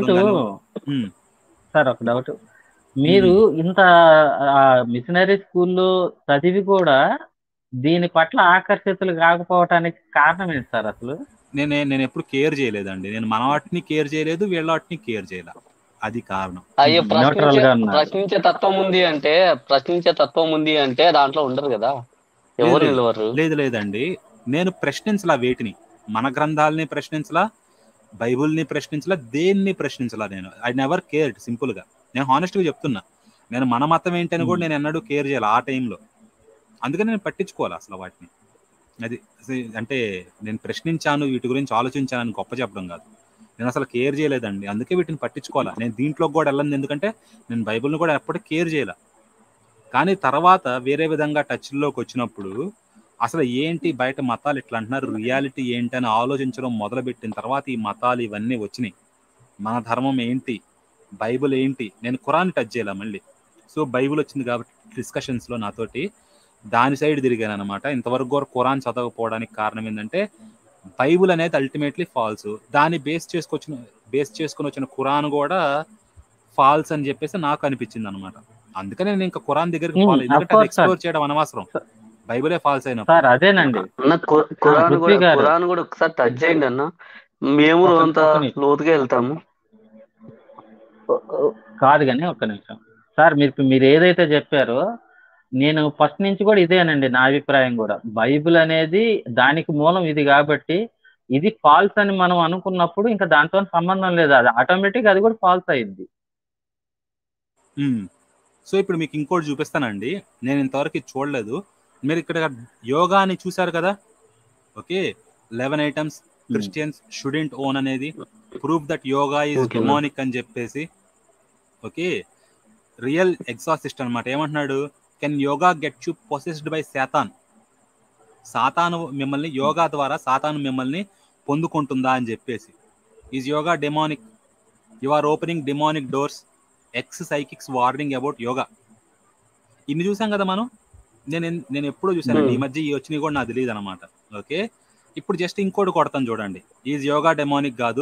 సార్ ఒక డౌట్, మీరు ఇంత మిషనరీ స్కూల్లో చదివి కూడా దీని పట్ల ఆకర్షితులు కాకపోవటానికి కారణం ఏంటి సార్ అసలు? నేను ఎప్పుడు కేర్ చేయలేదండి. నేను మన వాటిని కేర్ చేయలేదు, వీళ్ళ వాటిని కేర్ చేయలేదు, అది కారణం. అయ్యో, ప్రశ్నించే తత్వం ఉంది అంటే దాంట్లో ఉండరు కదా, ఎవరు నిలవరు. లేదండి, నేను ప్రశ్నించలా వేటిని, మన గ్రంథాలని ప్రశ్నించలా, బైబుల్ని ప్రశ్నించలా, దేన్ని ప్రశ్నించలా. నేను ఐ నెవర్ కేర్డ్. సింపుల్ గా నేను హానెస్ట్గా చెప్తున్నా, నేను మన మతం ఏంటని కూడా నేను ఎన్నడూ కేర్ చేయాలి ఆ టైంలో. అందుకని నేను పట్టించుకోవాలి అసలు వాటిని. అది అంటే నేను ప్రశ్నించాను, వీటి గురించి ఆలోచించానని గొప్ప చెప్పడం కాదు, నేను అసలు కేర్ చేయలేదండి. అందుకే వీటిని పట్టించుకోవాలా. నేను దీంట్లోకి కూడా వెళ్ళను, ఎందుకంటే నేను బైబుల్ని కూడా ఎప్పటికీ కేర్ చేయాల. కానీ తర్వాత వేరే విధంగా టచ్లోకి వచ్చినప్పుడు అసలు ఏంటి బయట మతాలు ఇట్లా అంటున్నారు, రియాలిటీ ఏంటి అని ఆలోచించడం మొదలుపెట్టిన తర్వాత ఈ మతాలు ఇవన్నీ వచ్చినాయి. మన ధర్మం ఏంటి, బైబుల్ ఏంటి, నేను ఖురాన్ టచ్ చేయాల మళ్ళీ. సో బైబుల్ వచ్చింది కాబట్టి డిస్కషన్స్లో నాతోటి దాని సైడ్ తిరిగాను అనమాట. ఇంతవరకు కూడా ఖురాన్ చదవకపోవడానికి కారణం ఏంటంటే బైబుల్ అనేది అల్టిమేట్లీ ఫాల్స్, దాన్ని బేస్ చేసుకొని వచ్చిన ఖురాన్ కూడా ఫాల్స్ అని చెప్పేసి నాకు అనిపించింది అనమాట. అందుకనే నేను ఇంకా ఖురాన్ దగ్గరికి పోవాలి, ఎందుకంటే అది ఎక్స్ప్లోర్ చేయడం అనవసరం, బైబులే ఫాల్స్ అయినా. సార్ అదేనండి, ఖురాన్ కూడా ఒకసారి టచ్ చేయండి అన్న, మేము అంత లోతుగా వెళ్తాము. కాదు కానీ ఒక్క నిమిషం సార్, మీరు ఏదైతే చెప్పారో నేను ఫస్ట్ నుంచి కూడా ఇదేనండి నా అభిప్రాయం కూడా. బైబిల్ అనేది దానికి మూలం ఇది కాబట్టి ఇది ఫాల్స్ అని మనం అనుకున్నప్పుడు ఇంకా దాంతో సంబంధం లేదు, అది ఆటోమేటిక్ అది కూడా ఫాల్స్ అయింది. సో ఇప్పుడు మీకు ఇంకోటి చూపిస్తానండి, నేను ఇంతవరకు చూడలేదు. మీరు ఇక్కడ యోగాని చూసారు కదా, okay, 11 items Christians shouldn't own అనేది, proof that yoga is demonic అని చెప్పేసి. ఓకే, రియల్ ఎగ్జాసిస్ట్ అనమాట. ఏమంటున్నాడు, can yoga get you possessed by Satan. సాతాను మిమ్మల్ని, యోగా ద్వారా సాతాను మిమ్మల్ని పొందుకుంటుందా అని చెప్పేసి. Is yoga demonic, you are opening demonic doors, ex psychics warning about yoga. ఇన్ని చూసాం కదా మనం. నేను ఎప్పుడో చూసానండి, ఈ మధ్య ఈ వచ్చినవి కూడా నాకు తెలియదు అనమాట. ఓకే, ఇప్పుడు జస్ట్ ఇంకోటి కొడతాను చూడండి. ఈజ్ యోగా డెమోనిక్ కాదు,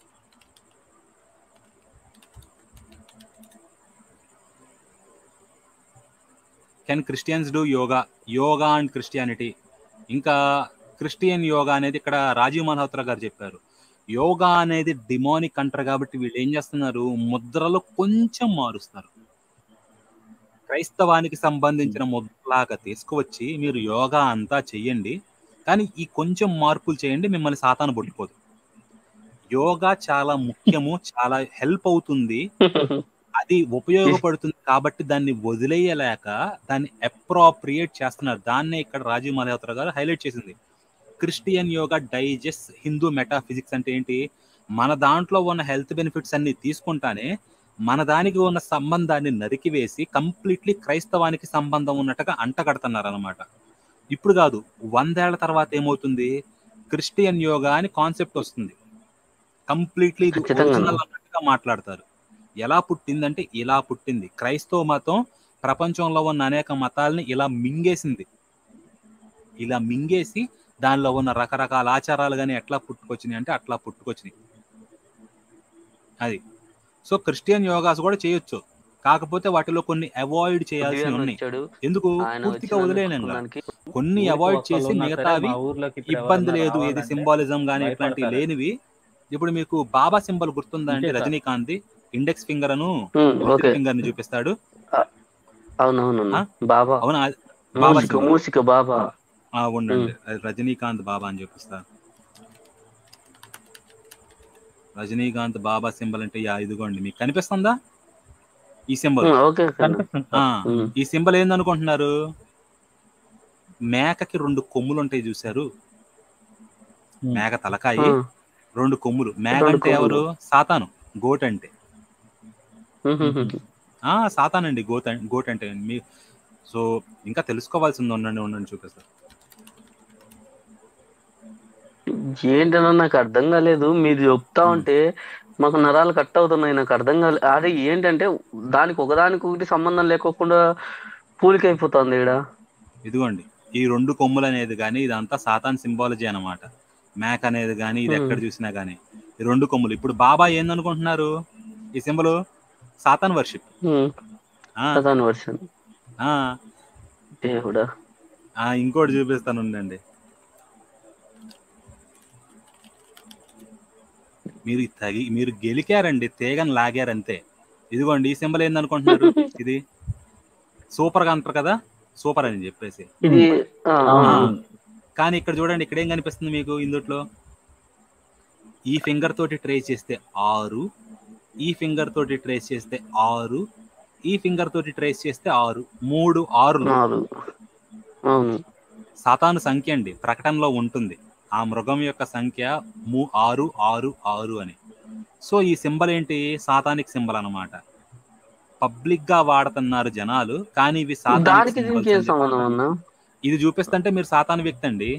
can Christians do yoga and Christianity. ఇంకా క్రిస్టియన్ యోగా అనేది ఇక్కడ రాజీవ్ మల్హోత్రా గారు చెప్పారు. యోగా అనేది డిమోనిక్ అంటారు కాబట్టి వీళ్ళు ఏం చేస్తున్నారు, ముద్రలు కొంచెం మారుస్తారు. క్రైస్తవానికి సంబంధించిన ముద్రలాగా తీసుకువచ్చి మీరు యోగా అంతా చెయ్యండి, కానీ ఈ కొంచెం మార్పులు చేయండి, మిమ్మల్ని సాతాను పట్టుకోదు. యోగా చాలా ముఖ్యము, చాలా హెల్ప్ అవుతుంది, అది ఉపయోగపడుతుంది కాబట్టి దాన్ని వదిలేయలేక దాన్ని అప్రోప్రియేట్ చేస్తున్నారు. దాన్నే ఇక్కడ రాజీవ్ మల్హోత్రా గారు హైలైట్ చేసింది. Christian yoga digest Hindu metaphysics అంటే ఏంటి, మన దాంట్లో ఉన్న హెల్త్ బెనిఫిట్స్ అన్ని తీసుకుంటానే మన దానికి ఉన్న సంబంధాన్ని నరికివేసి కంప్లీట్లీ క్రైస్తవానికి సంబంధం ఉన్నట్టుగా అంటగడుతున్నారు అనమాట. ఇప్పుడు కాదు, 100 ఏళ్ల తర్వాత ఏమవుతుంది, క్రిస్టియన్ యోగా అని కాన్సెప్ట్ వస్తుంది, కంప్లీట్లీ ఇది ఒరిజినల్ అన్నట్టుగా మాట్లాడతారు. ఎలా పుట్టిందంటే ఇలా పుట్టింది. క్రైస్తవ మతం ప్రపంచంలో ఉన్న అనేక మతాలని ఇలా మింగేసింది. ఇలా మింగేసి దానిలో ఉన్న రకరకాల ఆచారాలు కానీ ఎట్లా పుట్టుకొచ్చినాయి అంటే అట్లా పుట్టుకొచ్చినాయి. అది సో క్రిస్టియన్ యోగాస్ కూడా చేయొచ్చు, కాకపోతే వాటిలో కొన్ని అవాయిడ్ చేయాల్సి ఉన్నాయి. ఎందుకు పూర్తిగా వదిలేయలేం కదా, కొన్ని అవాయిడ్ చేసి మిగతావి ఇబ్బంది లేదు, ఏది సింబాలిజం కానీ ఇట్లాంటివి లేనివి. ఇప్పుడు మీకు బాబా సింబల్ గుర్తుందా అంటే రజనీకాంత్ ఇండెక్స్ ఫింగర్ అను ఫింగర్ ని చూపిస్తాడు. అవునా బాబా ఉండండి, రజనీకాంత్ బాబా అని చూపిస్తా. రజనీకాంత్ బాబా సింబల్ అంటే ఇదిగోండి, మీకు కనిపిస్తుందా ఈ సింబల్? ఈ సింబల్ ఏందనుకుంటున్నారు, మేకకి 2 కొమ్ములు ఉంటాయి చూసారు, మేక తలకాయి 2 కొమ్ములు. మేక అంటే ఎవరు, సాతాను. గోట్ అంటే సాతాన్ అండి, గోట్ అంటే మీ. సో ఇంకా తెలుసుకోవాల్సింది ఉండండి చూపిస్తా. ఏంటన్నా నాకు అర్థం కాలేదు, మీరు చెప్తా ఉంటే మాకు నరాలు కట్ అవుతున్నాయి, నాకు అర్థం కాలేదు. అదే ఏంటంటే దానికి ఒకదానికి సంబంధం లేకోకుండా పూలికైపోతుంది ఇక్కడ. ఇదిగోండి ఈ 2 కొమ్ములు అనేది కానీ ఇదంతా సాతాన్ సింబాలజీ అనమాట. మేక అనేది కానీ ఇది ఎక్కడ చూసినా కానీ ఈ 2 కొమ్ములు. ఇప్పుడు బాబా ఏందనుకుంటున్నారు, ఈ సింబల్ సాతాన్ వర్షిప్. ఇంకోటి చూపిస్తాను ఉండండి, మీరు గెలికారండి, తీగని లాగారంతే. ఇదిగోండి ఈ సింబల్ ఏందనుకుంటున్నారు, ఇది సూపర్ గా అంటారు కదా, సూపర్ అని చెప్పేసి. కానీ ఇక్కడ చూడండి, ఇక్కడ ఏం కనిపిస్తుంది మీకు, ఇందుట్లో ఈ ఫింగర్ తోటి ట్రేస్ చేస్తే 6, ఈ ఫింగర్ తోటి ట్రేస్ చేస్తే 6, ఈ ఫింగర్ తోటి ట్రేస్ చేస్తే 6, 3 6. సాతాను సంఖ్య అండి, ప్రకటనలో ఉంటుంది ఆ మృగం యొక్క సంఖ్య 6 6 6 అని. సో ఈ సింబల్ ఏంటి, సాతానిక్ సింబల్ అన్నమాట. పబ్లిక్ గా వాడుతున్నారు జనాలు, కానీ ఇవి సాతానిక్ సింబల్స్. ఇది చూపిస్తుంటే మీరు సాతాను వ్యక్తి అండి.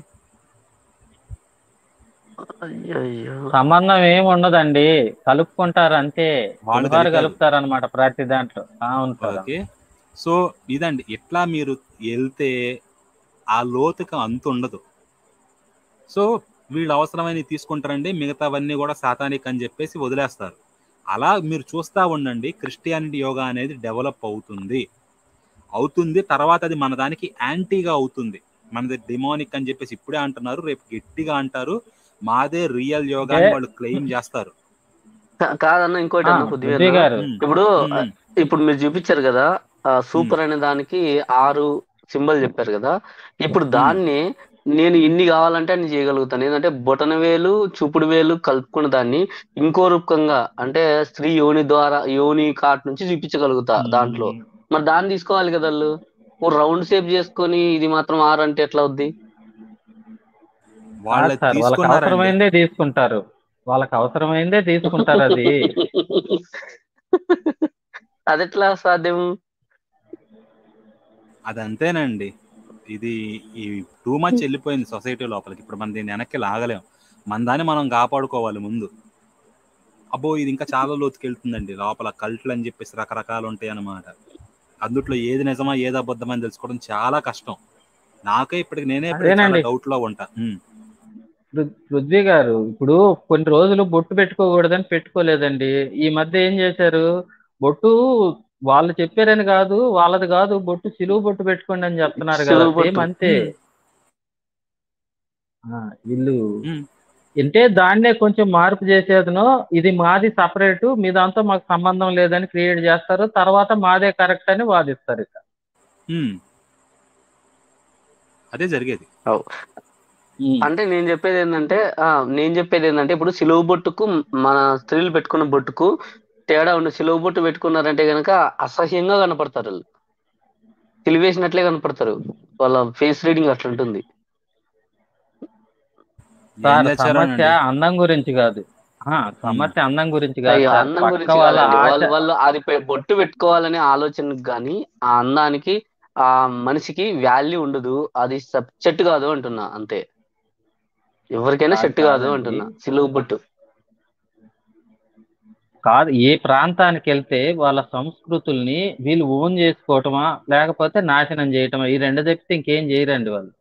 సంబంధం ఏమి ఉండదండి, కలుపుకుంటారు అంతే, వాళ్ళు కలుపుతారు అనమాట ప్రతి దాంట్లో. ఓకే, సో ఇదండి, ఇట్లా మీరు వెళ్తే ఆ లోతుకి అంత ఉండదు. సో వీళ్ళు అవసరమైనవి తీసుకుంటారండి, మిగతావన్నీ కూడా సాతానిక్ అని చెప్పేసి వదిలేస్తారు. అలా మీరు చూస్తూ ఉండండి, క్రిస్టియానిటీ యోగా అనేది డెవలప్ అవుతుంది. తర్వాత అది మన దానికి యాంటీగా అవుతుంది. మనది డిమోనిక్ అని చెప్పేసి ఇప్పుడే అంటున్నారు, రేపు గట్టిగా అంటారు మాదే రియల్ యోగా అని వాళ్ళు క్లెయిమ్ చేస్తారు. కాదన్న ఇంకోటి ఇప్పుడు మీరు చూపించారు కదా సూపర్ అనే దానికి 6 సింబల్ చెప్పారు కదా, ఇప్పుడు దాన్ని నేను ఇన్ని కావాలంటే అన్ని చేయగలుగుతాను. ఏంటంటే బొటన వేలు చూపుడు వేలు కలుపుకున్న దాన్ని ఇంకో రూపకంగా అంటే స్త్రీ యోని కాట్ నుంచి చూపించగలుగుతా దాంట్లో. మరి దాన్ని తీసుకోవాలి కదా వాళ్ళు, ఓ రౌండ్ షేప్ చేసుకొని ఇది మాత్రం 6 అంటే ఎట్లా అవుద్ది? వాళ్ళకి అవసరమైందే తీసుకుంటారు, అది ఎట్లా సాధ్యం? అదంతేనండి, ఇది ఈ టూ మచ్ వెళ్ళిపోయింది సొసైటీ లోపలికి. ఇప్పుడు మనం దీన్ని వెనక్కి లాగలేం, మన దాన్ని మనం కాపాడుకోవాలి ముందు. అబ్బో ఇది ఇంకా చాలా లోతుకి వెళ్తుందండి, లోపల కల్ట్లు అని చెప్పేసి రకరకాలు ఉంటాయి అన్నమాట. అందుట్లో ఏది నిజమా ఏది అబద్ధం అని తెలుసుకోవడం చాలా కష్టం. నాకే ఇప్పటికి నేనే డౌట్ లో ఉంటా. పృథ్వీ గారు ఇప్పుడు కొన్ని రోజులు బొట్టు పెట్టుకోకూడదని పెట్టుకోలేదండి, ఈ మధ్య ఏం చేశారు, బొట్టు వాళ్ళు చెప్పారని కాదు, వాళ్ళది కాదు, బొట్టు సిలువు బొట్టు పెట్టుకోండి అని చెప్తున్నారు కదా, సేమ్ అంతే. వీళ్ళు అంటే దాన్నే కొంచెం మార్పు చేసేదను, ఇది మాది సపరేట్, మీ దాంతో మాకు సంబంధం లేదని క్రియేట్ చేస్తారు, తర్వాత మాదే కరెక్ట్ అని వాదిస్తారు ఇక. ఉమ్, అదే జరిగేది. అవు. అంటే నేను చెప్పేది ఏంటంటే ఇప్పుడు సిలువ బొట్టుకు మన స్త్రీలు పెట్టుకున్న బొట్టుకు తేడా ఉంది. సిలువ బొట్టు పెట్టుకున్నారంటే గనక అసహ్యంగా కనపడతారు వాళ్ళు, సిలివేసినట్లే కనపడతారు, వాళ్ళ ఫేస్ రీడింగ్ అట్లా ఉంటుంది. ఏం సార్ సమస్య తెచ్చారోనండి. అందం గురించి కాదు, సమస్య అందం గురించి కాదు అయ్యో సార్, అందం పక్క గురించి వాళ్ళ కాదండి, ఆశ. వాళ్ళు అది బొట్టు పెట్టుకోవాలనే ఆలోచనకు కానీ ఆ అందానికి ఆ మనిషికి వాల్యూ ఉండదు, అది సెట్ కాదు అంటున్నా అంతే. ఎవరికైనా సెట్ కాదు కాదండి, అంటున్నా సిలువ బొట్టు. కాదు, ఏ ప్రాంతానికి వెళ్తే వాళ్ళ సంస్కృతుల్ని వీళ్ళు ఓన్ చేసుకోవటమా లేకపోతే నాశనం చేయటమా, ఈ రెండు తప్పితే ఇంకేం చేయరండి వాళ్ళు.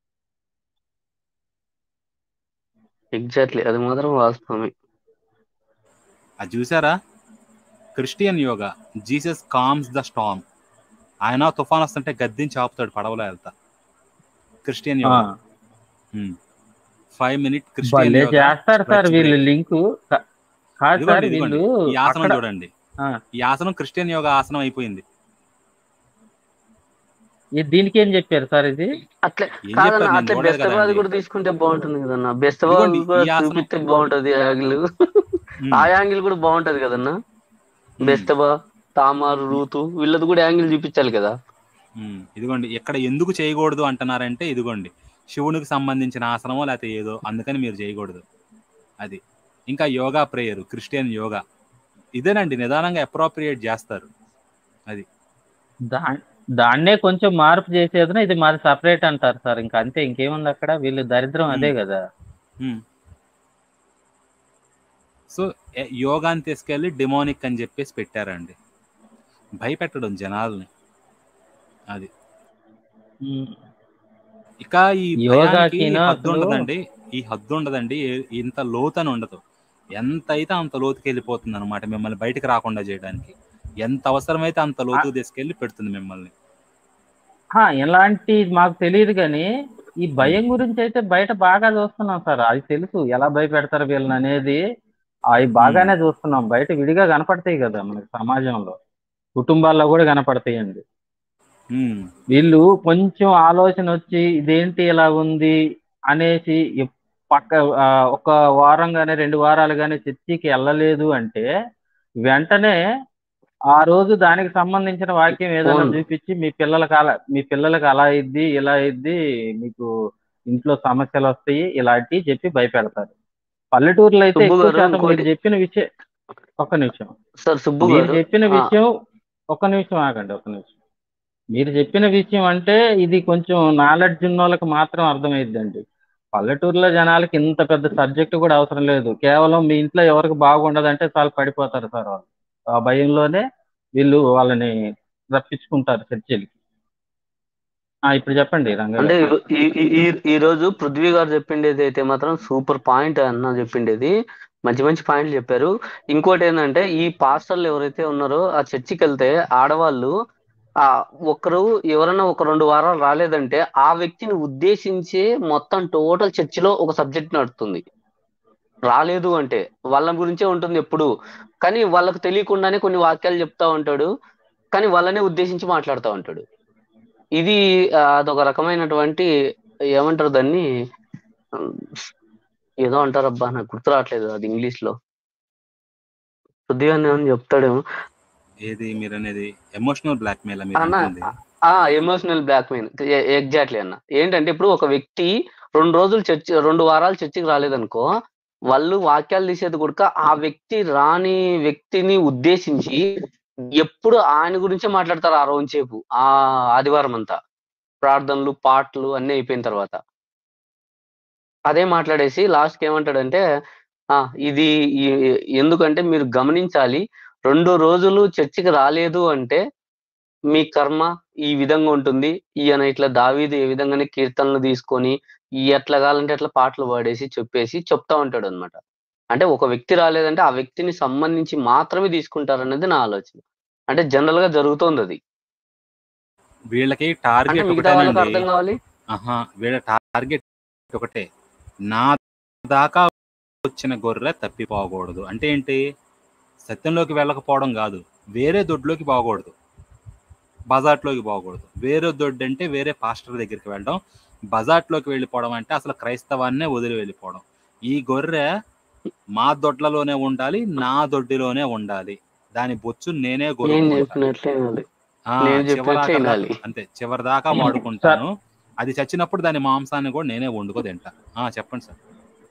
ఎగ్జాక్ట్లీ, అది మాత్రం వాస్తవమే. అది చూసారా, Christian yoga, Jesus comes the storm. ఆయన తుఫాన్ వస్తుంటే గద్దించి ఆపుతాడు పడవలో వెళ్తా. క్రిస్టియన్ యోగా 5 minute క్రిస్టియన్ భలే యోగా చేస్తారు సార్ స్ట్రెచ్ వీళ్ళు బ్రేక్. లింకు. కాదు సార్, ఇదిగోండి వీళ్ళు ఈ ఆసనం అక్కడ చూడండి, ఈ ఆసనం క్రిస్టియన్ యోగా ఆసనం అయిపోయింది. దీనికి ఏం చెప్పారు సార్ ఇది? అట్లే ఏం కాదన్న, చెప్పారు, నేను అట్లే చూడలేదు బెస్తవాది కదండి. కూడా తీసుకుంటే బాగుంటుంది కదన్న, బెస్తవాది ఇదిగోండి కూడా ఈ ఆసనం. చూపిస్తే బాగుంటది యాంగిల్. ఆ యాంగిల్ కూడా బాగుంటది కదన్న. బెస్తవా, తామారు, రూతు వీళ్ళది కూడా యాంగిల్ చూపించాలి కదా. ఇదిగోండి ఇక్కడ ఎందుకు చేయకూడదు అంటున్నారంటే, ఇదిగోండి శివునికి సంబంధించిన ఆసనమో లేకపోతే ఏదో, అందుకని మీరు చేయకూడదు అది. ఇంకా యోగా ప్రేయర్, క్రిస్టియన్ యోగా ఇదేనండి, నిదానంగా అప్రోప్రియేట్ చేస్తారు అది. దాన్నే కొంచెం మార్పు చేసేది, ఇది మాది సపరేట్ అంటారు సార్, ఇంకా అంతే, ఇంకేముంది అక్కడ, వీళ్ళు దరిద్రం అదే కదా. సో యోగాని తీసుకెళ్ళి డిమోనిక్ అని చెప్పేసి పెట్టారండి, భయపెట్టడం జనాల్ని అది. ఇక ఈ భయానికి హద్దు ఉండదండి, ఈ హద్దు ఉండదండి, ఇంత లోతని ఉండదు, ఎంత అయితే అంత లోతుకి వెళ్ళిపోతుంది అనమాట మిమ్మల్ని బయటకు రాకుండా చేయడానికి. ఎంత అవసరమైతే అంత లోతుకు తీసుకెళ్ళి పెడుతుంది మిమ్మల్ని. ఎలాంటి మాకు తెలియదు కానీ ఈ భయం గురించి అయితే బయట బాగా చూస్తున్నాం సార్, అది తెలుసు ఎలా భయపెడతారు వీళ్ళని అనేది, అవి బాగానే చూస్తున్నాం, బయట విడిగా కనపడతాయి కదా మనకి, సమాజంలో కుటుంబాల్లో కూడా కనపడతాయండి. వీళ్ళు కొంచెం ఆలోచన వచ్చి ఇదేంటి ఇలా ఉంది అనేసి ఒక వారం కానీ 2 వారాలు కానీ చర్చికి వెళ్ళలేదు అంటే వెంటనే ఆ రోజు దానికి సంబంధించిన వాక్యం ఏదైనా చూపించి మీ పిల్లలకి అలా ఇద్ది ఇలా ఇద్ది, మీకు ఇంట్లో సమస్యలు వస్తాయి ఇలాంటివి చెప్పి భయపెడతారు. పల్లెటూరులో అయితే ఎక్కువ శాతం మీరు చెప్పిన విషయం, మీరు చెప్పిన విషయం, ఆగండి. మీరు చెప్పిన విషయం అంటే ఇది కొంచెం నాలెడ్జ్ ఉన్న వాళ్ళకి మాత్రం అర్థమైద్దండి. పల్లెటూరులో జనాలకి ఇంత పెద్ద సబ్జెక్ట్ కూడా అవసరం లేదు, కేవలం మీ ఇంట్లో ఎవరికి బాగుండదంటే చాలా పడిపోతారు సార్ వాళ్ళు, ఆ భయంలోనే వీళ్ళు వాళ్ళని రప్పించుకుంటారు చర్చలకి. ఇప్పుడు చెప్పండి రంగా. అంటే ఈ రోజు పృథ్వీ గారు చెప్పిండేది అయితే మాత్రం సూపర్ పాయింట్ అన్న, చెప్పిండేది మంచి పాయింట్లు చెప్పారు. ఇంకోటి ఏంటంటే ఈ పాస్టర్లు ఎవరైతే ఉన్నారో ఆ చర్చికి వెళ్తే ఆడవాళ్ళు ఎవరైనా ఒక 2 వారాలు రాలేదంటే ఆ వ్యక్తిని ఉద్దేశించి మొత్తం టోటల్ చర్చిలో ఒక సబ్జెక్ట్ నడుస్తుంది. రాలేదు అంటే వాళ్ళ గురించే ఉంటుంది ఎప్పుడు, కానీ వాళ్ళకు తెలియకుండానే కొన్ని వాక్యాలు చెప్తా ఉంటాడు, కానీ వాళ్ళనే ఉద్దేశించి మాట్లాడుతూ ఉంటాడు. ఇది అదొక రకమైనటువంటి ఏమంటారు దాన్ని, ఏదో అంటారబ్బా నాకు గుర్తు రావట్లేదు అది ఇంగ్లీష్ లో. కొద్దిగా చెప్తాడేమో. ఏది మీరు అనేది emotional blackmail? Emotional blackmail, exactly అన్న. ఏంటంటే ఇప్పుడు ఒక వ్యక్తి 2 వారాలు చర్చికి రాలేదనుకో, వాళ్ళు వాక్యాలు తీసేది కూడా ఆ వ్యక్తి రాని వ్యక్తిని ఉద్దేశించి ఎప్పుడు ఆయన గురించే మాట్లాడతారు ఆ రోజు సేపు, ఆ ఆదివారం అంతా ప్రార్థనలు పాటలు అన్నీ అయిపోయిన తర్వాత అదే మాట్లాడేసి లాస్ట్కి ఏమంటాడంటే, ఇది ఎందుకంటే మీరు గమనించాలి, 2 రోజులు చర్చికి రాలేదు అంటే మీ కర్మ ఈ విధంగా ఉంటుంది. ఈయన ఇట్లా దావీదు ఏ విధంగానే కీర్తనలు తీసుకొని ఎట్లా కావాలంటే అట్లా పాటలు పాడేసి చెప్తా ఉంటాడు అనమాట. అంటే ఒక వ్యక్తి రాలేదంటే ఆ వ్యక్తిని సంబంధించి మాత్రమే తీసుకుంటారనేది నా ఆలోచన. అంటే జనరల్ గా జరుగుతోంది అది. వీళ్ళకి టార్గెట్ అర్థం కావాలి, వీళ్ళ టార్గెట్ ఒకటే, నా దాకా వచ్చిన గొర్రె తప్పిపోకూడదు. అంటే ఏంటి? సత్యంలోకి వెళ్ళకపోవడం కాదు, వేరే దొడ్లోకి పోకూడదు, బజాట్లోకి పోకూడదు. వేరే దొడ్డు అంటే వేరే పాస్టర్ దగ్గరికి వెళ్ళడం, బజాట్లోకి వెళ్ళిపోవడం అంటే అసలు క్రైస్తవాన్నే వదిలి వెళ్ళిపోవడం. ఈ గొర్రె మా దొడ్లలోనే ఉండాలి, నా దొడ్డిలోనే ఉండాలి, దాని బొచ్చు నేనే నేను గొరుక్కుంటాను. చెప్పినట్లే వినాలి. నేను చెప్పినట్లే చివరాకల్లా వినాలి. అంతే, చివరి దాకా వాడుకుంటాను. అది చచ్చినప్పుడు దాని మాంసాన్ని కూడా నేనే వండుకో తింటా. చెప్పండి సార్.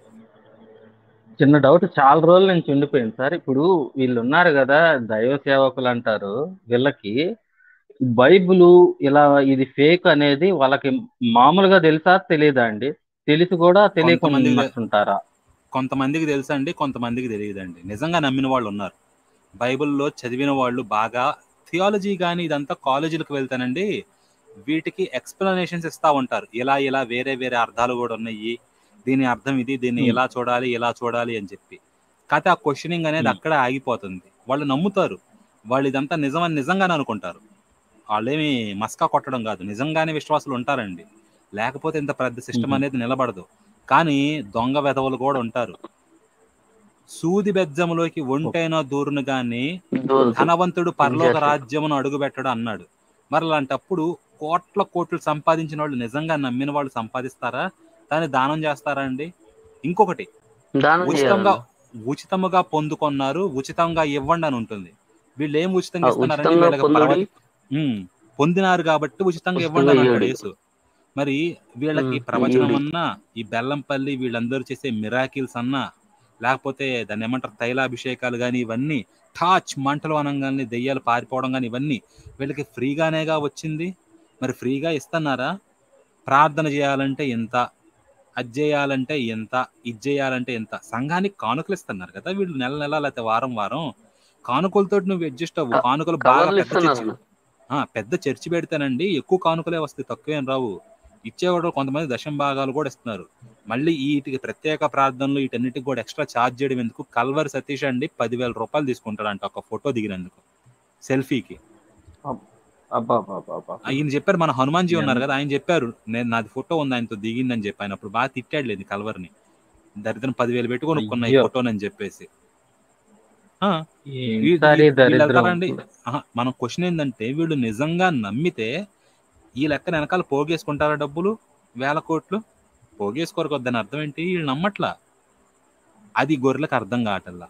చిన్న డౌట్ చాలా రోజుల నుంచి ఉండిపోయింది సార్. ఇప్పుడు వీళ్ళు ఉన్నారు కదా, దైవ సేవకులు అంటారు, వీళ్ళకి బైబిల్ ఇలా ఇది ఫేక్ అనేది వాళ్ళకి మామూలుగా తెలుసా తెలియదా అండి? తెలిసి కూడా తెలియకుండా ఉన్నట్టుంటారా? కొంతమందికి తెలుసండి, కొంతమందికి తెలియదండి. నిజంగా నమ్మిన వాళ్ళు ఉన్నారు, బైబిల్లో చదివిన వాళ్ళు బాగా. థియాలజీ కానీ ఇదంతా కాలేజీలకు వెళ్తానండి, వీటికి ఎక్స్ప్లెనేషన్స్ ఇస్తా ఉంటారు. ఇలా ఇలా వేరే వేరే అర్థాలు కూడా ఉన్నాయి, దీని అర్థం ఇది, దీన్ని ఇలా చూడాలి ఇలా చూడాలి అని చెప్పి. కాకపోతే ఆ క్వశ్చనింగ్ అనేది అక్కడే ఆగిపోతుంది. వాళ్ళు నమ్ముతారు, వాళ్ళు ఇదంతా నిజమని నిజంగానే అనుకుంటారు. వాళ్ళేమి మస్కా కొట్టడం కాదు, నిజంగానే విశ్వాసులు ఉంటారండి, లేకపోతే ఇంత పెద్ద సిస్టమ్ అనేది నిలబడదు. కానీ దొంగ వెధవలు కూడా ఉంటారు. సూది బెజ్జములోకి ఒంటైనా దూరును గాని ధనవంతుడు పరలోక రాజ్యమును అడుగు పెట్టడు అన్నాడు. మరి అలాంటప్పుడు కోట్లు సంపాదించిన వాళ్ళు నిజంగా నమ్మిన వాళ్ళు సంపాదిస్తారా? దాన్ని దానం చేస్తారా అండి? ఇంకొకటి, ఉచితముగా పొందుకున్నారు, ఉచితంగా ఇవ్వండి అని ఉంటుంది. వీళ్ళు ఏం ఉచితంగా ఇస్తున్నారంటే వీళ్ళకి పొందినారు కాబట్టి ఉచితంగా ఇవ్వండి అని అంటాడు యేసు. మరి వీళ్ళకి ప్రవచనం అన్నా, ఈ బెల్లంపల్లి వీళ్ళందరూ చేసే మిరాకిల్స్ అన్నా, లేకపోతే దాన్ని ఏమంటారు తైలాభిషేకాలు కానీ, ఇవన్నీ టాచ్ మంటలు అనగానే దెయ్యాలు పారిపోవడం కానీ, ఇవన్నీ వీళ్ళకి ఫ్రీగానేగా వచ్చింది. మరి ఫ్రీగా ఇస్తున్నారా? ప్రార్థన చేయాలంటే ఎంత, అది చేయాలంటే ఎంత, ఇది చేయాలంటే ఎంత. సంఘానికి కానుకలు ఇస్తున్నారు కదా వీళ్ళు, నెల నెల లేకపోతే వారం వారం. కానుకలతో నువ్వు అడ్జస్ట్ అవ్వు. కానుకలు బాగా పెద్ద చర్చి పెడితేనండి ఎక్కువ కానుకలే వస్తాయి, తక్కువేం రావు. ఇచ్చేవాడు కొంతమంది దశం భాగాలు కూడా ఇస్తున్నారు. మళ్ళీ వీటికి ప్రత్యేక ప్రార్థనలు వీటన్నిటికి కూడా ఎక్స్ట్రా ఛార్జ్ చేయడం ఎందుకు? కల్వరి సతీష్ అండి 10,000 రూపాయలు తీసుకుంటాడంట ఒక ఫోటో దిగినందుకు, సెల్ఫీకి. ఆయన చెప్పారు, మన హనుమాన్జీ ఉన్నారు కదా, ఆయన చెప్పారు నాది ఫోటో ఉంది ఆయనతో దిగిందని చెప్పి. ఆయన అప్పుడు బాగా తిట్టాడు లేదు కల్వర్ని, దరిద్రం 10,000 పెట్టుకొనుక్కున్న ఈ ఫోటోనని చెప్పేసి. వెళ్తారండి. మన క్వశ్చన్ ఏంటంటే, వీళ్ళు నిజంగా నమ్మితే ఈ లెక్కన వెనకాల పోగేసుకుంటారా డబ్బులు? 1000 కోట్లు పోగేసుకోరు కొద్దని అర్థం ఏంటి? వీళ్ళు నమ్మట్లా, అది గొర్రెలకు అర్థం కావటల్లా.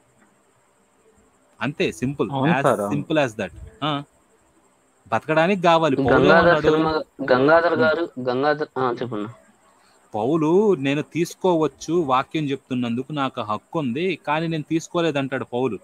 అంతే, సింపుల్ యాజ్ దట్. బతకడానికి కావాలి. చెప్పండి. పౌలు నేను తీసుకోవచ్చు, వాక్యం చెప్తున్నందుకు నాకు హక్కు ఉంది, కానీ నేను తీసుకోలేదంటాడు పౌలు.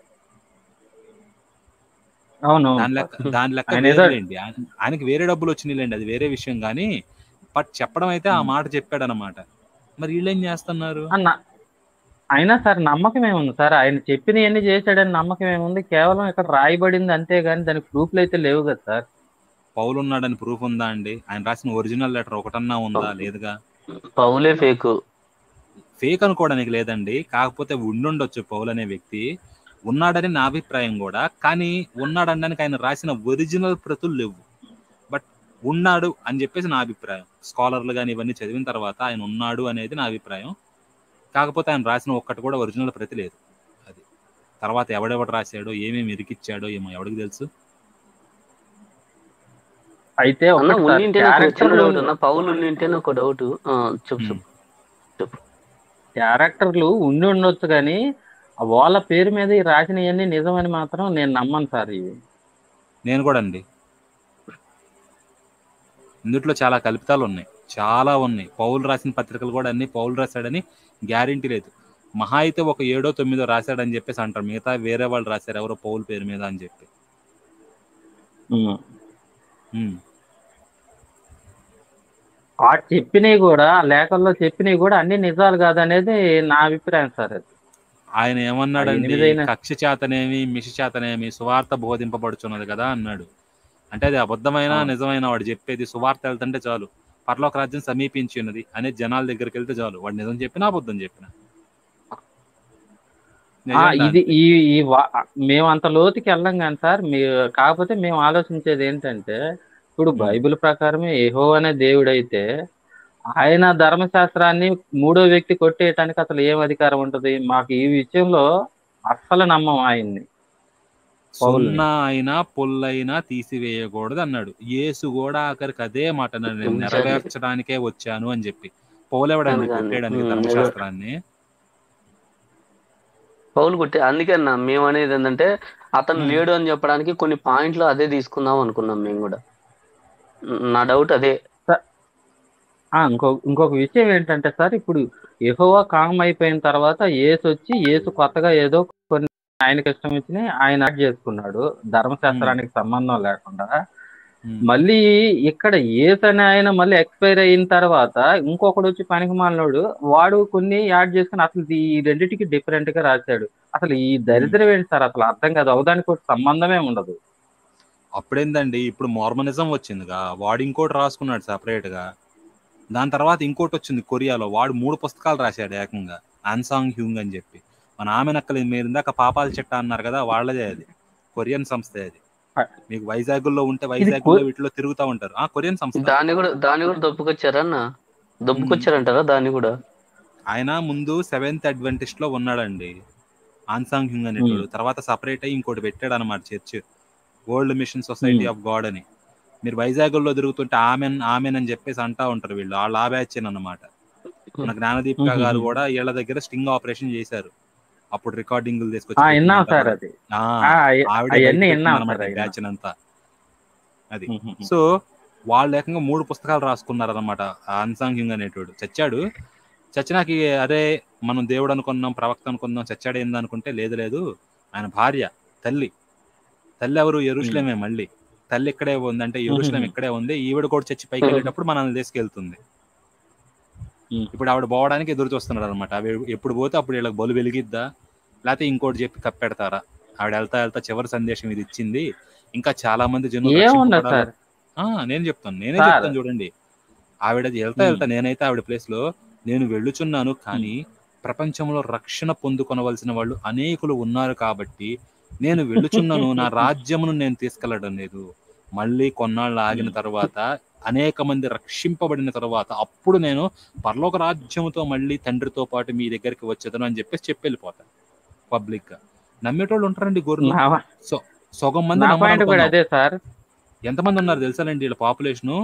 దాని లెక్క వేరేలేండి, ఆయనకి వేరే డబ్బులు వచ్చినాయిలేండి, అది వేరే విషయం. కానీ బట్ చెప్పడం అయితే ఆ మాట చెప్పాడు అనమాట. మరి వీళ్ళు ఏం చేస్తున్నారు? అయినా సార్ నమ్మకం ఏముంది సార్? ఆయన చెప్పినవన్నీ చేశాడని నమ్మకం ఏముంది? కేవలం ఇక్కడ రాయబడింది అంతే, గానీ దానికి ప్రూఫ్లు అయితే లేవు కదా సార్. పౌలు ఉన్నాడని ప్రూఫ్ ఉందా అండి? ఆయన రాసిన ఒరిజినల్ లెటర్ ఒకటన్నా ఉందా? లేదుగా. పౌలే ఫేక్ అనుకోవడానికి లేదండి, కాకపోతే ఉండుండొచ్చు పౌలు అనే వ్యక్తి, ఉన్నాడని నా అభిప్రాయం కూడా. కానీ ఉన్నాడనడానికి ఆయన రాసిన ఒరిజినల్ ప్రతులు లేవు, బట్ ఉన్నాడు అని చెప్పేసి నా అభిప్రాయం. స్కాలర్లు కానీ ఇవన్నీ చదివిన తర్వాత ఆయన ఉన్నాడు అనేది నా అభిప్రాయం. కాకపోతే ఆయన రాసిన ఒక్కటి కూడా ఒరిజినల్ ప్రతి లేదు. అది తర్వాత ఎవడెవడు రాశాడో, ఏమేమి ఇరికిచ్చాడో ఏమో ఎవడికి తెలుసు. అయితే క్యారెక్టర్లు ఉండి ఉండొచ్చు, కానీ వాళ్ళ పేరు మీద రాసినవన్నీ నిజమని మాత్రం నేను నమ్మను సార్. ఇవి నేను కూడా అండి, ఇందుట్లో చాలా కల్పితాలు ఉన్నాయి, చాలా ఉన్నాయి. పౌలు రాసిన పత్రికలు కూడా అన్ని పౌలు రాశాడని గ్యారెంటీ లేదు. మహా అయితే ఒక 7ో 9ో రాశాడని చెప్పేసి అంటారు, మిగతా వేరే వాళ్ళు రాశారు ఎవరో పౌలు పేరు మీద అని చెప్పి. ఆ చెప్పినవి కూడా, లేఖల్లో చెప్పినవి కూడా అన్ని నిజాలు కాదనేది నా అభిప్రాయం సార్. అది ఆయన ఏమన్నాడండి? కక్ష చేతనేమి మిషి చేతనేమి సువార్త బోధింపబడుచున్నది కదా అన్నాడు. అంటే అది అబద్ధమైన నిజమైన వాడు చెప్పేది. సువార్త వెళ్తుంటే చాలు, పరలోక రాజ్యం సమీపించి ఉన్నది అనేది జనాల దగ్గరికి వెళ్తే చాలు, వాడు నిజం చెప్పినా అబద్ధం చెప్పినా. ఇది మేము అంత లోతుకి వెళ్ళాం కానీ సార్, కాకపోతే మేము ఆలోచించేది ఏంటంటే, ఇప్పుడు బైబిల్ ప్రకారమే యెహోవా అనే దేవుడైతే ఆయన ధర్మశాస్త్రాన్ని మూడో వ్యక్తి కొట్టేయటానికి అసలు ఏం అధికారం ఉంటది? మాకు ఈ విషయంలో అస్సలు నమ్మం ఆయన్ని, పౌల్ని. సున్నా అయినా పొల్లైనా తీసివేయకూడదు అన్నాడు. యేసు కూడా ఆఖరికి అదే మాట అన్నాడు, నేను నెరవేర్చడానికే వచ్చాను అని చెప్పి. పౌలెవడండి కొట్టేయడానికి ధర్మశాస్త్రాన్ని? పౌలు కొట్టే. అందుకే అన్న మేము అనేది ఏంటంటే అతను లేడు అని చెప్పడానికి కొన్ని పాయింట్లు అదే తీసుకుందాం అనుకున్నాం మేము కూడా. నా డౌట్ అదే. ఇంకొక విషయం ఏంటంటే సార్, ఇప్పుడు యెహోవా కామ్ అయిపోయిన తర్వాత యేసు వచ్చి యేసు కొత్తగా ఏదో కొన్ని ఆయనకి ఇష్టం వచ్చినాయి ఆయన యాడ్ చేసుకున్నాడు ధర్మశాస్త్రానికి సంబంధం లేకుండా. మళ్ళీ ఇక్కడ యేసు అనే ఆయన మళ్ళీ ఎక్స్పైర్ అయిన తర్వాత ఇంకొకడు వచ్చి పనికి మాలినోడు వాడు కొన్ని యాడ్ చేసుకుని అసలు ఈ రెండింటికి డిఫరెంట్ గా రాశాడు. అసలు ఈ దరిద్రం ఏంటి సార్? అసలు అర్థం కాదు. అవదానికి ఒక సంబంధమే ఉండదు. అప్పుడేందండి, ఇప్పుడు మోర్మనిజం వచ్చిందిగా, వాడు ఇంకోటి రాసుకున్నాడు సపరేట్ గా. దాని తర్వాత ఇంకోటి వచ్చింది కొరియాలో, వాడు 3 పుస్తకాలు రాశాడు ఏకంగా, ఆన్సాంగ్ హ్యూంగ్ అని చెప్పి. మన ఆమె నక్కలు మీరు ఇందాక పాపాల చెట్ట అన్నారు కదా, వాళ్ళదే అది, కొరియన్ సంస్థ అది. మీకు వైజాగ్ లో ఉంటే వైజాగ్ లో వీటిలో తిరుగుతూ ఉంటారు. కొరియన్ సంస్థ. దాన్ని కూడా దొప్పుకొచ్చారన్న, దొప్పుకొచ్చారంటారా దాన్ని కూడా? ఆయన ముందు 7th అడ్వెంటిస్ట్ లో ఉన్నాడండి ఆన్సాంగ్ హ్యూంగ్ అనేటోడు. తర్వాత సపరేట్ అయ్యి ఇంకోటి పెట్టాడు అనమాట, church world mission society of God అని. మీరు వైజాగ్ లో తిరుగుతుంటే ఆమెన్ ఆమెన్ అని చెప్పేసి అంటా ఉంటారు వీళ్ళు, వాళ్ళు ఆ బ్యాచ్ అనమాట. మన జ్ఞానదీపిక గారు కూడా వీళ్ళ దగ్గర స్టింగ్ ఆపరేషన్ చేశారు అప్పుడు, రికార్డింగ్ తీసుకొచ్చి బ్యాచ్ అంతా అది. సో వాళ్ళు ఏకంగా 3 పుస్తకాలు రాసుకున్నారు అనమాట. ఆన్సాంగ్ హ్యూంగ్ అనేటోడు చచ్చాడు. చచ్చినాకి అరే మనం దేవుడు అనుకున్నాం, ప్రవక్త అనుకున్నాం, చచ్చాడు ఏంది అనుకుంటే లేదు లేదు, ఆయన భార్య తల్లి ఎవరు? యెరూషలేమే. మళ్ళీ తల్లి ఇక్కడే ఉంది అంటే యెరూషలేం ఇక్కడే ఉంది. ఈవిడ కూడా చచ్చి పైకి వెళ్ళేటప్పుడు మనల్ని తీసుకెళ్తుంది. ఇప్పుడు ఆవిడ పోవడానికి ఎదురు చూస్తున్నాడు అనమాట. ఎప్పుడు పోతే అప్పుడు వీళ్ళకి బలు వెలిగిద్దా, లేకపోతే ఇంకోటి చెప్పి కప్పెడతారా? ఆవిడ వెళ్తా చివరి సందేశం ఇది ఇచ్చింది, ఇంకా చాలా మంది జనులు. నేనే చెప్తాను చూడండి. ఆవిడ వెళ్తా నేనైతే ఆవిడ ప్లేస్ లో నేను వెళ్ళుచున్నాను, కానీ ప్రపంచంలో రక్షణ పొందుకొనవలసిన వాళ్ళు అనేకులు ఉన్నారు కాబట్టి నేను వెళ్ళుచున్నాను, నా రాజ్యమును నేను తీసుకెళ్లడం లేదు. మళ్ళీ కొన్నాళ్ళు ఆగిన తర్వాత అనేక మంది రక్షింపబడిన తర్వాత అప్పుడు నేను పరలోక రాజ్యముతో మళ్ళీ తండ్రితో పాటు మీ దగ్గరికి వచ్చేదను అని చెప్పేసి చెప్పి వెళ్ళిపోతాను పబ్లిక్ గా. నమ్మేటోళ్ళు ఉంటారండి గొర్రెలు. సగం మంది. ఎంతమంది ఉన్నారు తెలుసానండి వీళ్ళ పాపులేషను?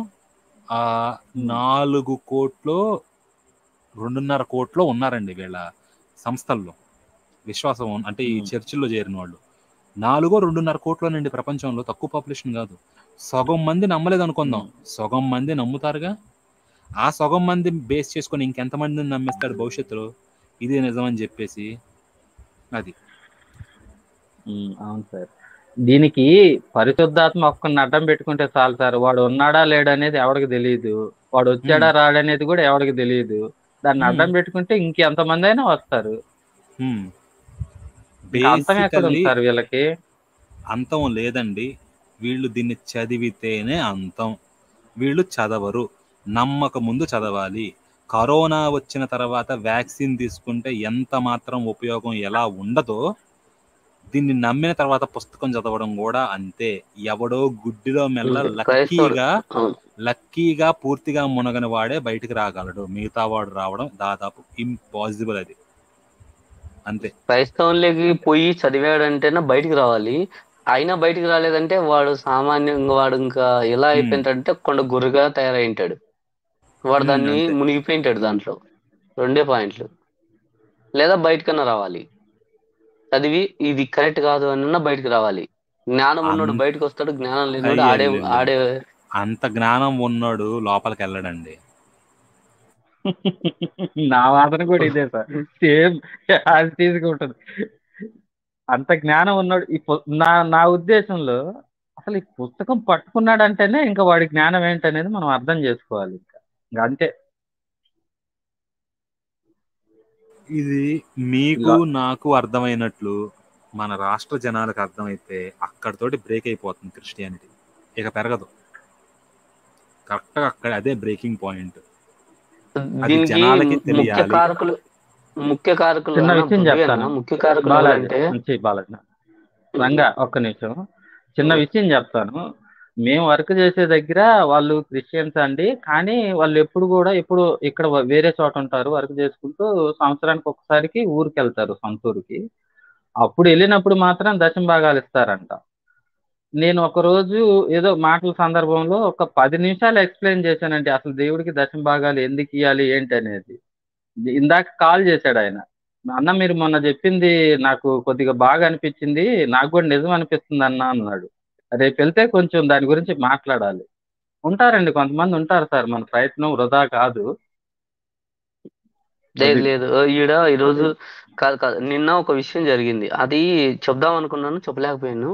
4 కోట్లు 2.5 కోట్లు ఉన్నారండి వీళ్ళ సంస్థల్లో, విశ్వాసం అంటే ఈ చర్చిల్లో చేరిన వాళ్ళు. 2.5 కోట్లోనండి ప్రపంచంలో, తక్కువ పాపులేషన్ కాదు. సగం మంది నమ్మలేదు అనుకుందాం, సగం మంది నమ్ముతారుగా. ఆ సగం మంది బేస్ చేసుకొని ఇంకెంతమందిని నమ్మేస్తాడు భవిష్యత్తులో ఇదే నిజం అని చెప్పేసి. అది అవును సార్. దీనికి పరిశుద్ధాత్మ ఒక్కరిని అడ్డం పెట్టుకుంటే చాలు సార్. వాడు ఉన్నాడా లేడనేది ఎవరికి తెలియదు, వాడు వచ్చాడా రాడనేది కూడా ఎవరికి తెలియదు. దాన్ని అడ్డం పెట్టుకుంటే ఇంకెంతమంది అయినా వస్తారు. సార్ వీళ్ళకి అంతం లేదండి. వీళ్ళు దీన్ని చదివితేనే అంతం. వీళ్ళు చదవరు, నమ్మక ముందు చదవాలి. కరోనా వచ్చిన తర్వాత వ్యాక్సిన్ తీసుకుంటే ఎంత మాత్రం ఉపయోగం ఎలా ఉండదో, దీన్ని నమ్మిన తర్వాత పుస్తకం చదవడం కూడా అంతే. ఎవడో గుడ్డిలో మెల్ల లక్కీగా పూర్తిగా మునగని వాడే బయటికి రాగలడు, మిగతా వాడు రావడం దాదాపు ఇంపాసిబుల్. అది అంతే. క్రైస్తవంలోకి పోయి చదివాడంటేనే బయటికి రావాలి. అయినా బయటికి రాలేదంటే వాడు సామాన్యంగా వాడు ఇంకా ఎలా అయిపోయింటాడంటే కొండ గుర్రగా తయారైంటాడు. వాడు దాన్ని మునిగిపోయింటాడు దాంట్లో. 2 పాయింట్లు. లేదా బయటకన్నా రావాలి, చదివి ఇది కరెక్ట్ కాదు అన్న బయటకు రావాలి. జ్ఞానం ఉన్నోడు బయటకు వస్తాడు, జ్ఞానం లేనివాడు ఆడే. అంత జ్ఞానం ఉన్నోడు లోపలికి వెళ్ళడండి. నా వాదన కూడా ఇదే సార్, సేమ్ తీసుకుంటుంది. అంత జ్ఞానం ఉన్నాడు. నా ఉద్దేశంలో అసలు ఈ పుస్తకం పట్టుకున్నాడంటేనే ఇంకా వాడి జ్ఞానం ఏంటనేది మనం అర్థం చేసుకోవాలి. ఇంకా అంతే. ఇది మీకు నాకు అర్థమైనట్లు మన రాష్ట్ర జనాలకు అర్థమైతే అక్కడితోటి బ్రేక్ అయిపోతుంది క్రిస్టియానిటీ, ఇక పెరగదు. కరెక్ట్గా అక్కడ అదే బ్రేకింగ్ పాయింట్. అది జనాలకి తెలియాలి. ముఖ్య కారకులు చిన్న విషయం చెప్తాను. ముఖ్య కారకులు అంటే రంగా ఒక్క నిమిషం, చిన్న విషయం చెప్తాను. మేము వర్క్ చేసే దగ్గర వాళ్ళు క్రిస్టియన్స్ అండి. కానీ వాళ్ళు ఎప్పుడు ఇక్కడ వేరే చోట ఉంటారు వర్క్ చేసుకుంటూ. సంవత్సరానికి ఒకసారికి ఊరికెళ్తారు సొంత ఊరికి. అప్పుడు వెళ్ళినప్పుడు మాత్రం దశమ భాగాలు ఇస్తారంట. నేను ఒక రోజు ఏదో మాటల సందర్భంలో ఒక 10 నిమిషాలు ఎక్స్ప్లెయిన్ చేశానండి అసలు దేవుడికి దశమ భాగాలు ఎందుకు ఇవ్వాలి ఏంటి అనేది. ఇందాక కాల్ చేశాడు ఆయన. అన్న మీరు మొన్న చెప్పింది నాకు కొద్దిగా బాగా అనిపించింది, నాకు కూడా నిజం అనిపిస్తుంది అన్న అన్నాడు. రేపు వెళ్తే కొంచెం దాని గురించి మాట్లాడాలి. ఉంటారండి, కొంతమంది ఉంటారు సార్, మన ప్రయత్నం వృధా కాదు. లేదు అది లేదు ఈరోజు కాదు కాదు, నిన్న ఒక విషయం జరిగింది, అది చెప్దాం అనుకున్నాను చెప్పలేకపోయాను.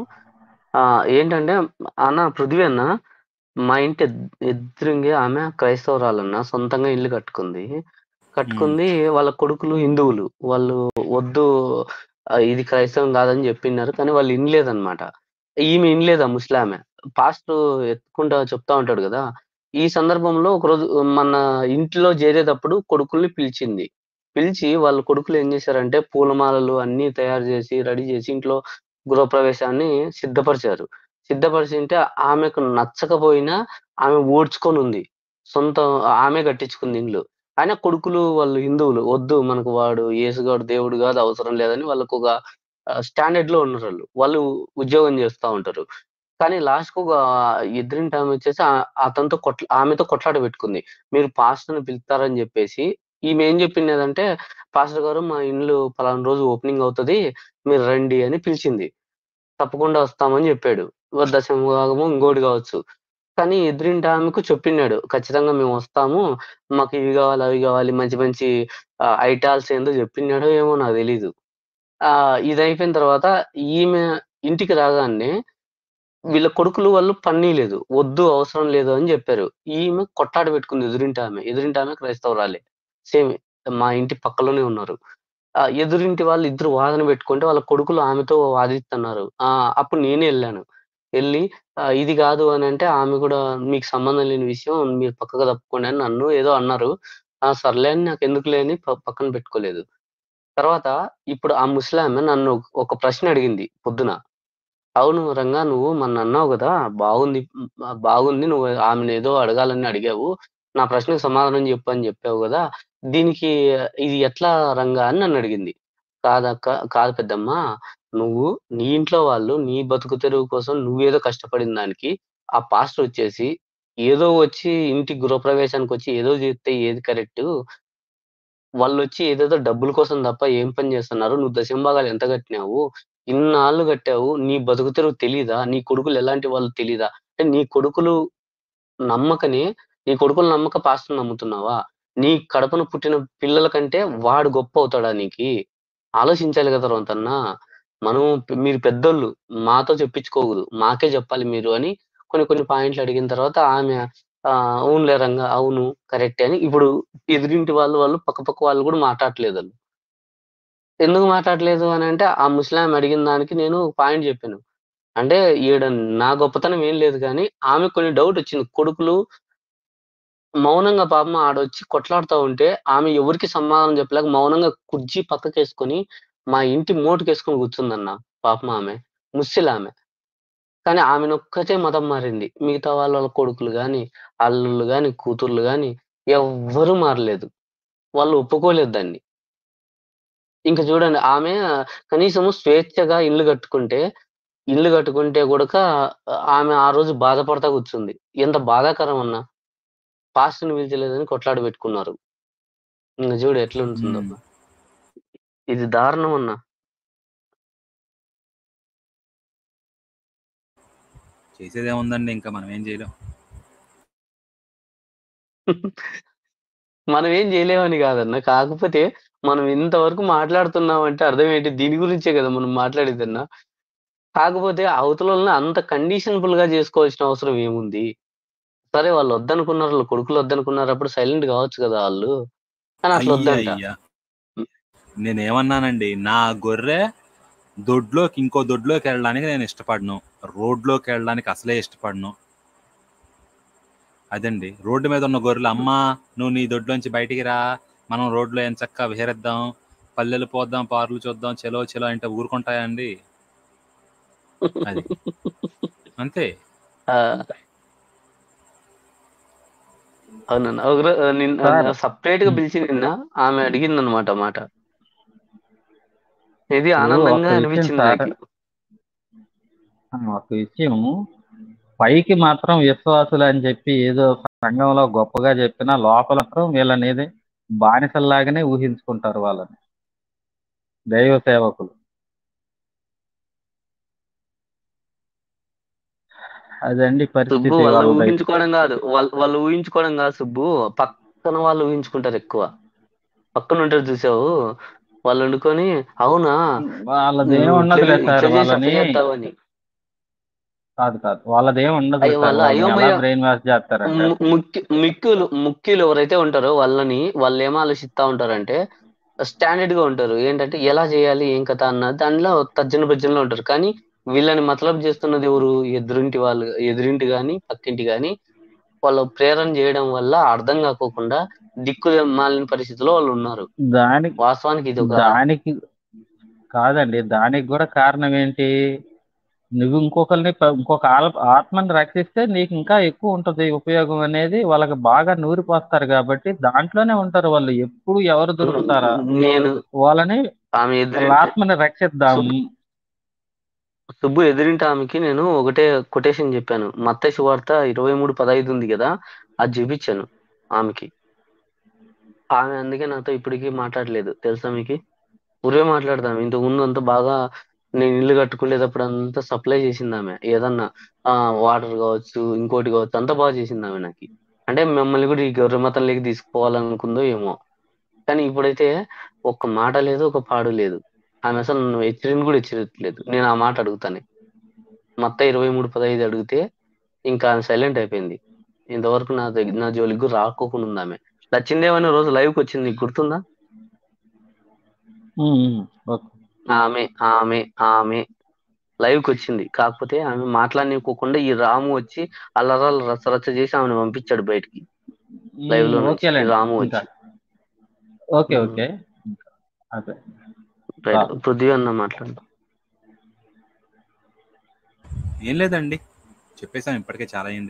ఏంటంటే అన్న పృథ్వీ అన్న, మా ఇంటి ఎదురుంగే ఆమె క్రైస్తవురాలన్న, సొంతంగా ఇల్లు కట్టుకుంది. వాళ్ళ కొడుకులు హిందువులు. వాళ్ళు వద్దు ఇది క్రైస్తవం కాదని చెప్పినారు, కానీ వాళ్ళు ఇనలేదన్నమాట. ఈమె ఇనలేదా ముస్లామె. పాస్టర్ ఎత్తుకుంటా చెప్తా ఉంటాడు కదా. ఈ సందర్భంలో ఒకరోజు మన ఇంట్లో చేరేటప్పుడు కొడుకుల్ని పిలిచి వాళ్ళ కొడుకులు ఏం చేశారంటే పూలమాలలు అన్ని తయారు చేసి రెడీ చేసి ఇంట్లో గృహప్రవేశాన్ని సిద్ధపరిచింటే ఆమెకు నచ్చకపోయినా ఆమె ఓడ్చుకొని ఉంది. ఆమె కట్టించుకుంది ఇల్లు. అయినా కొడుకులు వాళ్ళు హిందువులు, వద్దు మనకు వాడు యేసుగాడు దేవుడు కాదు, అవసరం లేదని వాళ్ళకు ఒక స్టాండర్డ్ లో ఉన్నారు. వాళ్ళు ఉద్యోగం చేస్తా ఉంటారు. కానీ లాస్ట్‌కు ఎదురింటి ఆమె వచ్చేసి అతనితో ఆమెతో కొట్లాట పెట్టుకుంది. మీరు పాస్టర్‌ని పిలుస్తారని చెప్పేసి. ఈమె ఏం చెప్పిందంటే, పాస్టర్ గారు మా ఇల్లు పలానా రోజు ఓపెనింగ్ అవుతది, మీరు రండి అని పిలిచింది. తప్పకుండా వస్తామని చెప్పాడు. దశమ భాగమో ఇంకోటి కావచ్చు. కానీ ఎదురింటి ఆమెకు చెప్పినాడు, ఖచ్చితంగా మేము వస్తాము, మాకు ఇవి కావాలి అవి కావాలి మంచి మంచి ఐటాల్స్ ఏందో చెప్పినాడో ఏమో నాకు తెలీదు. ఇది అయిపోయిన తర్వాత ఈమె ఇంటికి రాగానే వీళ్ళ కొడుకులు వాళ్ళు పన్నీయలేదు. వద్దు అవసరం లేదు అని జెప్పారు. ఈమె కొట్లాట పెట్టుకుంది ఎదురింటామె క్రైస్తవురాలే. సేమ్ మా ఇంటి పక్కలోనే ఉన్నారు. ఎదురింటి వాళ్ళు ఇద్దరు వాదన పెట్టుకుంటే వాళ్ళ కొడుకులు ఆమెతో వాదిత్తన్నారు. అప్పుడు నేనే ఎళ్ళాను. ఎళ్లి ఇది గాదు అనంటే ఆమె గూడా మీకు సంబంధం లేని విషయం మీరు పక్కకు తప్పుకోండి అని నన్ను ఏదో అన్నారు. సర్లే అని నాకెందుకులే అని పక్కన పెట్టుకోలేదు. తర్వాత ఇప్పుడు ఆ ముసలామె నన్ను ఒక ప్రశ్న అడిగింది పొద్దున. అవును రంగా, నువ్వు మొన్నన్నావు గదా! బాగుంది. నువ్వు ఆమెనేదో అడగాలని అడిగావు. నా ప్రశ్నకు సమాధానం జెప్పు అని జెప్పావు గదా! దీనికి ఇది ఎట్లా రంగా అని నన్నడిగింది. కాదక్క, కాదు పెద్దమ్మా. నువ్వు నీ ఇంట్లో వాళ్ళు నీ బతుకు తెరువు కోసం నువ్వేదో కష్టపడిన దానికి, ఆ పాస్టరొచ్చేసి ఏదో వచ్చి ఇంటి గృహప్రవేశానికొచ్చి ఏదో జేత్తే ఏది కరెక్టు? వాళ్ళొచ్చి ఏదేదో డబ్బుల కోసం తప్ప ఏం పని జేస్తున్నారు? నువ్వు దశంభాగాలు ఎంత గట్టినావు? ఇన్నాళ్ళు గట్టావు. నీ బతుకు తెరువు తెలీదా? నీ కొడుకులు ఎలాంటి వాళ్ళు తెలీదా? అంటే నమ్మకనే నీ కొడుకులు నమ్మక పాస్టర్‌ని నమ్ముతున్నావా? నీ కడుపున పుట్టిన పిల్లల కంటే వాడు గొప్పవుతాడా నీకి? ఆలోచించాలి గదా రోంతన్నా. మీరు పెద్దోళ్ళు. మాతో చెప్పించుకోకూడదు. మాకే జెప్పాలి మీరు అని కొన్ని కొన్ని పాయింట్లు అడిగిన తర్వాత ఆమె అవునులే రంగా, అవును కరెక్టే అని ఇప్పుడు ఎదురింటి వాళ్ళు పక్క వాళ్ళు గూడా మాట్లాడట్లేదాళ్ళు. ఎందుకు మాట్లాడట్లేదు అనంటే, ఆ ముసలామె అడిగిన దానికి నేను పాయింట్ జెప్పాను. అంటే ఈడ నా గొప్పతనం ఏం లేదు గానీ, ఆమెకు కొన్ని డౌటొచ్చింది. కొడుకులు మౌనంగా పాపం ఆడొచ్చి కొట్లాడుతా ఉంటే, ఆమె ఎవరికీ సమాధానం చెప్పలేక మౌనంగా కుర్చీ పక్కకేసుకొని, మా ఇంటి మోటుకేసుకొని కూర్చుందన్న పాపం ఆమె. ముసలామె. కానీ ఆమెనొక్కతే మతం మారింది. మిగతా వాళ్ళ కొడుకులు గాని, అల్లుళ్ళు గాని, కూతుర్లు గాని ఎవ్వరూ మారలేదు. వాళ్ళు ఒప్పుకోలేదు దాన్ని. ఇంక చూడండి ఆమె కనీసము స్వేచ్ఛగా ఇల్లు కట్టుకుంటే గూడక ఆమె ఆ రోజు బాధపడతా కూర్చుంది. ఎంత బాధాకరం అన్నా. పాస్టర్‌ని పిలిచలేదని కొట్లాట పెట్టుకున్నారు. ఇంగ చూడు ఎట్లుంటుందో. ఇది దారుణం అన్నా. చేసేదేముందండి, ఇంకా మనం ఏం చేయలేం. మనం ఏం చేయలేమని కాదన్నా. కాకపోతే మనం ఇంతవరకు మాట్లాడుతున్నామంటే అర్థం ఏంటి? దీని గురించే కదా మనం మాట్లాడేదన్నా. కాకపోతే అవతలోళ్ళని అంత కండిషనబుల్‌గా చేసుకోవాల్సిన అవసరం ఏముంది? సరే వాళ్ళు వద్దనుకున్నారు. వాళ్ళ కొడుకులు వద్దనుకున్నారు. అప్పుడు సైలెంట్ కావచ్చు కదా ఆళ్ళు. కానీ అట్లా వద్దంట. అయ్యయ్య! నేనేమన్నానండి, నా గొర్రె ఇంకో దొడ్లోకి వెళ్ళడానికి నేను ఇష్టపడను. రోడ్లోకి వెళ్ళడానికి అసలే ఇష్టపడను. అదండి, రోడ్డు మీద ఉన్న గొర్రెలు, అమ్మా నువ్వు నీ దొడ్లోంచి బయటికి రా, మనం రోడ్లో ఎంచక్కా విహరిద్దాం, పల్లెలు పోద్దాం, పార్లు చూద్దాం, చెలో అంటే ఊరుకుంటాయా అండి? అది అంతే. ఆ, అవునన్నా సార్ నిన్న సపరేట్ గా పిలిచి నిన్న ఆమె అడిగింది అనమాట మాట. ఇది ఇప్పుడు ఆనందంగా ఒక విషయం అనిపించింది సార్, నాకు. ఒక విషయం, పైకి మాత్రం విశ్వాసులు అని చెప్పి ఏదో సంఘంలో గొప్పగా చెప్పినా లోపల మాత్రం వీళ్ళనేది బానిసల్లాగానే ఊహించుకుంటారు వాళ్ళని, దైవ సేవకులు. అదండి సుబ్బు పరిస్థితి వాళ్ళు వాళ్ళది. ఊహించుకోవడం కాదు, వాళ్ళు ఊహించుకోవడం కాదు సుబ్బు, పక్కన వాళ్ళు ఊహించుకుంటారు ఎక్కువ. పక్కన ఉంటారు చూసావు, వాళ్ళు వండుకొని అవునా వాళ్ళదేం నువ్వు ఉండదులే ఇట్లా సార్, చేసి అట్లా వాళ్ళని చేస్తావు అని. కాదు వాళ్ళదేం ఉండదు సార్, వాళ్ళ వాళ్ళని ఎలా అయోమయ బ్రెయిన్ వాష్ చేస్తారంటే ముఖ్యులు ఎవరైతే ఉంటారో వాళ్ళు ఏం ఆలోచిస్తా ఉంటారంటే స్టాండర్డ్ గా ఉంటారు. ఏంటంటే ఎలా చేయాలి ఏం కథ అన్న దానిలో తర్జన భర్జనలో ఉంటారు. కానీ వీళ్ళని మతలబు చేస్తున్నది ఎవరు? ఎదురింటి గాని పక్కింటి గాని వాళ్ళు ప్రేరణ చేయడం వల్ల అర్థం కాకోకుండా దిక్కు మాలిన పరిస్థితిలో వాళ్ళు ఉన్నారు. దానికి వాస్తవానికి ఇది ఒక దానికి కాదండి, దానికి కూడా కారణం ఏంటి? నువ్వు ఇంకొక ఆత్మని రక్షిస్తే నీకు ఇంకా ఎక్కువ ఉంటుంది ఉపయోగం అనేది వాళ్ళకి బాగా నూరిపోస్తారు కాబట్టి దాంట్లోనే ఉంటారు వాళ్ళు. ఎప్పుడు ఎవరు దొరుకుతారా నేను వాళ్ళని, ఆమె వాళ్ళ ఆత్మని రక్షిద్దాం. సుబ్బు ఎదిరింటి ఆమెకి నేను ఒకటే కొటేషన్ చెప్పాను. మత్తయి సువార్త 23:15 ఉంది కదా, అది చూపించాను ఆమెకి. ఆమె అందుకే నాతో ఇప్పటికీ మాట్లాడలేదు తెలుసా మీకు. ఊరే మాట్లాడదాం. ఇంతకు ముందు అంతా బాగా నేను ఇల్లు కట్టుకునేటప్పుడు అంతా సప్లై చేసింది ఆమె. ఏదన్నా వాటర్ కావచ్చు, ఇంకోటి కావచ్చు, అంతా బాగా చేసింది ఆమె నాకు. అంటే మిమ్మల్ని కూడా ఈ గొర్రె మతంలోకి తీసుకుపోవాలనుకుందో ఏమో. కానీ ఇప్పుడైతే ఒక్క మాట లేదు, ఒక పాడు లేదు. ఆమె అసలు నన్ను కూడా హెచ్చరించలేదు. నేను ఆ మాట అడుగుతాను. మత్తయి 23:15 అడిగితే ఇంకా ఆమె సైలెంట్ అయిపోయింది. ఇంతవరకు నా జోలికి కూడా రాకోకుండా ఉంది ఆమె. లచ్చిందేవని రోజు లైవ్కి వచ్చింది, నీకు గుర్తుందా? ఓకే. ఆమె ఆమె ఆమె లైవ్కి వచ్చింది. కాకపోతే ఆమె మాట్లాడనివ్వకుండా ఈ రాము వచ్చి అల్లరాలు రచ్చరచ్చ చేసి ఆమెను పంపించాడు బయటికి, లైవ్ లో నుంచి. ఈ ఓకేలేండి రాము ఇంకా. వచ్చి ఓకే ఓకే అదే పృథ్వీ అన్న మాట్లాడు. ఏం లేదండి, చెప్పేసాం ఇప్పటికే చాలా అయింది.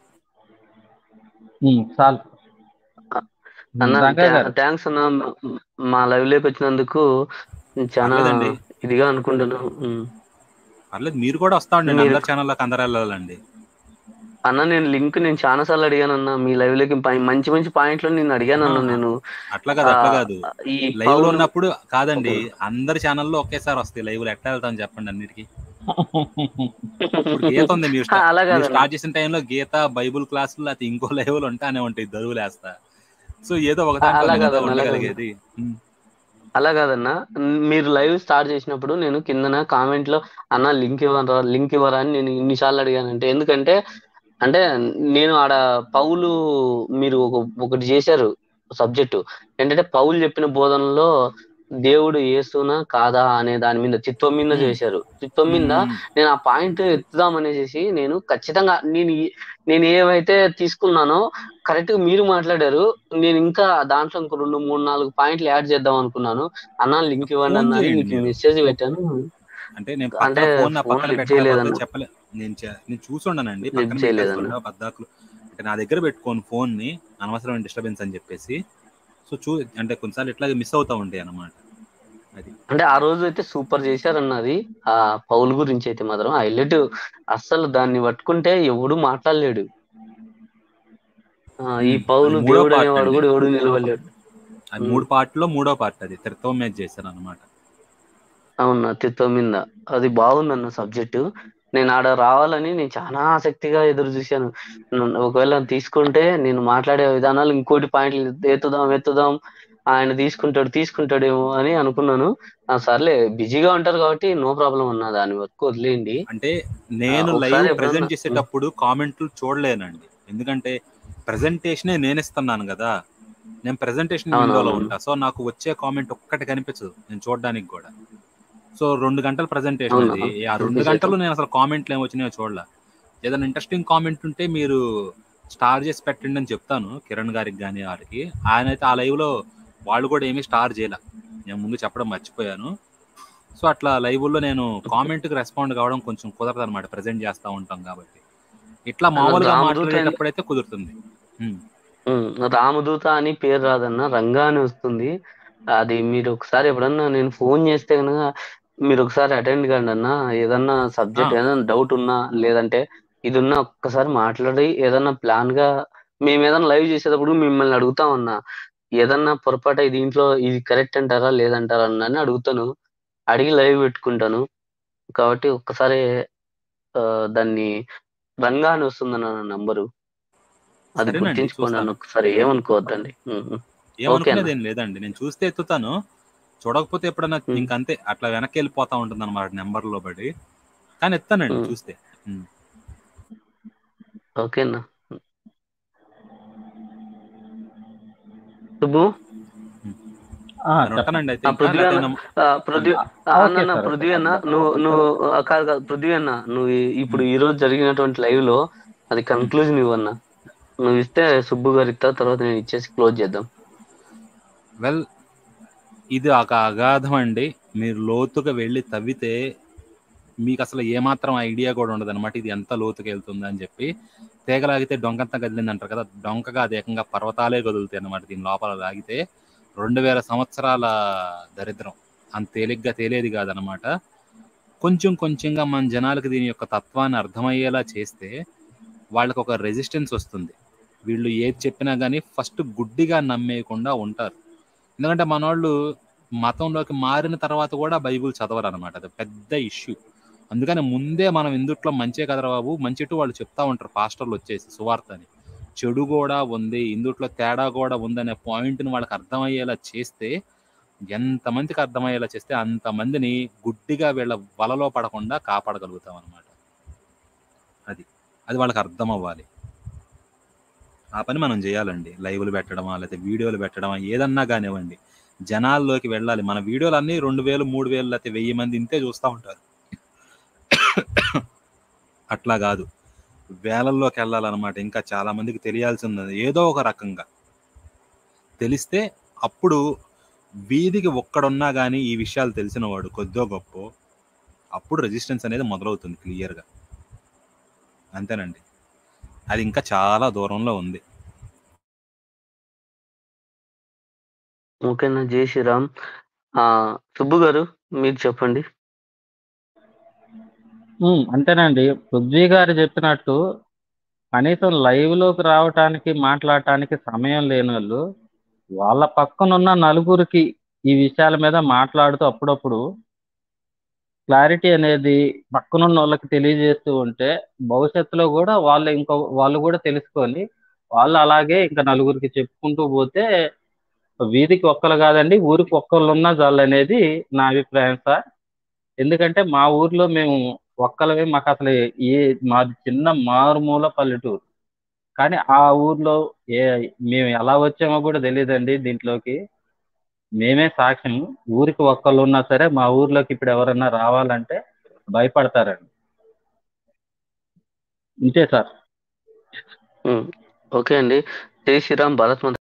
చాలు అన్న రంగా గారు. థ్యాంక్స్ అన్న, మా లైవ్ లోకి వచ్చినందుకు చాలా పర్లేదండి, ఇదిగా అనుకుంటున్నాను. పర్లేదు, మీరు కూడా వస్తా ఉండండి, మీరు అందరి ఛానల్లోకి అందరు వెళ్ళాలండి. అన్న నేను చాలా సార్లు అడిగానన్న మీ లైవ్ లోకి మంచి మంచి పాయింట్లు నేను అడిగానన్న. నేను అట్లా కాదు ఈ లైవ్ లో ఉన్నప్పుడు కాదండి, అందరి ఛానల్లో ఒకేసారి వస్తాయి లైవ్ లో, ఎట్లా వెళ్తాం చెప్పండి అన్నిటికీ. ఇప్పుడు గీత ఉంది, మీరు స్టార్ట్ చేసిన టైంలో గీత బైబుల్ క్లాసులు అది ఇంకో లైవ్ లో ఉంటానే ఉంటాయి, దరువులేస్తా. సో ఏదో ఒక దాంట్లో ఉండగలిగేది. అలా కాదన్నా, మీరు లైవ్ స్టార్ట్ చేసినప్పుడు నేను కిందన కామెంట్ లో అన్న లింక్ ఇవ్వరా అని నేను ఇన్నిసార్లు అడిగానంటే, ఎందుకంటే అంటే నేను ఆడ పౌలు మీరు ఒకటి చేశారు సబ్జెక్టు ఏంటంటే పౌలు చెప్పిన బోధనలో దేవుడు యేసునా కాదా అనే దాని మీద చిత్తం మీద చేశారు. చిత్తం మీద నేను ఆ పాయింట్ ఎత్తుదామనేసి నేను ఖచ్చితంగా నేను ఏవైతే తీసుకున్నానో కరెక్ట్ గా మీరు మాట్లాడారు. నేను ఇంకా దాంట్లో ఇంకో 2, 3, 4 పాయింట్లు యాడ్ చేద్దాం అనుకున్నాను. అన్న లింక్ ఇవ్వండి అన్న అని మీకు మెసేజ్ పెట్టాను. అంటే నేను పక్కన పెట్టలేకపోతే చెప్పలే, నేను చూసుండానండి పక్కన పెట్టేస్తుండే బద్దాకులు. అంటే నా దగ్గర పెట్టుకోను ఫోన్ ని, అనవసరమైన డిస్టర్బెన్స్ అని చెప్పేసి. సో అంటే కొన్నిసార్లు ఇట్లాగే మిస్ అవుతా ఉంటాయి అన్నమాట. అది అంటే ఆ రోజు అయితే సూపర్ చేశారన్నది. ఆ పౌల్ గురించి అయితే మాత్రం హైలైట్. అస్సలు దాన్ని పట్టుకుంటే ఎవడు మాట్లాడలేడు. ఈ పౌలు దేవుడు అనేవాడు కూడా ఎవడు నిలవలేడు. అది 3 పార్ట్లో 3వ పార్ట్, అది త్రిత్వం మీద చేశారు అనమాట. అవునా, త్రిత్వం మీద అది బాగుందన్న సబ్జెక్టు. నేను ఆడ రావాలని నేను చాలా ఆసక్తిగా ఎదురు చూశాను. ఒకవేళ తీసుకుంటే నేను మాట్లాడే విధానాలు ఇంకోటి పాయింట్లు ఎత్తుదాం ఆయన తీసుకుంటాడేమో అని అనుకున్నాను. సర్లే బిజీగా ఉంటారు కాబట్టి నో ప్రాబ్లం అన్న, దాని వరకు వదిలేయండి. అంటే నేను లైవ్ ప్రెజెంట్ చేసేటప్పుడు కామెంట్లు చూడలేనండి, ఎందుకంటే ప్రెజెంటేషనే నేను ఇస్తున్నాను కదా, నేను ప్రెజెంటేషన్ విండోలో ఉంటా. సో నాకు వచ్చే కామెంట్ ఒక్కటి కనిపించదు నేను చూడడానికి కూడా. సో 2 గంటల ప్రెజెంటేషన్ అది, ఆ 2 గంటలు నేను అసలు కామెంట్లు ఏమొచ్చినాయో చూడలే. ఏదైనా ఇంట్రెస్టింగ్ కామెంట్ ఉంటే మీరు స్టార్ చేసి పెట్టండి అని చెప్తాను కిరణ్ గారికి కానీ వారికి. ఆయన అయితే ఆ లైవ్లో వాళ్ళు కూడా ఏమీ స్టార్ చేయలే, నేను ముందు చెప్పడం మర్చిపోయాను. సో అట్లా లైవ్లో నేను కామెంట్కి రెస్పాండ్ కావడం కొంచెం కుదరదు అనమాట, ప్రజెంట్ చేస్తూ ఉంటాం కాబట్టి. ఇట్లా మామూలుగా రామదూత మాట్లాడేటప్పుడైతే కుదురుతుంది. రామదూత అని పేరు రాదన్న, రంగా అని వస్తుంది. అది మీరు ఒకసారి ఎప్పుడన్నా నేను ఫోన్ చేస్తే కనుక మీరు ఒకసారి అటెండ్ కండి అన్న. ఏదన్నా సబ్జెక్ట్ ఏదైనా డౌట్ ఉన్నా లేదంటే ఇది ఉన్నా ఒక్కసారి మాట్లాడి ఏదన్నా ప్లాన్ గా మేము ఏదైనా లైవ్ చేసేటప్పుడు మిమ్మల్ని అడుగుతామన్నా. ఏదన్నా పొరపాటు దీంట్లో ఇది కరెక్ట్ అంటారా లేదంటారా అని అడుగుతాను, అడిగి లైవ్ పెట్టుకుంటాను. కాబట్టి ఒక్కసారి దాన్ని రంగా అని వస్తుందన్న నంబరు, అది సరేనండి, గుర్తించుకోండి చూస్తాను. అన్న ఒకసారి. ఏమనుకోవద్దండి. ఏమనుకునేది ఏం లేదండి, నేను చూస్తే ఎత్తుతాను, చూడకపోతే ఎప్పుడన్నా ఇంకంతే అట్లా వెనక్కి వెళ్ళిపోతా ఉంటుంది అనమాట నెంబర్లో పడి. కానీ ఎత్తానండి చూస్తే. ఓకేనా సుబ్బు? ఉంటానండి అయితే. పృథ్వీ అన్న, నువ్వు కాదు పృథ్వీ అన్న, నువ్వు ఇప్పుడు ఈ రోజు జరిగినటువంటి లైవ్ లో అది కన్క్లూజన్ ఇవ్వన్నా. నువ్వు ఇస్తే సుబ్బు గారు ఇస్తా, తర్వాత నేను ఇచ్చేసి క్లోజ్ చేద్దాం. వెల్, ఇది ఒక అగాధం అండి. మీరు లోతుగా వెళ్ళి తవ్వితే మీకు అసలు ఏమాత్రం ఐడియా కూడా ఉండదు అనమాట ఇది ఎంత లోతుకి వెళ్తుంది అని చెప్పి. తీగలాగితే డొంకంతా కదిలింది అంటారు కదా, డొంకగా అది ఏకంగా పర్వతాలే కదులుతాయి అనమాట దీని లోపల లాగితే. 2000 సంవత్సరాల దరిద్రం అంత తేలిగ్గా తేలేది కాదనమాట. కొంచెం కొంచెంగా మన జనాలకు దీని యొక్క తత్వాన్ని అర్థమయ్యేలా చేస్తే వాళ్ళకి ఒక రెసిస్టెన్స్ వస్తుంది. వీళ్ళు ఏది చెప్పినా కానీ ఫస్ట్ గుడ్డిగా నమ్మేయకుండా ఉంటారు. ఎందుకంటే మనోళ్ళు మతంలోకి మారిన తర్వాత కూడా బైబుల్ చదవరు అనమాట, అది పెద్ద ఇష్యూ. అందుకని ముందే మనం ఇందుట్లో మంచే కదరా బాబు, మంచిటు వాళ్ళు చెప్తా ఉంటారు పాస్టర్లు వచ్చేసి సువార్త అని. చెడు కూడా ఉంది, ఇందుట్లో తేడా కూడా ఉందనే పాయింట్ని వాళ్ళకి అర్థమయ్యేలా చేస్తే, ఎంతమందికి అర్థమయ్యేలా చేస్తే అంతమందిని గుడ్డిగా వీళ్ళ వలలో పడకుండా కాపాడగలుగుతాం అనమాట. అది వాళ్ళకి అర్థం అవ్వాలి. ఆ పని మనం చేయాలండి. లైవ్లు పెట్టడమా లేకపోతే వీడియోలు పెట్టడమా ఏదన్నా కానివ్వండి, జనాల్లోకి వెళ్ళాలి. మన వీడియోలు అన్నీ 2000, 3000 లేకపోతే 1000 మంది ఇంతే చూస్తూ ఉంటారు. అట్లా కాదు, వేలల్లోకి వెళ్ళాలన్నమాట. ఇంకా చాలా మందికి తెలియాల్సింది ఏదో ఒక రకంగా తెలిస్తే అప్పుడు వీధికి ఒక్కడున్నా కానీ ఈ విషయాలు తెలిసిన వాడు కొద్దో గొప్ప, అప్పుడు రెసిస్టెన్స్ అనేది మొదలవుతుంది క్లియర్గా. అంతేనండి, అది ఇంకా చాలా దూరంలో ఉంది. ఓకేనా, జై శ్రీరామ్. సుబ్బు గారు మీరు చెప్పండి. అంతేనండి, పృథ్వీ గారు చెప్పినట్టు కనీసం లైవ్ లోకి రావటానికి మాట్లాడటానికి సమయం లేని వాళ్ళు వాళ్ళ పక్కనున్న నలుగురికి ఈ విషయాల మీద మాట్లాడుతూ అప్పుడప్పుడు క్లారిటీ అనేది పక్కనున్న వాళ్ళకి తెలియజేస్తూ ఉంటే భవిష్యత్తులో కూడా వాళ్ళు కూడా తెలుసుకొని వాళ్ళు అలాగే ఇంకా నలుగురికి చెప్పుకుంటూ పోతే వీధికి ఒక్కరు కాదండి, ఊరికి ఒక్కళ్ళు ఉన్నా చాలు అనేది నా అభిప్రాయం సార్. ఎందుకంటే మా ఊర్లో మేము ఒక్కలమే, మాకు అసలు మాది చిన్న మారుమూల పల్లెటూరు. కానీ ఆ ఊర్లో మేము ఎలా వచ్చామో కూడా తెలియదండి దీంట్లోకి. మేమే సాక్ష్యం. ఊరికి ఒక్కళ్ళు ఉన్నా సరే మా ఊర్లోకి ఇప్పుడు ఎవరన్నా రావాలంటే భయపడతారండి. ఇంతే సార్. ఓకే అండి, జై శ్రీరామ్. భారత్